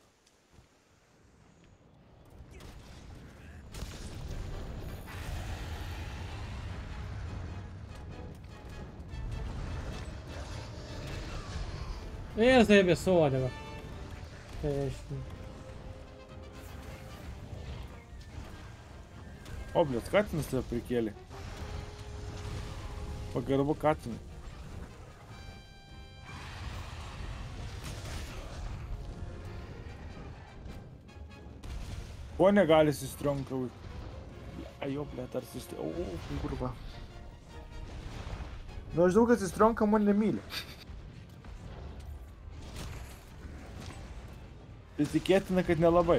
Speaker 2: Я заебе суодева.
Speaker 1: O, blėt, Katinas tave prikėlė. Pagarbu Katinui. Ko negali sistronka? Ajo, blėt, ar sistronka? O, kurva. Nu, aš žinau, kad sistronka man nemyli. Tai tikėtina, kad nelabai.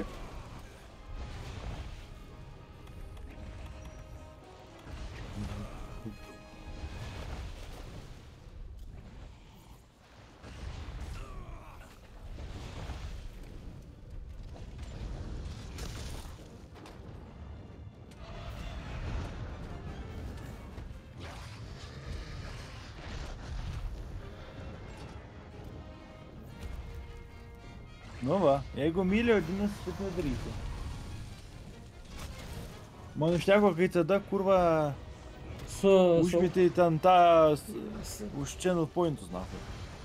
Speaker 1: Nu va, jeigu myli, vadinasi, taip nedarysiu. Man užteko, kai tada kurva užmetė ten tą už channel pointus, nafai.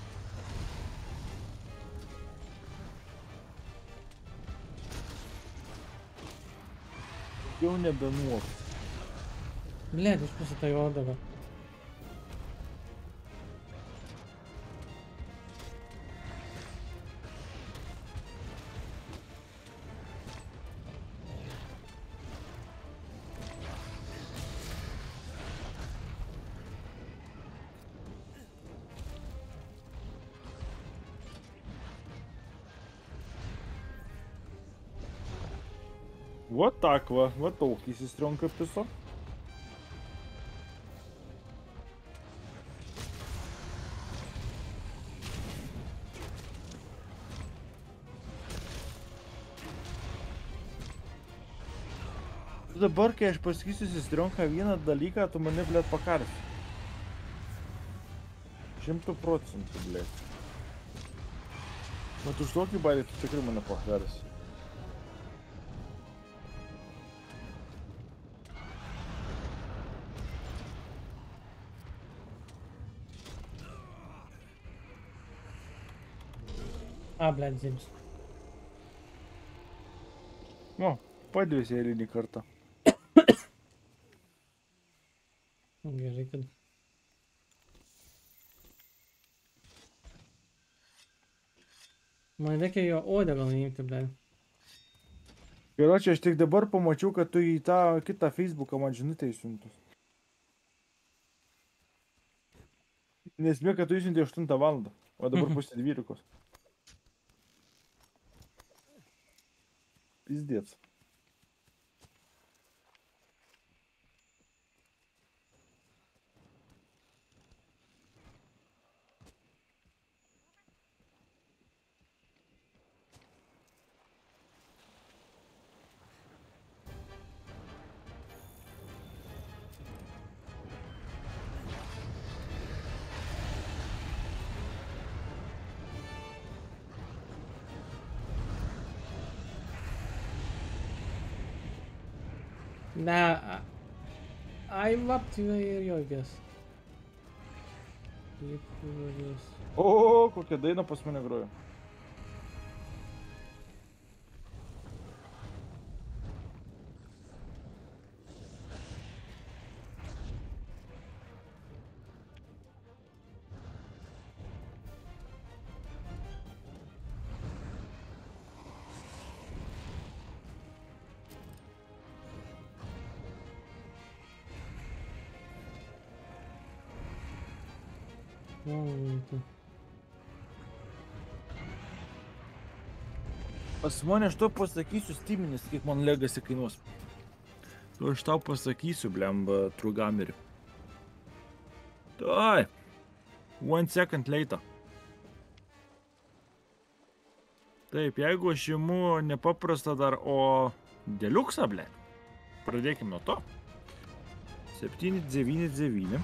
Speaker 1: Jau nebenuok.
Speaker 2: Блядь, уж после того отдава.
Speaker 1: Вот так va, va tokį sistronką piso. Dabar, kai aš pasakysiu sestronką vieną dalyką, tu mane, blėt, pakarsi. 100%, blėt. Mat už tokį bailį tu tikrai mane pakarsi.
Speaker 2: A, blėt, zims.
Speaker 1: O, padvėsi eilinį kartą.
Speaker 2: Gerai, kad. Man reikia jo odegą nuimti, blėt.
Speaker 1: Ir čia aš tik dabar pamačiau, kad tu į tą kitą Facebooką man žinutę įsiuntus. Nesmė, kad tu įsiuntė 8 valandą, o dabar pusė 12. Pizdėts.
Speaker 2: Nah, I'm up to your guess.
Speaker 1: O, kokią dainą pas mane groja. Pas mane aš to pasakysiu Steaminis, kiek man Legacy kainuos. Tu aš tau pasakysiu, blemba, Trugamerį. Tai. 1 second later. Taip, jeigu aš imu nepaprastą dar, o deluxą, ble. Pradėkime nuo to. 799.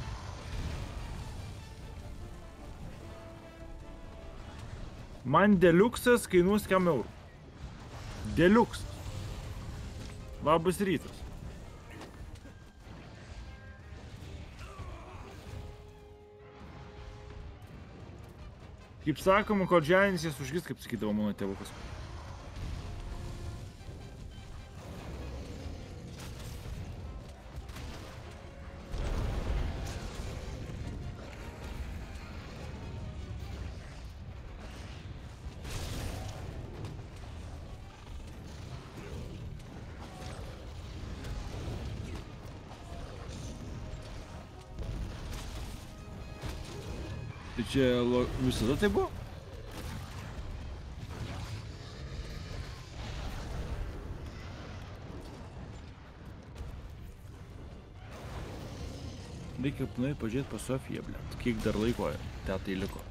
Speaker 1: Man deluxas kainuos kiam eurų. Deluxas. Labas rytas. Kaip sakoma, kol džianis jas užgis, kaip sakydavo mano tėvukas. Tai čia visada tai buvo? Reikia apnai pažiūrėti pas Sofiją, blėt. Kiek dar laiko tetai liko.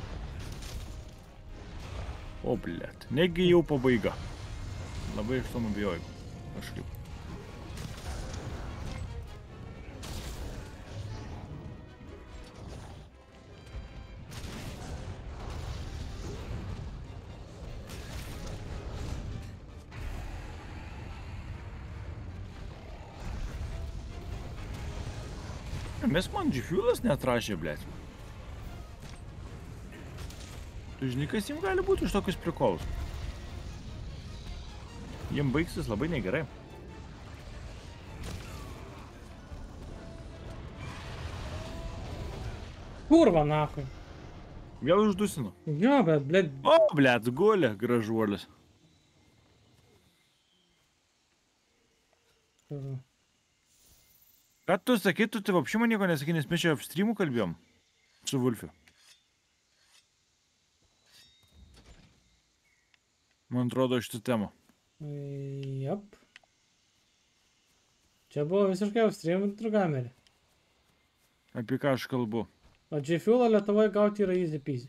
Speaker 1: O, blėt. Negi jau pabaiga. Labai iš tom abejoju. Kažkaip. Mes man G-Fuelas neatrašė, blėt. Tu žinai, kas jiems gali būti už tokius prikolus? Jiem baigsis labai negerai.
Speaker 2: Kurva, nahui.
Speaker 1: Vėl uždusinu.
Speaker 2: Jo, bet, blėt.
Speaker 1: O, blėt, gulė, gražuolis. Ką tu sakai, tu tai vapšimo nieko nesakai, nes mes čia apstreamų kalbėjom su Vulfiu. Man atrodo šitą temą.
Speaker 2: Jap. Čia buvo visiškai apstream Trugamerį.
Speaker 1: Apie ką aš kalbu.
Speaker 2: O G-Fuelą Lietuvoje gauti yra easy peasy.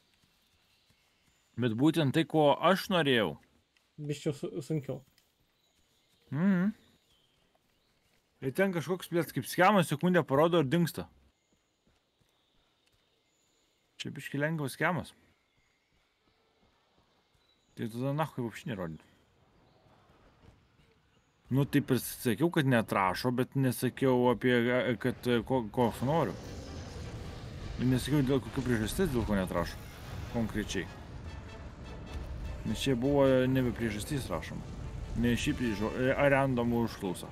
Speaker 1: Bet būtent tai, ko aš norėjau.
Speaker 2: Biščiau sunkiau.
Speaker 1: Ir ten kažkoks plėts kaip skemas, sekundę parodo ir dingsta. Čia biški lengvas skemas. Tai tada nahui vapšinį rodyti. Nu taip ir sakiau, kad neatrašo, bet nesakiau apie, kad ko aš noriu. Ir nesakiau, dėl kokių priežastis, dėl ko neatrašo. Konkrečiai. Nes čia buvo nebe priežastys rašoma. Ne šiaip random užklausa.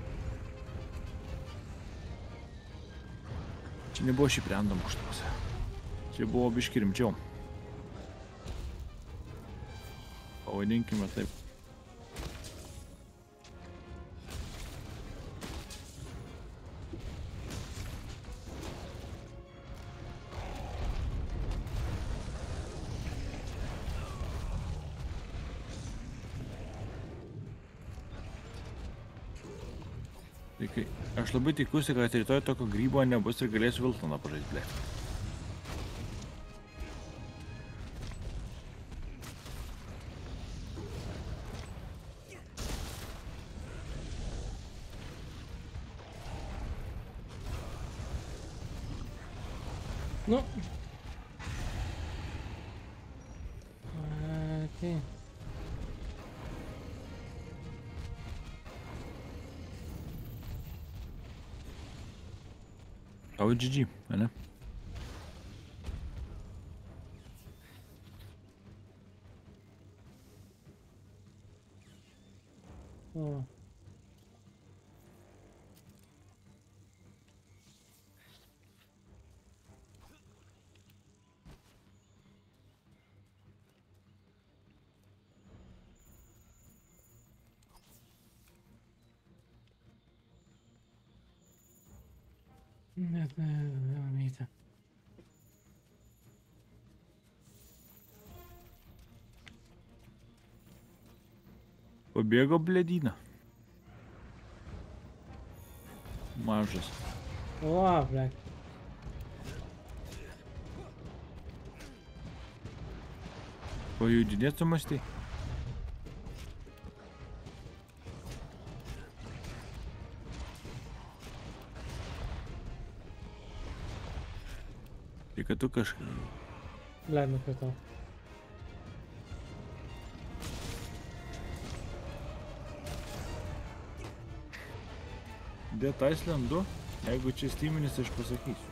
Speaker 1: Čia nebuvo šiaip random užklausa. Čia buvo biški rimčiau. Pavadinkime taip. Aš labai tikiuosi, kad rytoj tokio grybo nebus ir galėsiu Viltoną pažaisti, ble.
Speaker 2: Nu. Okay.
Speaker 1: Tau GG, ane?
Speaker 2: O. Net mamytė.
Speaker 1: Pabėgo bledyną. Mažas.
Speaker 2: O, blek.
Speaker 1: Pajudinėt sumastai. Tai kad tu kažką...
Speaker 2: Blek, nukritau.
Speaker 1: Dėtais lendu, jeigu čia styminis, aš pasakysiu.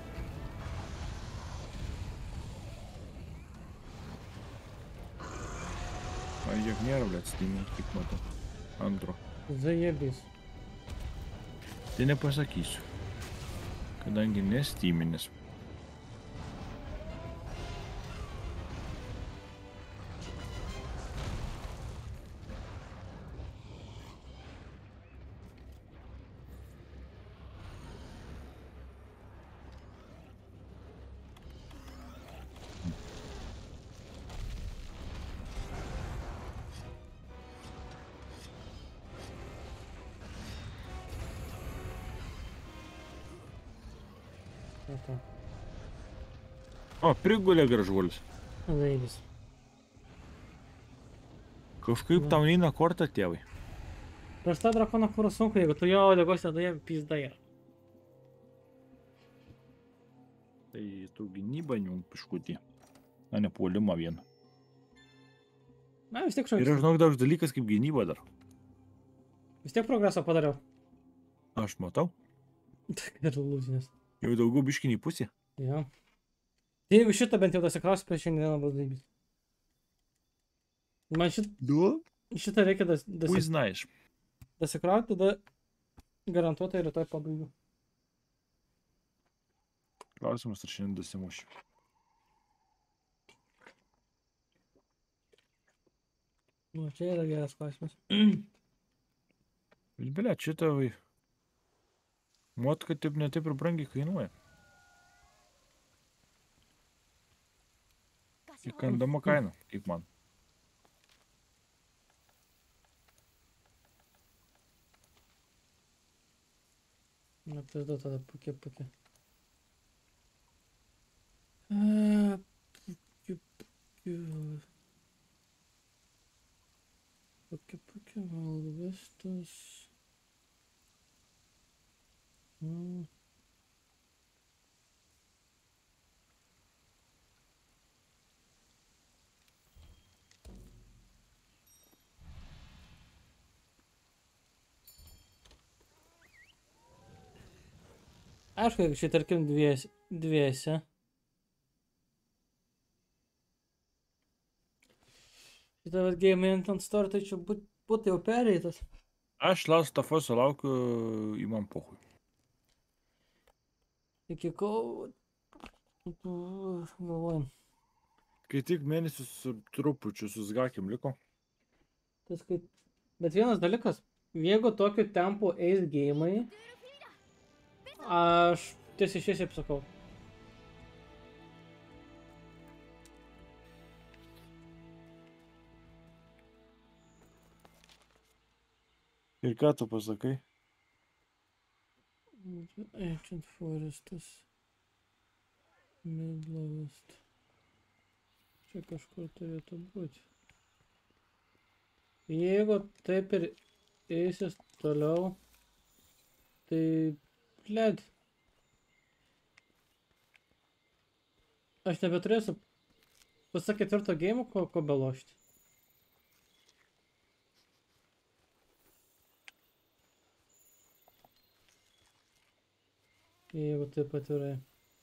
Speaker 1: Pažiūrėk, nėra, blėt, styminis, kaip matau. Antro.
Speaker 2: Zajebys.
Speaker 1: Tai nepasakysiu. Kadangi nestyminis. O, prigulė gražuolis.
Speaker 2: Zajebys.
Speaker 1: Kažkaip tau neina kortą, tėvai.
Speaker 2: Prieš tą drakoną kūrą sunku, jeigu tu jo uodegos nedaje, pizda yra.
Speaker 1: Tai tu gynybą jum piškutį. Na, ne puolimą vieną.
Speaker 2: Na, vis tiek
Speaker 1: Ir
Speaker 2: šauks.
Speaker 1: aš žinok, toks dalykas kaip gynyba dar.
Speaker 2: Vis tiek progreso padariau.
Speaker 1: Aš matau.
Speaker 2: Ir lūzinės.
Speaker 1: Jau daugiau biškinį pusė.
Speaker 2: Jo. Tai jeigu šitą bent jau dasikrausiu, prieš šiandieną bus daibys. Man šitą reikia
Speaker 1: Uiznaiš.
Speaker 2: dasikrauti, tada garantuotai rytoj pabaigiu.
Speaker 1: Klausimas, ar šiandien dasimušiu.
Speaker 2: Nu, čia yra geras klausimas.
Speaker 1: Bet belia, šitą vai. Motka taip netaip ir brangiai kainuoja. Įkandama kaina, kaip man.
Speaker 2: Na, pizdu tada pukė. Pukė, malvestas. Aišku, jeigu čia tarkim dviese. Šitą vat game ant store, tai čia būtų jau pereitas.
Speaker 1: Aš Last of Us laukiu, į man pohui.
Speaker 2: Iki kol... Galvojam.
Speaker 1: Kai tik mėnesius su trupučiu susgakim liko.
Speaker 2: Bet vienas dalykas, jeigu tokiu tempu eis game'ai, aš tiesiai šiesiai sakau.
Speaker 1: Ir ką tu pasakai?
Speaker 2: Ancient Forestas. Midlowest. Čia kažkur turėtų būti. Jeigu taip ir eisis toliau, tai bled. Aš nebeturėsiu pasak 4 game, ko belošti. Jeigu taip atvirai.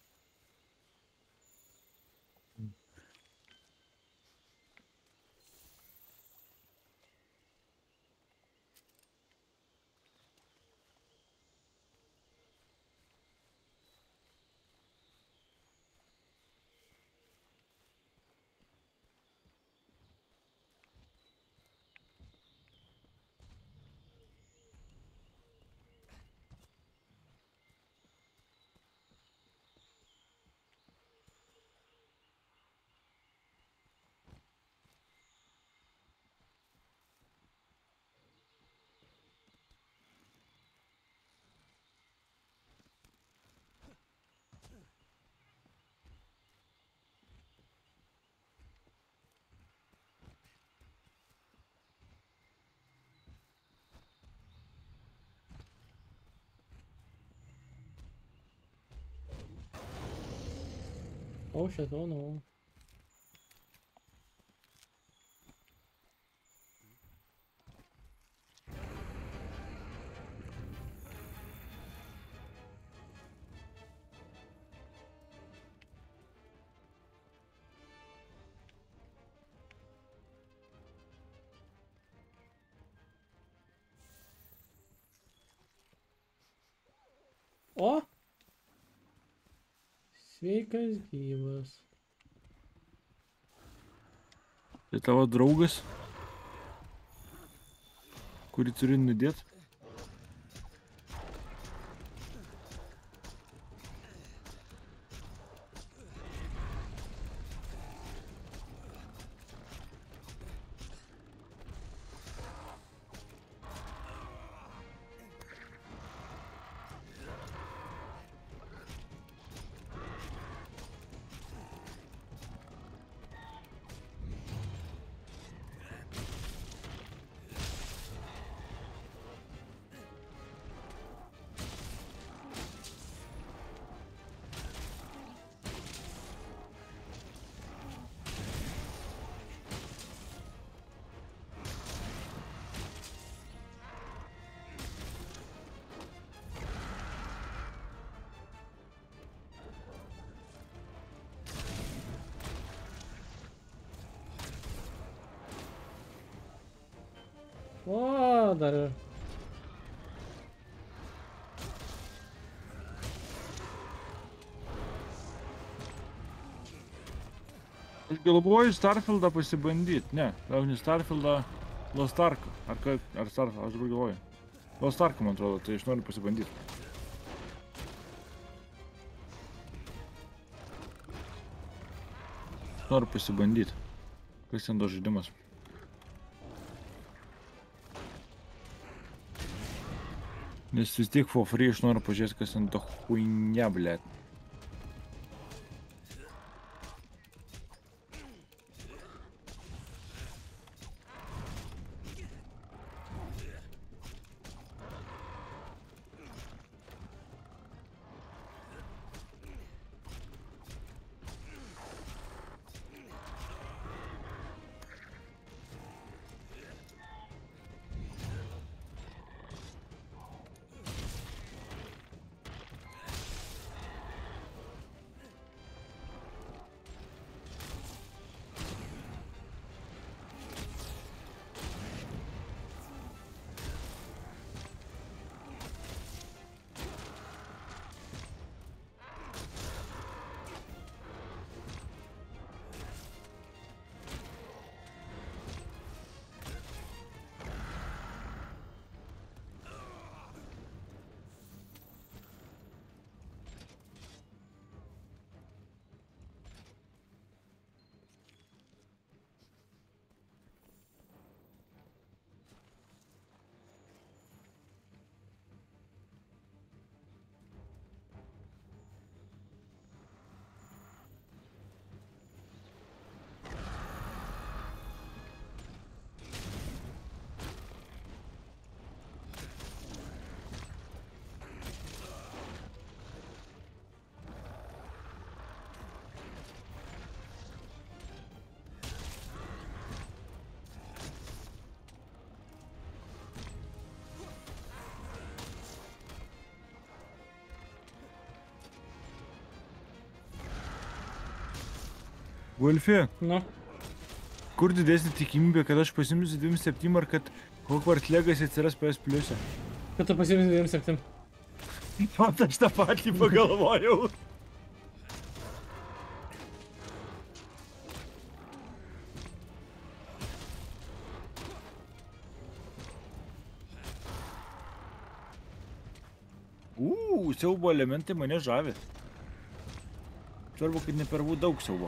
Speaker 2: Oh shit, oh no. O! Sveikas gyvas.
Speaker 1: Tai tavo draugas, kurį turi nudėt.
Speaker 2: O, dar ir.
Speaker 1: Aš galvoju Starfieldą pasibandyt. Ne, gal ne Starfieldą, Lost Ark. Ar Starfield, aš dabar galvoju. Lost Ark, man atrodo, tai aš noriu pasibandyt. Noriu pasibandyt. Kas ten do žaidimas. Nes vis tiek for free aš noriu pažiūrėti, kas ten to huinia, blėt. Wolfi,
Speaker 2: Nu,
Speaker 1: kur didesnė tikimybė, kad aš pasimsiu 27 ar kad Hogwarts Legacy atsiras PS Pliuse?
Speaker 2: kad tu pasirinkai 27.
Speaker 1: Man aš tą patį pagalvojau. Siaubo elementai mane žavi. Svarbu, kad ne per daug siaubo.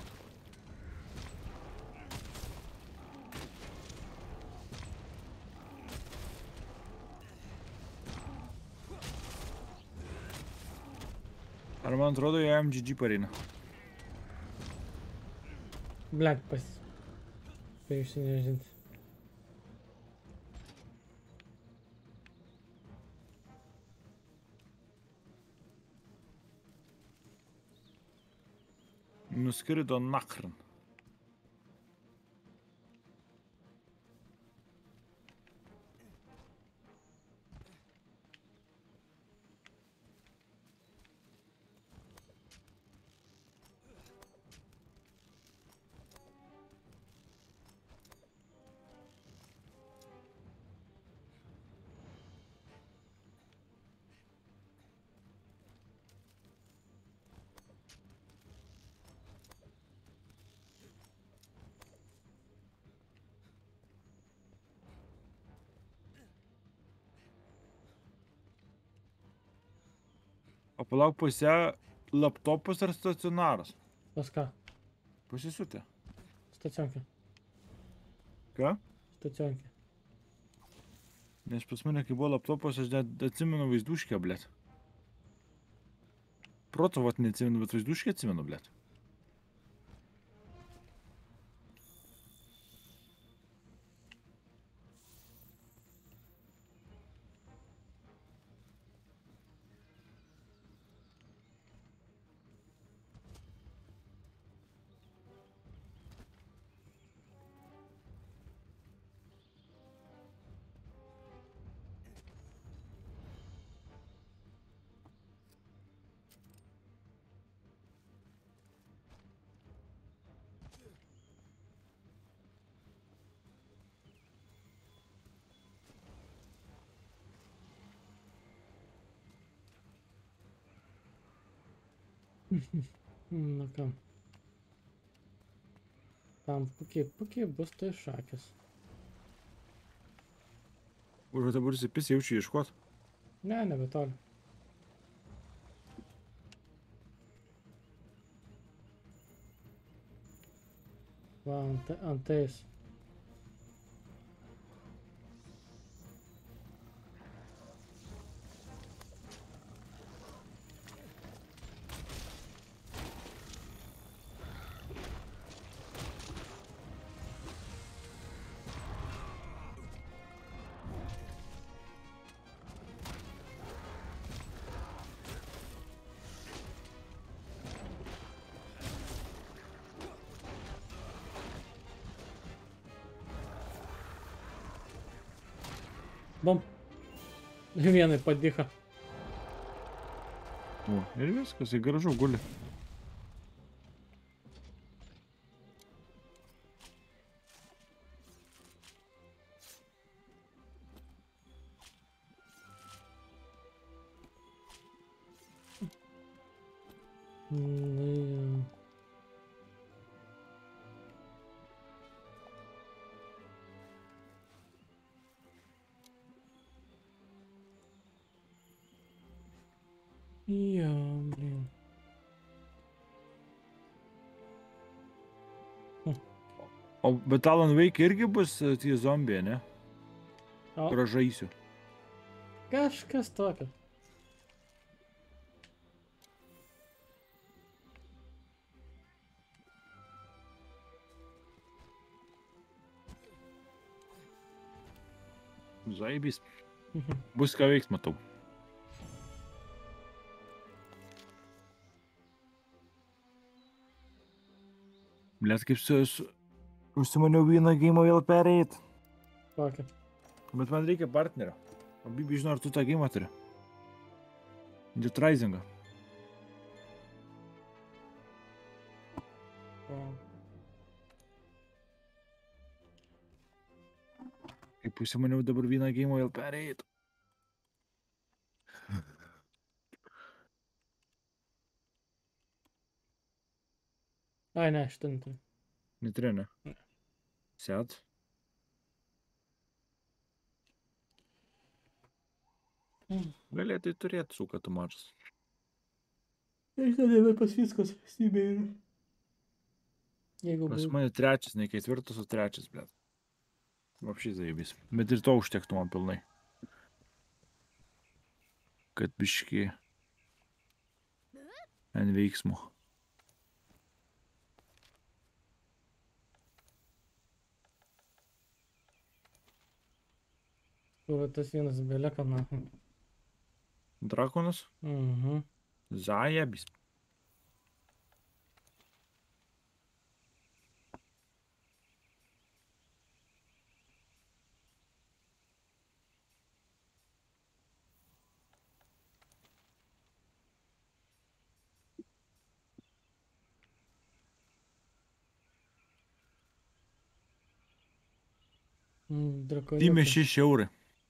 Speaker 1: Ar man atrodo, jam GG pareina?
Speaker 2: Blet, spėjusi nežinti.
Speaker 1: Nuskrido nakran. O palauk pusę laptopas ar stacionaras?
Speaker 2: Pas ką?
Speaker 1: Pasisutė.
Speaker 2: Stacionkė.
Speaker 1: Ką?
Speaker 2: Stacionkė.
Speaker 1: Nes pas mane, kai buvo laptopas, aš net atsimenu vaizduškę, blėt. Proto vat neatsimenu, bet vaizduškę atsimenu, blėt.
Speaker 2: Nu ką. Tam pukiai bus tai šakės.
Speaker 1: Už dabar įsipis jaučiu ieškot.
Speaker 2: Ne, nebetoli. Va, antais. Bom. Vienai padycha.
Speaker 1: O, ir viskas, į garažu guli.
Speaker 2: Jo, blin.
Speaker 1: O bet Alan Wake irgi bus tie zombiai, ne?
Speaker 2: O,
Speaker 1: Kur aš žaisiu.
Speaker 2: kažkas tokio.
Speaker 1: Zaibys. Bus ką veiks, matau. Blet, kaip užsimaniau vieną geimą vėl pereit.
Speaker 2: Kokio.
Speaker 1: Bet man reikia partnerio. O Bibi, žinau, ar tu tą geimą turi? Dead Risingą.
Speaker 2: O,
Speaker 1: Kaip užsimaniau dabar vieną gėjimą vėl perėjai.
Speaker 2: ai, ne, šitą neturiu.
Speaker 1: Neturi, ne?
Speaker 2: Ne.
Speaker 1: Set. Galėtai turėti, suka, tu mažas.
Speaker 2: Žinai, nebent pas viskas Steam'e yra. Jeigu
Speaker 1: Pas
Speaker 2: būtų.
Speaker 1: mane trečias, ne ketvirtas, o trečias, blėt. Vapšiai zaibys. Bet ir to užtektų man pilnai. Kad biški ant veiksmo.
Speaker 2: Va, tas vienas beleka, na.
Speaker 1: Drakonas?
Speaker 2: Mhm.
Speaker 1: Zajabis. Tymė
Speaker 2: Drakoniukas.
Speaker 1: 6 eurai.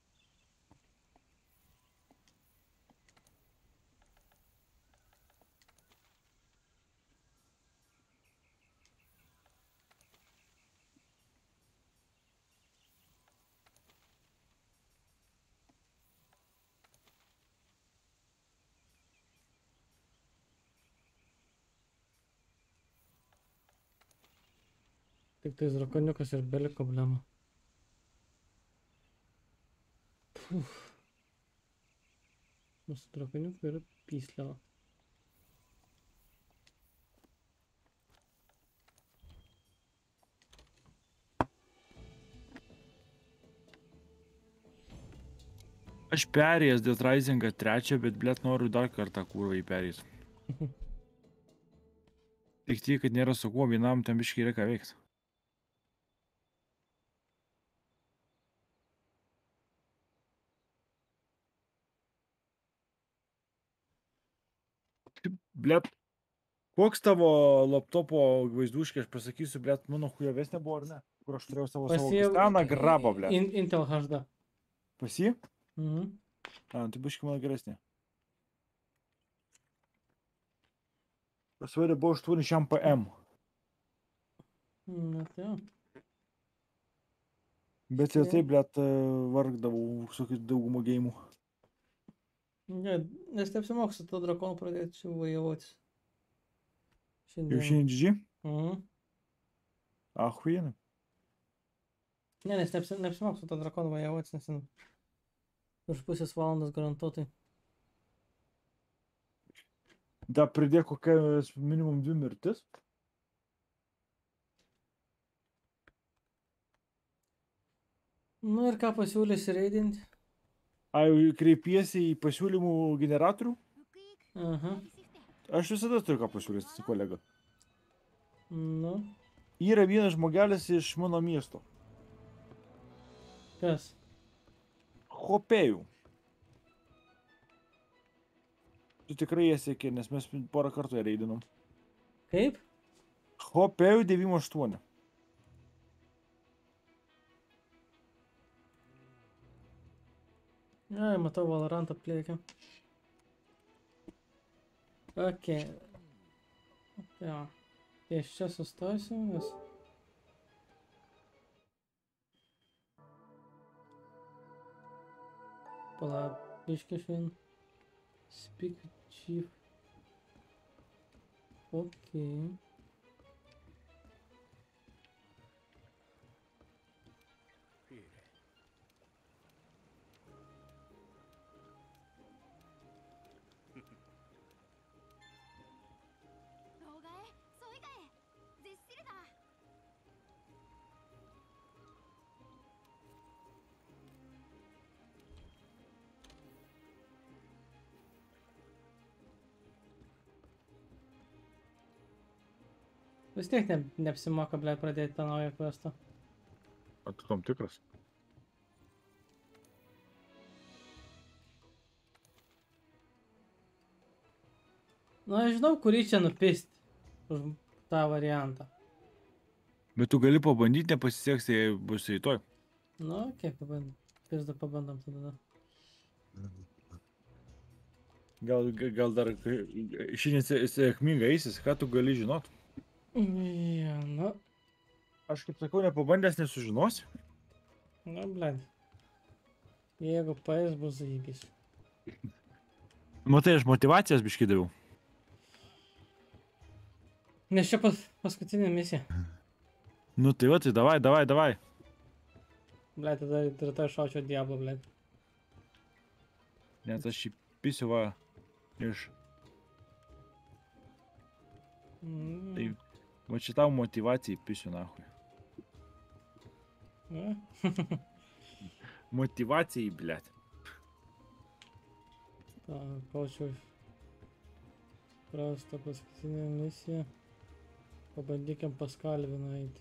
Speaker 2: Tik tais drakoniukas ir belik problema. Puf. Mūsų drakoniukų yra pysleva.
Speaker 1: Aš perėjęs Dead Risingą 3, bet blėt noriu dar kartą kurvai perėjęs. Tik tiek, kad nėra su kuo, vienam ten biškai yra ką veikti. Blėt, koks tavo laptopo vaizduškė, aš pasakysiu, blėt, mano hujovesnė buvo ar ne? Kur aš turėjau savo Kristianą grabą, blėt.
Speaker 2: Intel HD.
Speaker 1: Pas jį?
Speaker 2: Mhm.
Speaker 1: A, tai biškai mano geresnė. Pasvarė buvo 800 PM.
Speaker 2: Na tai jo.
Speaker 1: Bet ir taip, blėt, vargdavau visokių daugumą gėjimų.
Speaker 2: Ne, nes neapsimoku su to drakonu pradėti čia vajavotis.
Speaker 1: Jau šiandien GG?
Speaker 2: Mhm.
Speaker 1: Ahuienai.
Speaker 2: Ne, nes neapsimoku su to drakonu vajavotis, nes ten už pusės valandos garantuotai.
Speaker 1: Da pridėk kokia minimum 2 mirtis.
Speaker 2: Nu ir ką pasiūlysi reidinti?
Speaker 1: Ai, kreipiesi į pasiūlymų generatorių?
Speaker 5: 福井
Speaker 2: Aha.
Speaker 5: シフト
Speaker 1: Aš visada turiu ką pasiūlyti su kolega.
Speaker 2: Nu,
Speaker 1: Yra vienas žmogelis iš mano miesto.
Speaker 2: kas?
Speaker 1: Hopėjų. Tu tikrai ją sėki, nes mes porą kartų ją reidinom.
Speaker 2: Kaip?
Speaker 1: Hopėjų 98.
Speaker 2: Ai, matau Valorantą plėkia. Ok. Jo. Ties čia sustosiu, nes... Pala, biški švien. Speak chief. Ok. Vis tiek neapsimoka, ble, pradėti tą naują questą.
Speaker 1: O tu tam tikras?
Speaker 2: Nu, aš žinau, kurį čia nupist. tą variantą.
Speaker 1: Bet tu gali pabandyti, nepasiseks, jei bus rytoj.
Speaker 2: Nu, kiek pabandom. Pizda pabandom tada.
Speaker 1: Gal dar šiandien sėkmingai eisis, ką tu gali žinot?
Speaker 2: Ja, nu,
Speaker 1: Aš kaip sakau, nepabandęs nesužinosi.
Speaker 2: bled. Jeigu paės, bus zaibys.
Speaker 1: Matai, aš motivacijas biškį daviau.
Speaker 2: Nes čia paskutinė misija.
Speaker 1: Nu tai va, tai davai.
Speaker 2: Bled, tada rytoj šaučiau Diablo, bled.
Speaker 1: Net aš šį pisiu va iš... Tai va čia tau motivacijai pisiu nahui. Motivacijai, blėt.
Speaker 2: Kaučiau prastą paskutinę misiją. Pabandykim pas Kalviną eiti.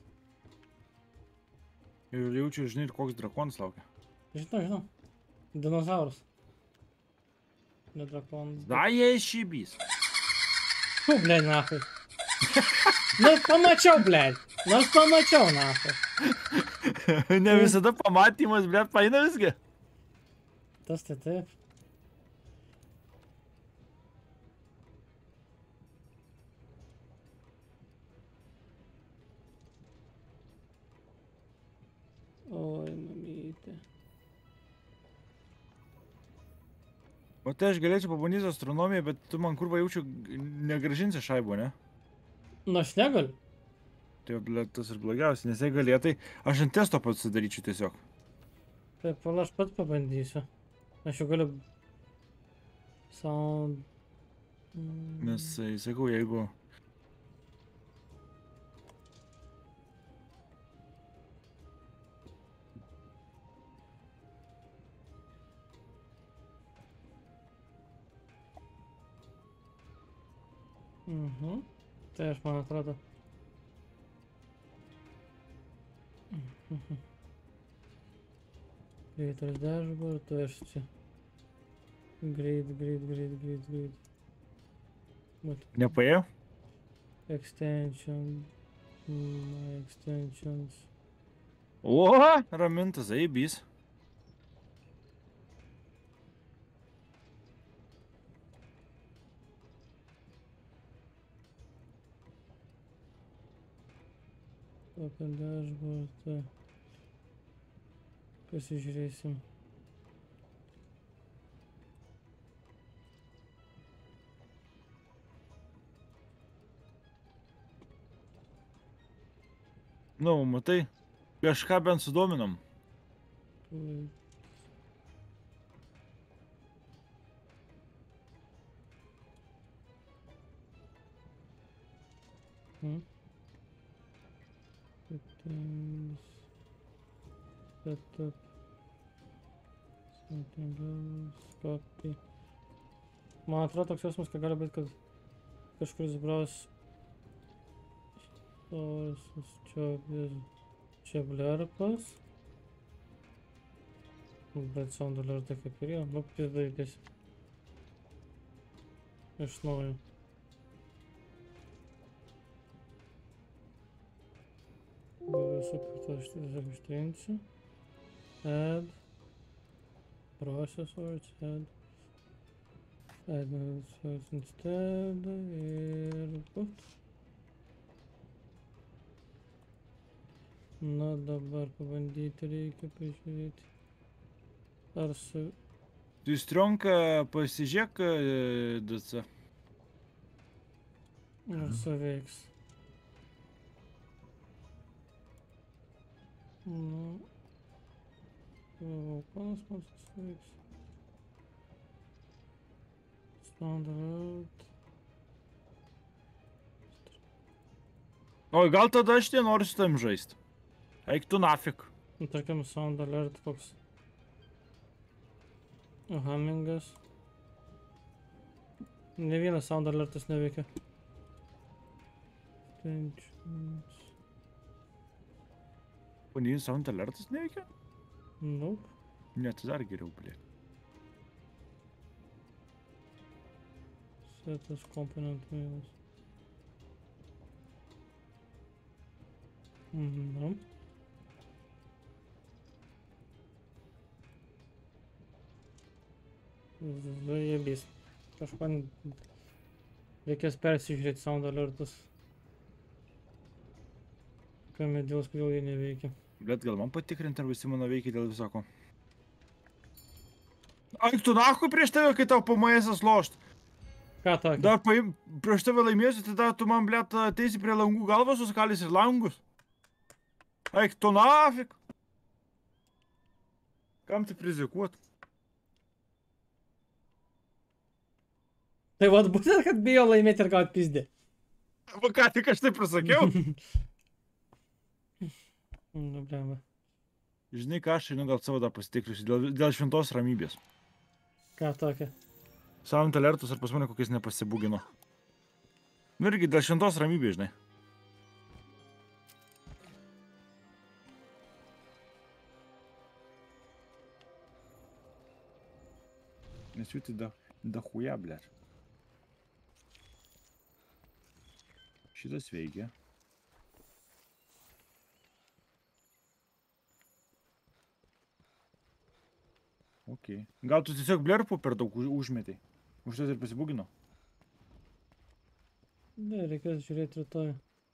Speaker 1: Ir jaučiu, žinai, koks drakonas laukia.
Speaker 2: Žinau. Dinozaurus. Ne drakonas.
Speaker 1: Da, jie šibys.
Speaker 2: Fu, bled, nahai. Nu, pamačiau, bled. Nors pamačiau, nahai.
Speaker 1: Ne visada pamatymas, blėt, paina visgi.
Speaker 2: Tas tai taip. Oi, mamytė.
Speaker 1: O tai aš galėčiau pabandyti astronomiją, bet tu man kurva jaučiu negražinsi šaibo, ne?
Speaker 2: Nu, aš negaliu.
Speaker 1: Tai, blėt, tas ir blogiausia, nes jei galėtai, aš ant testo pats sudaryčiau tiesiog.
Speaker 2: Taip, aš pats pabandysiu. Aš jau galiu... Sound...
Speaker 1: Nes, sakau, jeigu...
Speaker 2: Tai aš man atrodo. Creators dashboard, tai aš čia. Grade.
Speaker 1: Nepaėjo?
Speaker 2: Extension. Extensions.
Speaker 1: O, ramintas, zaibys.
Speaker 2: Open dashboard. Pasižiūrėsim.
Speaker 1: Nu, matai, kažką bent sudominom.
Speaker 2: Setup. Something else. Copy. Man atrodo toks jausmas, kad gali būti, kad kažkuris braus čia blerpas. Bet sound alertą kaip ir jo. Nu, pizdaitės. Iš naujo. Visų kartu aš tiesiog ištrinsiu. Add. Processors. Add source instead. Ir put. Na dabar pabandyti reikia pažiūrėti. Ar su...
Speaker 1: Tu stronka pasižiūrėk DC.
Speaker 2: Ar suveiks. Nu... Panas man suveiks. Standard.
Speaker 1: Oi, gal tada aš nenoriu su tam žaist. Eik tu nafik.
Speaker 2: Nu, tarkim, sound alert koks. Hummingas. Ne vienas sound alertas neveikia. Extensions.
Speaker 1: Panį sound alertas neveikia?
Speaker 2: Nope.
Speaker 1: Ne, tai dar geriau, blėt.
Speaker 2: Setas component minus. Mhm. Zajebys. Kažko reikės persižiūrėti sound alertus. Kamedėls, kodėl jie neveikia.
Speaker 1: Blet, gal man patikrinti, ar visi mano veikia dėl visako. Aik tu nahu prieš tave, kai tau PMS lošt.
Speaker 2: Ką tokio?
Speaker 1: Dar prieš tave laimėsiu, tada tu man, blet, ateisi prie langų galvą suskalys ir langus. Aik tu nafik. Kam tai prizikuot?
Speaker 2: Tai vat būtent, kad bijo laimėti ir gauti pizdį.
Speaker 1: Va ką tik aš taip pasakiau?
Speaker 2: Nu, blemba.
Speaker 1: Žinai ką, aš einu gal savo dar pasitikriusi, dėl šventos ramybės.
Speaker 2: Ką tokio?
Speaker 1: Sound alertus ar pas mane kokiais nepasibūgino. Nu irgi dėl šventos ramybės, žinai. Nes jų tai da chuja, blėt. Šitas veikia. Ok. Gal tu tiesiog blerpų per daug užmetai? Užtas ir pasibūgino?
Speaker 2: Ne, reikės žiūrėti rytoj.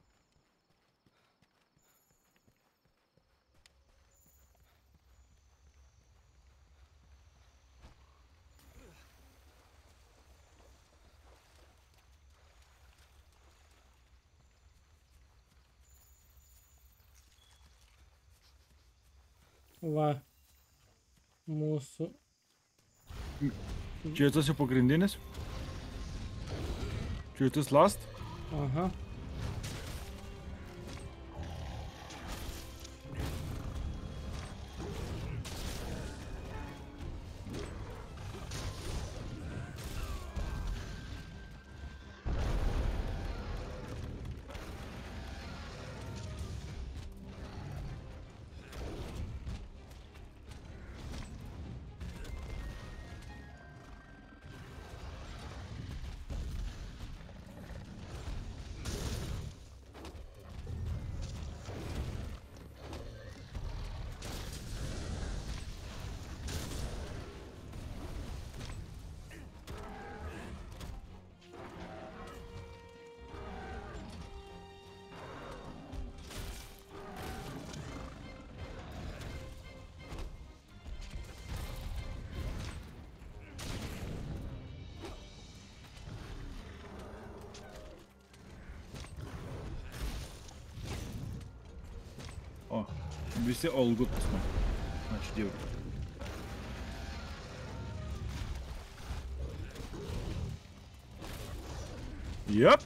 Speaker 2: Va. Mūsų.
Speaker 1: Čia tas jau pagrindinis? Čia tas last?
Speaker 2: Aha.
Speaker 1: O, visi all good pas man. Ačiū Dievui. Jep.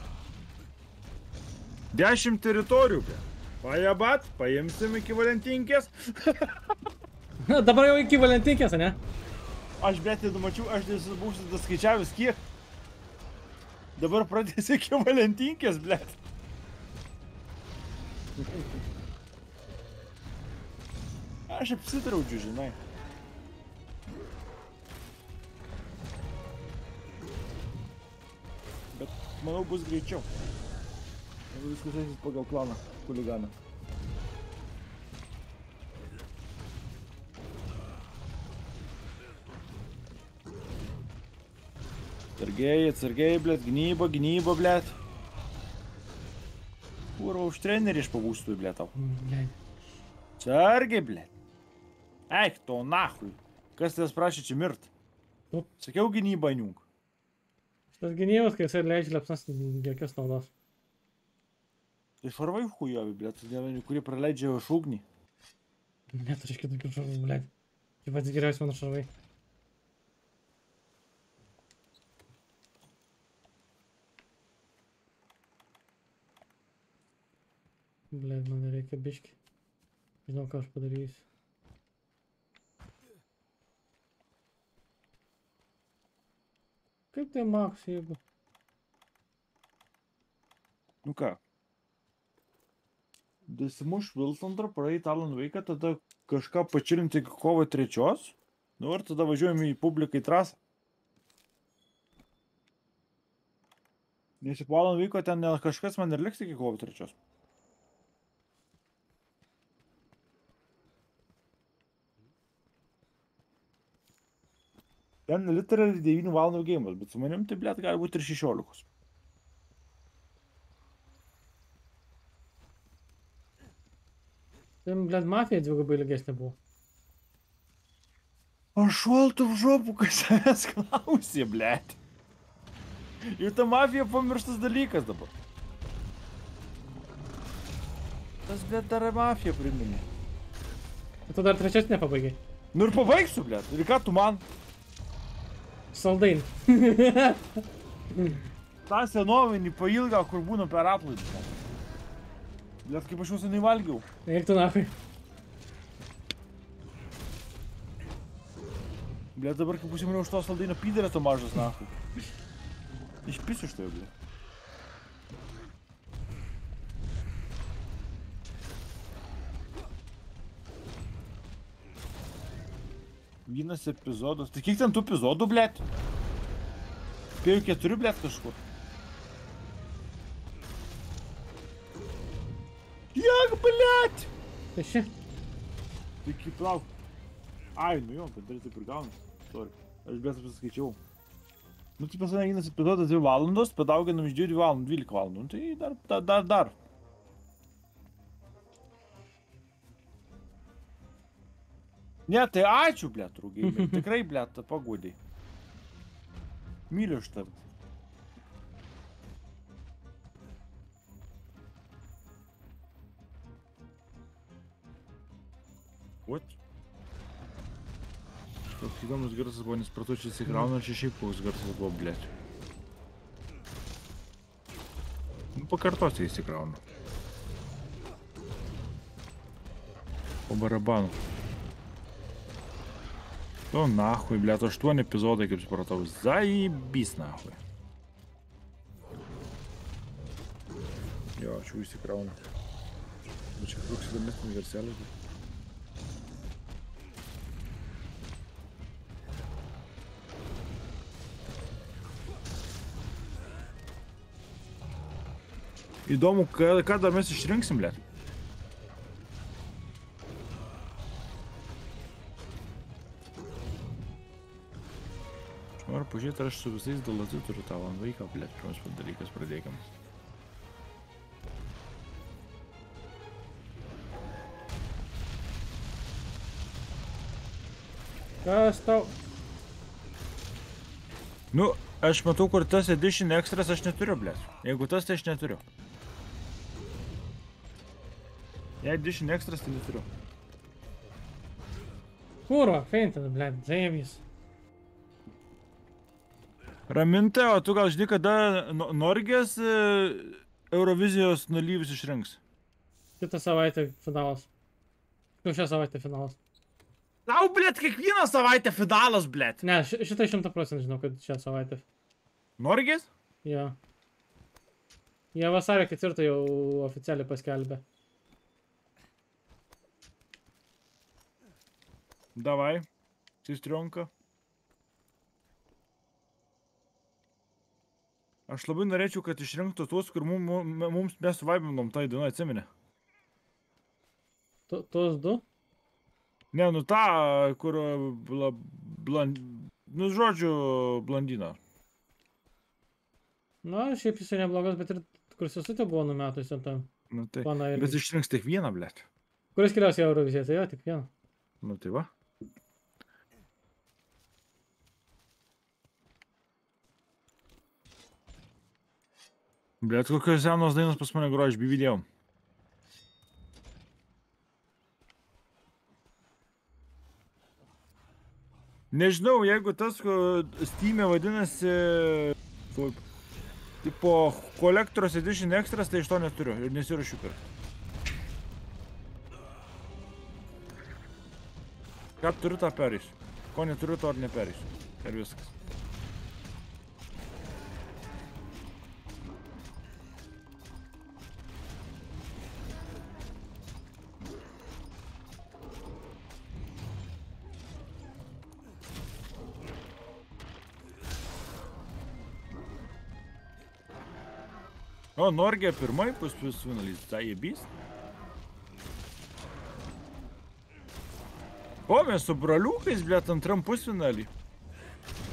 Speaker 1: 10 teritorijų. Pajabat, paimsim iki Valentinkės.
Speaker 2: Dabar jau iki Valentinkės, ne?
Speaker 1: Aš bet nenumačiau, aš būsiu daskaičiavęs kiek. Dabar pradės iki Valentinkės, blet. Aš apsitraudžiu, žinai. Bet manau bus greičiau. Jeigu viskas eisis pagal planą, chuliganą. Atsargiai, blet, gynyba, blet. Kurva, už trenerį iš pabūstų, blet, tau. Atsargiai, blet. Eik, to nahui. Kas tas prašė čia mirt?
Speaker 2: Nu.
Speaker 1: Sakiau gynybą niunk.
Speaker 2: Šitas gynybas, kai jisai leidžia liepsnas, jokios naudos.
Speaker 1: Tai šarvai hujovi, blet, kurie praleidžia šugnį.
Speaker 2: Neturiu kitokių šarvų, blet. Tai pats geriausias mano šarvai. Blet, man reikia biški. Žinau, ką aš padarysiu. Kaip tai maks, jeigu?
Speaker 1: Nu ką? Dasimuš Vilsandrą, praeit Alan Wake'ą, tada kažką pačirinti iki kovo 3. Nu ir tada važiuojame į publiką į trasą. Nes po Alan Wake'o ten kažkas man ir liks iki kovo 3. Ten literaliai 9 valandų gėjimas, bet su manim tai, blėt, gali būti ir 16.
Speaker 2: Ten, blėt, mafija dvigubai ilgesnė buvo.
Speaker 1: Aš šuoltų v žopų, kai savęs klausė, blėt. Ir ta mafija pamirštas dalykas dabar. Tas, blėt, dar mafija priminė.
Speaker 2: O tu dar trečias nepabaigai.
Speaker 1: Nu ir pabaigsiu, blėt. Ir ką tu man?
Speaker 2: Saldainį.
Speaker 1: Ta senovinį pailgą, kur būna per atlaidus. Blėt, kaip aš jau seniai valgiau.
Speaker 2: Eik tu nafai.
Speaker 1: Blėt, dabar kaip užsiminiau už to saldainio pyderę, to mažas nafai. Išpisiu iš tai, blėt. Vienas epizodas. Tai kiek ten tų epizodų, blėt? Spėjau 4, blėt, kažkur. Jak, blėt!
Speaker 2: Tai ši.
Speaker 1: Tai kaip lauk. Ai, nu jo, padarė taip ir gaunu. Sorry. Aš blėt pasiskaičiau. Nu, tai pas mane vienas epizodas 2 valandos, padauginam iš 2 valandų, 12 valandų. Nu, tai dar. Ne, tai ačiū, blėt, rūgiai. Tikrai, blėt, pagodai. Myliu šitą. What? Toks įdomus garsas buvo, nes pratučiai įsikrauna, čia šiaip koks garsas buvo, blėt. Nu, pakartosiu įsikrauna. Po barabanu. To nahui, blėt, 8 epizodai, kaip supratau. Zaibys, nahui. Jo, aš jau įsikraunu. Bet čia koks įdomesnis garselis. Įdomu, ką dar mes išrinksim, blėt. Noriu pažiūrėti, ar aš su visais dalazai turiu tą ant vaiką, blėt, pirmas dalykas pradėkim.
Speaker 2: Kas tau?
Speaker 1: Nu, aš matau, kur tas Edition Extras aš neturiu, blėt. Jeigu tas, tai aš neturiu. Jei Edition Extras, tai neturiu.
Speaker 2: Kurva, feintas, blėt, zaibys.
Speaker 1: Raminte, o tu gal žinai, kada Norgės Eurovizijos dalyvius išrinks?
Speaker 2: Kitą savaitę finalas. Nu, šią savaitę finalas.
Speaker 1: Tau, blėt, kiekvieną savaitę finalas, blėt.
Speaker 2: Ne, šitai 100% žinau, kad šią savaitę.
Speaker 1: Norgės?
Speaker 2: Jo. Jie vasario 4 jau oficialiai paskelbė.
Speaker 1: Davai, sistrionka. Aš labai norėčiau, kad išrinktų tuos, kur mums mes suvaibinom tą įdieną, atsiminė.
Speaker 2: Tuos du?
Speaker 1: Ne, nu tą, kur nu, žodžiu, blondino.
Speaker 2: Na, šiaip jis neblogas, bet ir kur sesutė buvo numetusi ant tam.
Speaker 1: Nu, tai,
Speaker 2: Pana irgi.
Speaker 1: bet išrinks tik vieną, blėt.
Speaker 2: Kuris keliausia į Euroviziją, tai jo, tik vieną.
Speaker 1: Nu, tai va. Blėt, kokios senos dainos pas mane groja, aš bividėjau. Nežinau, jeigu tas Steam'e vadinasi tipo Collector's Edition Extras, tai iš to neturiu ir nesiruošiu pirkti. Ką turiu, tą perėsiu. Ko neturiu, to ar neperėsiu. Ir viskas. O, Norgė pirmai pusfinalys, zaibys. O, mes su braliukais, blėt, antram pusfinalį.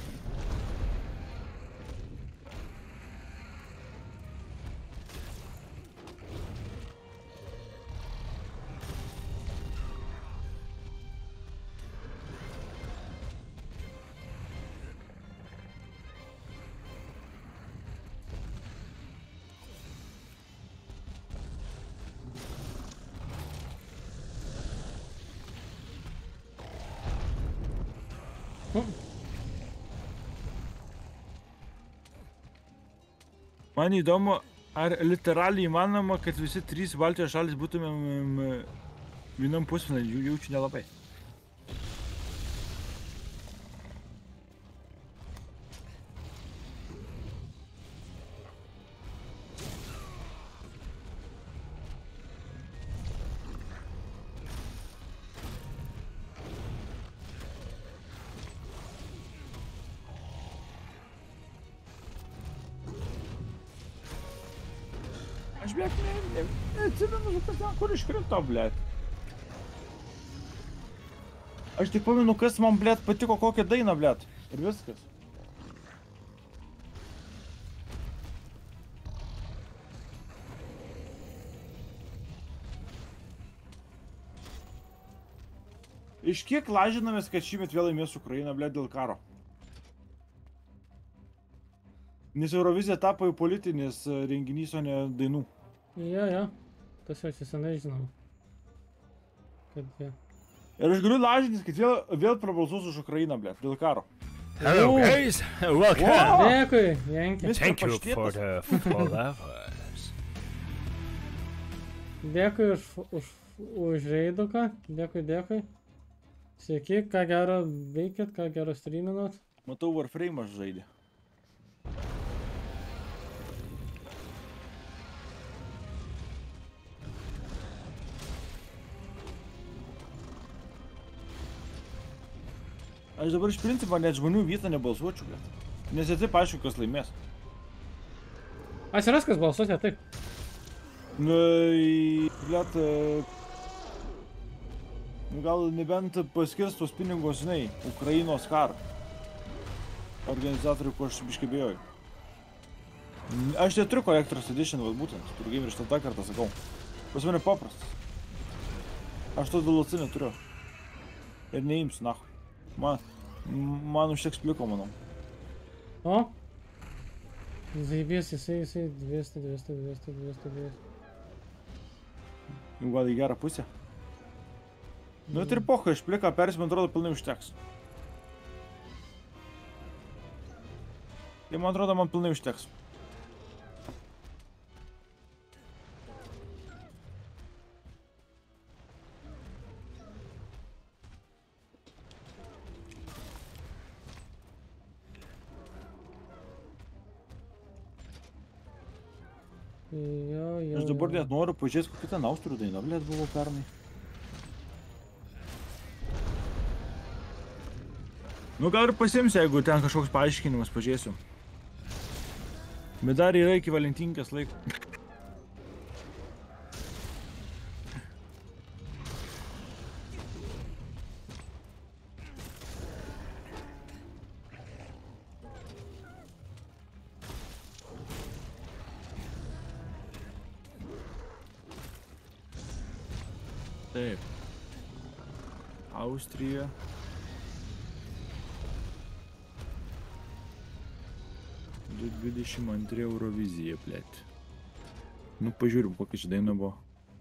Speaker 1: Man įdomu, ar literaliai įmanoma, kad visi 3 Baltijos šalis būtumėm vienam pusfinalį, jaučiu nelabai. Aš beveik neatsimenu, kas ten kur iškrito, blėt. Aš tik pamenu, kas man, blėt, patiko kokią dainą, blėt. Ir viskas. Iš kiek lažinamės, kad šįmet vėl laimės Ukraina, blėt, dėl karo? Nes Eurovizija tapo jau politinis renginys, o ne dainų.
Speaker 2: Jo. Tas jau senai žinau. Kad jie.
Speaker 1: Ir aš galiu lažintis, kad vėl prabalsuos už Ukrainą, blėt, dėl karo.
Speaker 6: Hello, guys. Welcome.
Speaker 1: Wow.
Speaker 2: Dėkui, Jankė.
Speaker 1: Mister
Speaker 6: Thank you for
Speaker 1: Paštėtas.
Speaker 6: the football lovers.
Speaker 2: Dėkui už reiduką. Dėkui. Sveiki, ką gero veikėt, ką gero streaminot.
Speaker 1: Matau, Warframe žaidė. Aš dabar iš principo net žmonių vietą nebalsuočiau, blėt. Nes jie taip aišku, kas laimės.
Speaker 2: Atsiras kas balsuos, ne taip.
Speaker 1: Nu, blėt, gal nebent paskirs tos pinigus, žinai, Ukrainos karą. Organizatorių, ko aš biškai bėjoju. Aš neturiu Collector's Edition, vat būtent, turiu gamer iš tą kartą sakau. Pas mane paprastas. Aš to DLC neturiu. Ir neimsiu, nahui. Man užteks pliko, manau.
Speaker 2: O? Zaibės, jisai 200.
Speaker 1: Jau gal į gerą pusę. Nu, tai ir pocha, iš pliką persi, man atrodo, pilnai užteks. Tai man atrodo, man pilnai užteks.
Speaker 2: Jo.
Speaker 1: Aš dabar net noriu pažiūrėti, kokia ten austrų daina, blėt, buvo pernai. Nu, gal ir pasiimsiu, jeigu ten kažkoks paaiškinimas, pažiūrėsiu. Bet dar yra iki Valentinkės laiko. Taip. Austrija. Du 22 Eurovizija, blėt. Nu, pažiūrim, kokia čia daina buvo.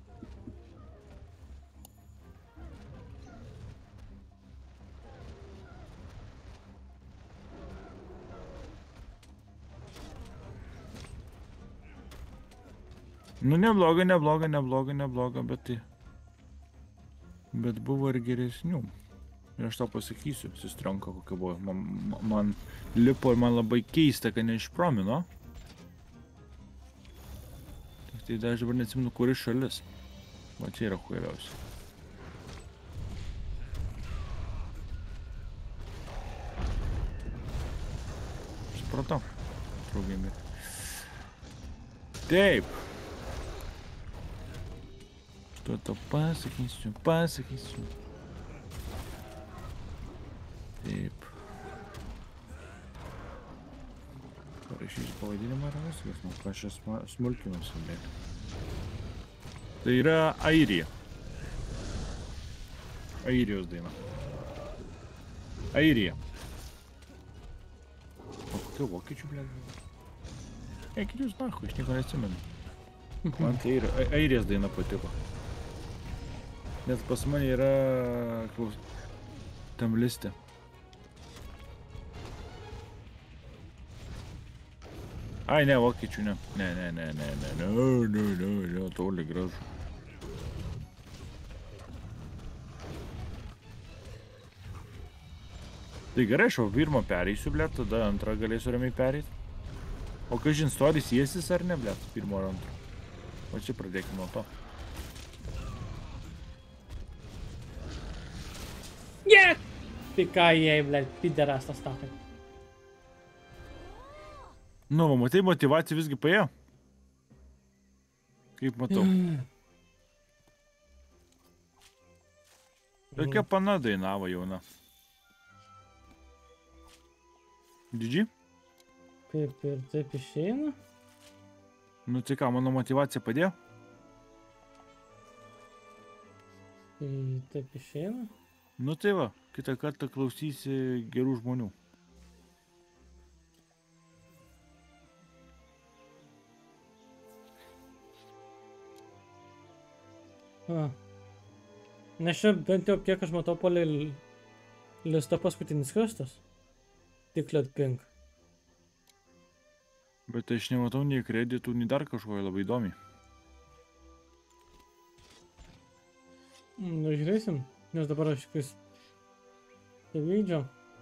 Speaker 1: Nu, nebloga, bet tai... Bet buvo ir geresnių. Ir aš tau pasakysiu, sistrenka kokia buvo. Man lipo ir man labai keista, kad neišpromino. Tai aš dabar neatsimenu, kuris šalis. Va čia yra huiriausia. Supratau. Draugėmi. Taip. Что то pasakysiu. Taip. Parašysiu pavadinimą ir viskas, nu ką aš smulkinuosi, bet. Tai yra Airija. Airijos daina. Airija. O kokia vokiečių, blėt? Eikit jūs nahui, aš nieko neatsimenu. Man tai Airijos daina patiko. Net pas mane yra tam liste. Ai, ne, vokiečių ne. Ne, toli gražu. Tai gerai, aš jau pirmą pereisiu, blėt, tada antrą galėsiu ramiai pereit. O kai žin, storis jėsis ar ne, blėt, pirmo ar antro. O čia pradėkime nuo to.
Speaker 2: Yeah! Tai ką jie, blėt, pideras tas takai.
Speaker 1: Nu, va, matai, motyvacija visgi paėjo. Kaip matau. Tokia pana dainavo jauna. Didžiai?
Speaker 2: Kaip ir taip išeina?
Speaker 1: Nu, tai ką, mano motyvacija padėjo?
Speaker 2: Tai taip išeina?
Speaker 1: Nu, tai va, kitą kartą klausysi gerų žmonių.
Speaker 2: A. Nes čia bent jau kiek aš matau palei listo paskutinis kristas. Tik Lietpink.
Speaker 1: Bet aš nematau nei kreditų, nei dar kažko labai įdomiai.
Speaker 2: Nu, žiūrėsim, nes dabar aš vis įvykdžiau.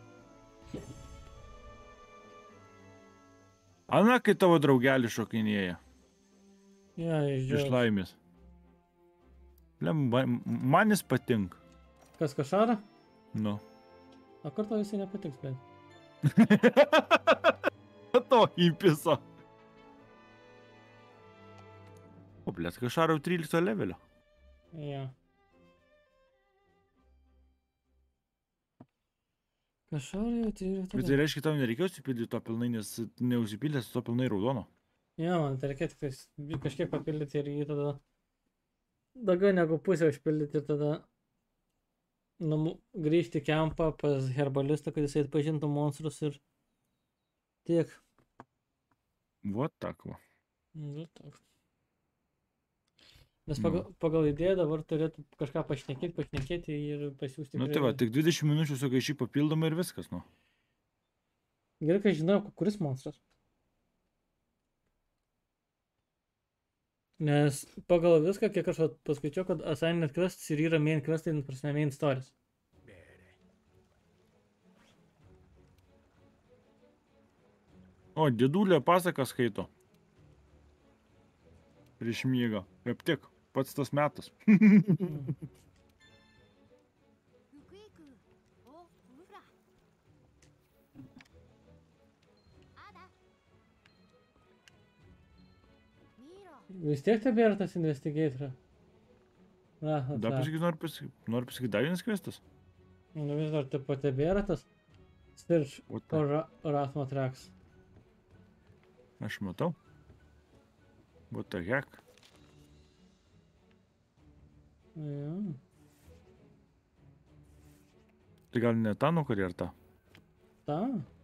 Speaker 1: Ana, kai tavo draugelis šokinėja.
Speaker 2: Ja,
Speaker 1: Iš laimės. Man jis patinka.
Speaker 2: Kas Kašara?
Speaker 1: Nu.
Speaker 2: O kartu visai nepatiks, bet.
Speaker 1: To įpiso. O, blėt, Kašara jau 13 levelio.
Speaker 2: Ja. Kašara jau 13.
Speaker 1: Bet tai reiškia, tau nereikėjo užsipildyti to pilnai, nes neužsipildęs to pilnai raudono.
Speaker 2: Ja, man tai reikia tik kažkiek papildyti ir jį tada daugiau negu pusę užpildyti ir tada grįžti į kempą pas herbalistą, kad jisai atpažintų monstrus ir tiek.
Speaker 1: Vat tak va.
Speaker 2: Nu, tak. Nes pagal idėją dabar turėtų kažką pašnekėti ir pasiūsti.
Speaker 1: Nu tai va, tik 20 minučių sugaiši papildomai ir viskas, nu.
Speaker 2: Gerai, kad žinau, kuris monstras. Nes pagal viską, kiek aš paskaičiau, kad Assigned Quests ir yra main questai, prasme main stories.
Speaker 1: O, dėdulė pasaką skaito. Prieš miegą. Kaip tik, pats tas metas.
Speaker 5: 福井区おウフラあだミーロ
Speaker 2: Vis tiek tebėra tas investigator. Na,
Speaker 1: Dar pasakys, noriu pasakyti dar vienas kvestas.
Speaker 2: Nu vis dar taip pat tebėra tas Search
Speaker 1: What the-
Speaker 2: for Rathmo Tracks.
Speaker 1: Aš matau. What the heck?
Speaker 2: Ja.
Speaker 1: Tai gal ne tą nukarį ar tą?
Speaker 2: Ta.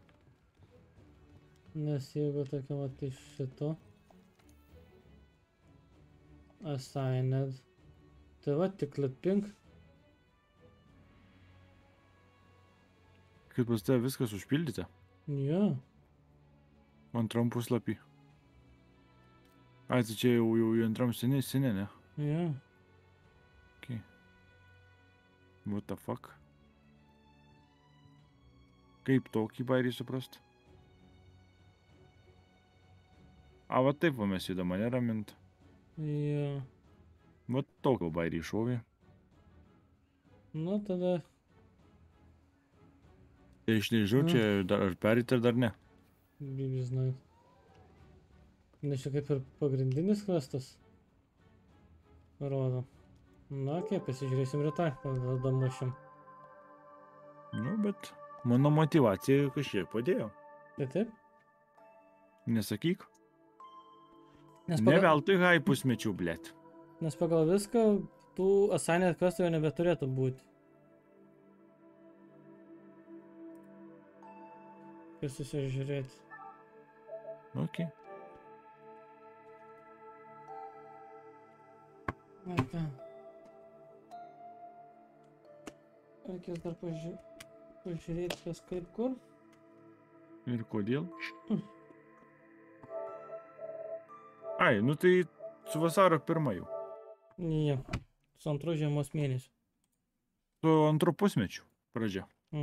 Speaker 2: Nes jeigu tokia vat iš šito Assigned. Tai va tik Lietpink.
Speaker 1: Kaip pas tave viskas užpildyti?
Speaker 2: Ja.
Speaker 1: Antram puslapį. Ai, tai čia jau antram senė, ne?
Speaker 2: Ja.
Speaker 1: Okay. What the fuck? Kaip tokį bairį suprast? A, va taip va mes įdą mane ramint.
Speaker 2: Ja.
Speaker 1: Va tokį bairį iššovė.
Speaker 2: Nu tada.
Speaker 1: Tai aš nežinau, čia ar perėti ar dar ne.
Speaker 2: Bibi žinai. Nes čia kaip ir pagrindinis questas. Rodo. Na, kaip pasižiūrėsim rytoj, tada mušim.
Speaker 1: Nu, bet mano motyvacija kažkiek padėjo.
Speaker 2: Tai taip?
Speaker 1: Nesakyk.
Speaker 2: Nes
Speaker 1: Ne veltui haipus mečiau, blėt.
Speaker 2: Nes pagal viską, tų Assigned questų jau nebeturėtų būti. Kaip susižiūrėti.
Speaker 1: Ok.
Speaker 2: Na ką. Reikės dar pažiūrėti, kas kaip kur.
Speaker 1: Ir kodėl? Ai, nu tai su vasario 1 jau.
Speaker 2: Jo. Su antru žiemos mėnesiu.
Speaker 1: Su antru pusmečiu pradžia.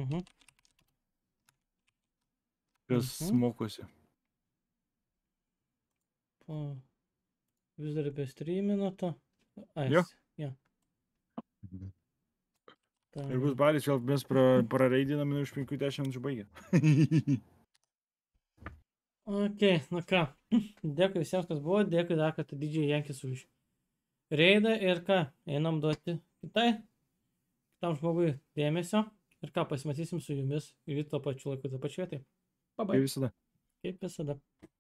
Speaker 1: Kas mokosi.
Speaker 2: Po... Vis dar apie streaminoto. Ai,
Speaker 1: Jo.
Speaker 2: Jo.
Speaker 1: Ir bus balis, vėl mes prareidiname už 50 minučių baigę.
Speaker 2: Ok, nu ką. Dėkui visiems, kas buvo. Dėkui dar kartą didžiai Jankis už reidą. Ir ką, einam duoti kitam žmogui dėmesio. Ir ką, pasimatysim su jumis ryto pačiu laiku, tą pačiu vietai.
Speaker 1: Kaip
Speaker 2: Bye.
Speaker 1: visada.
Speaker 2: Kaip visada.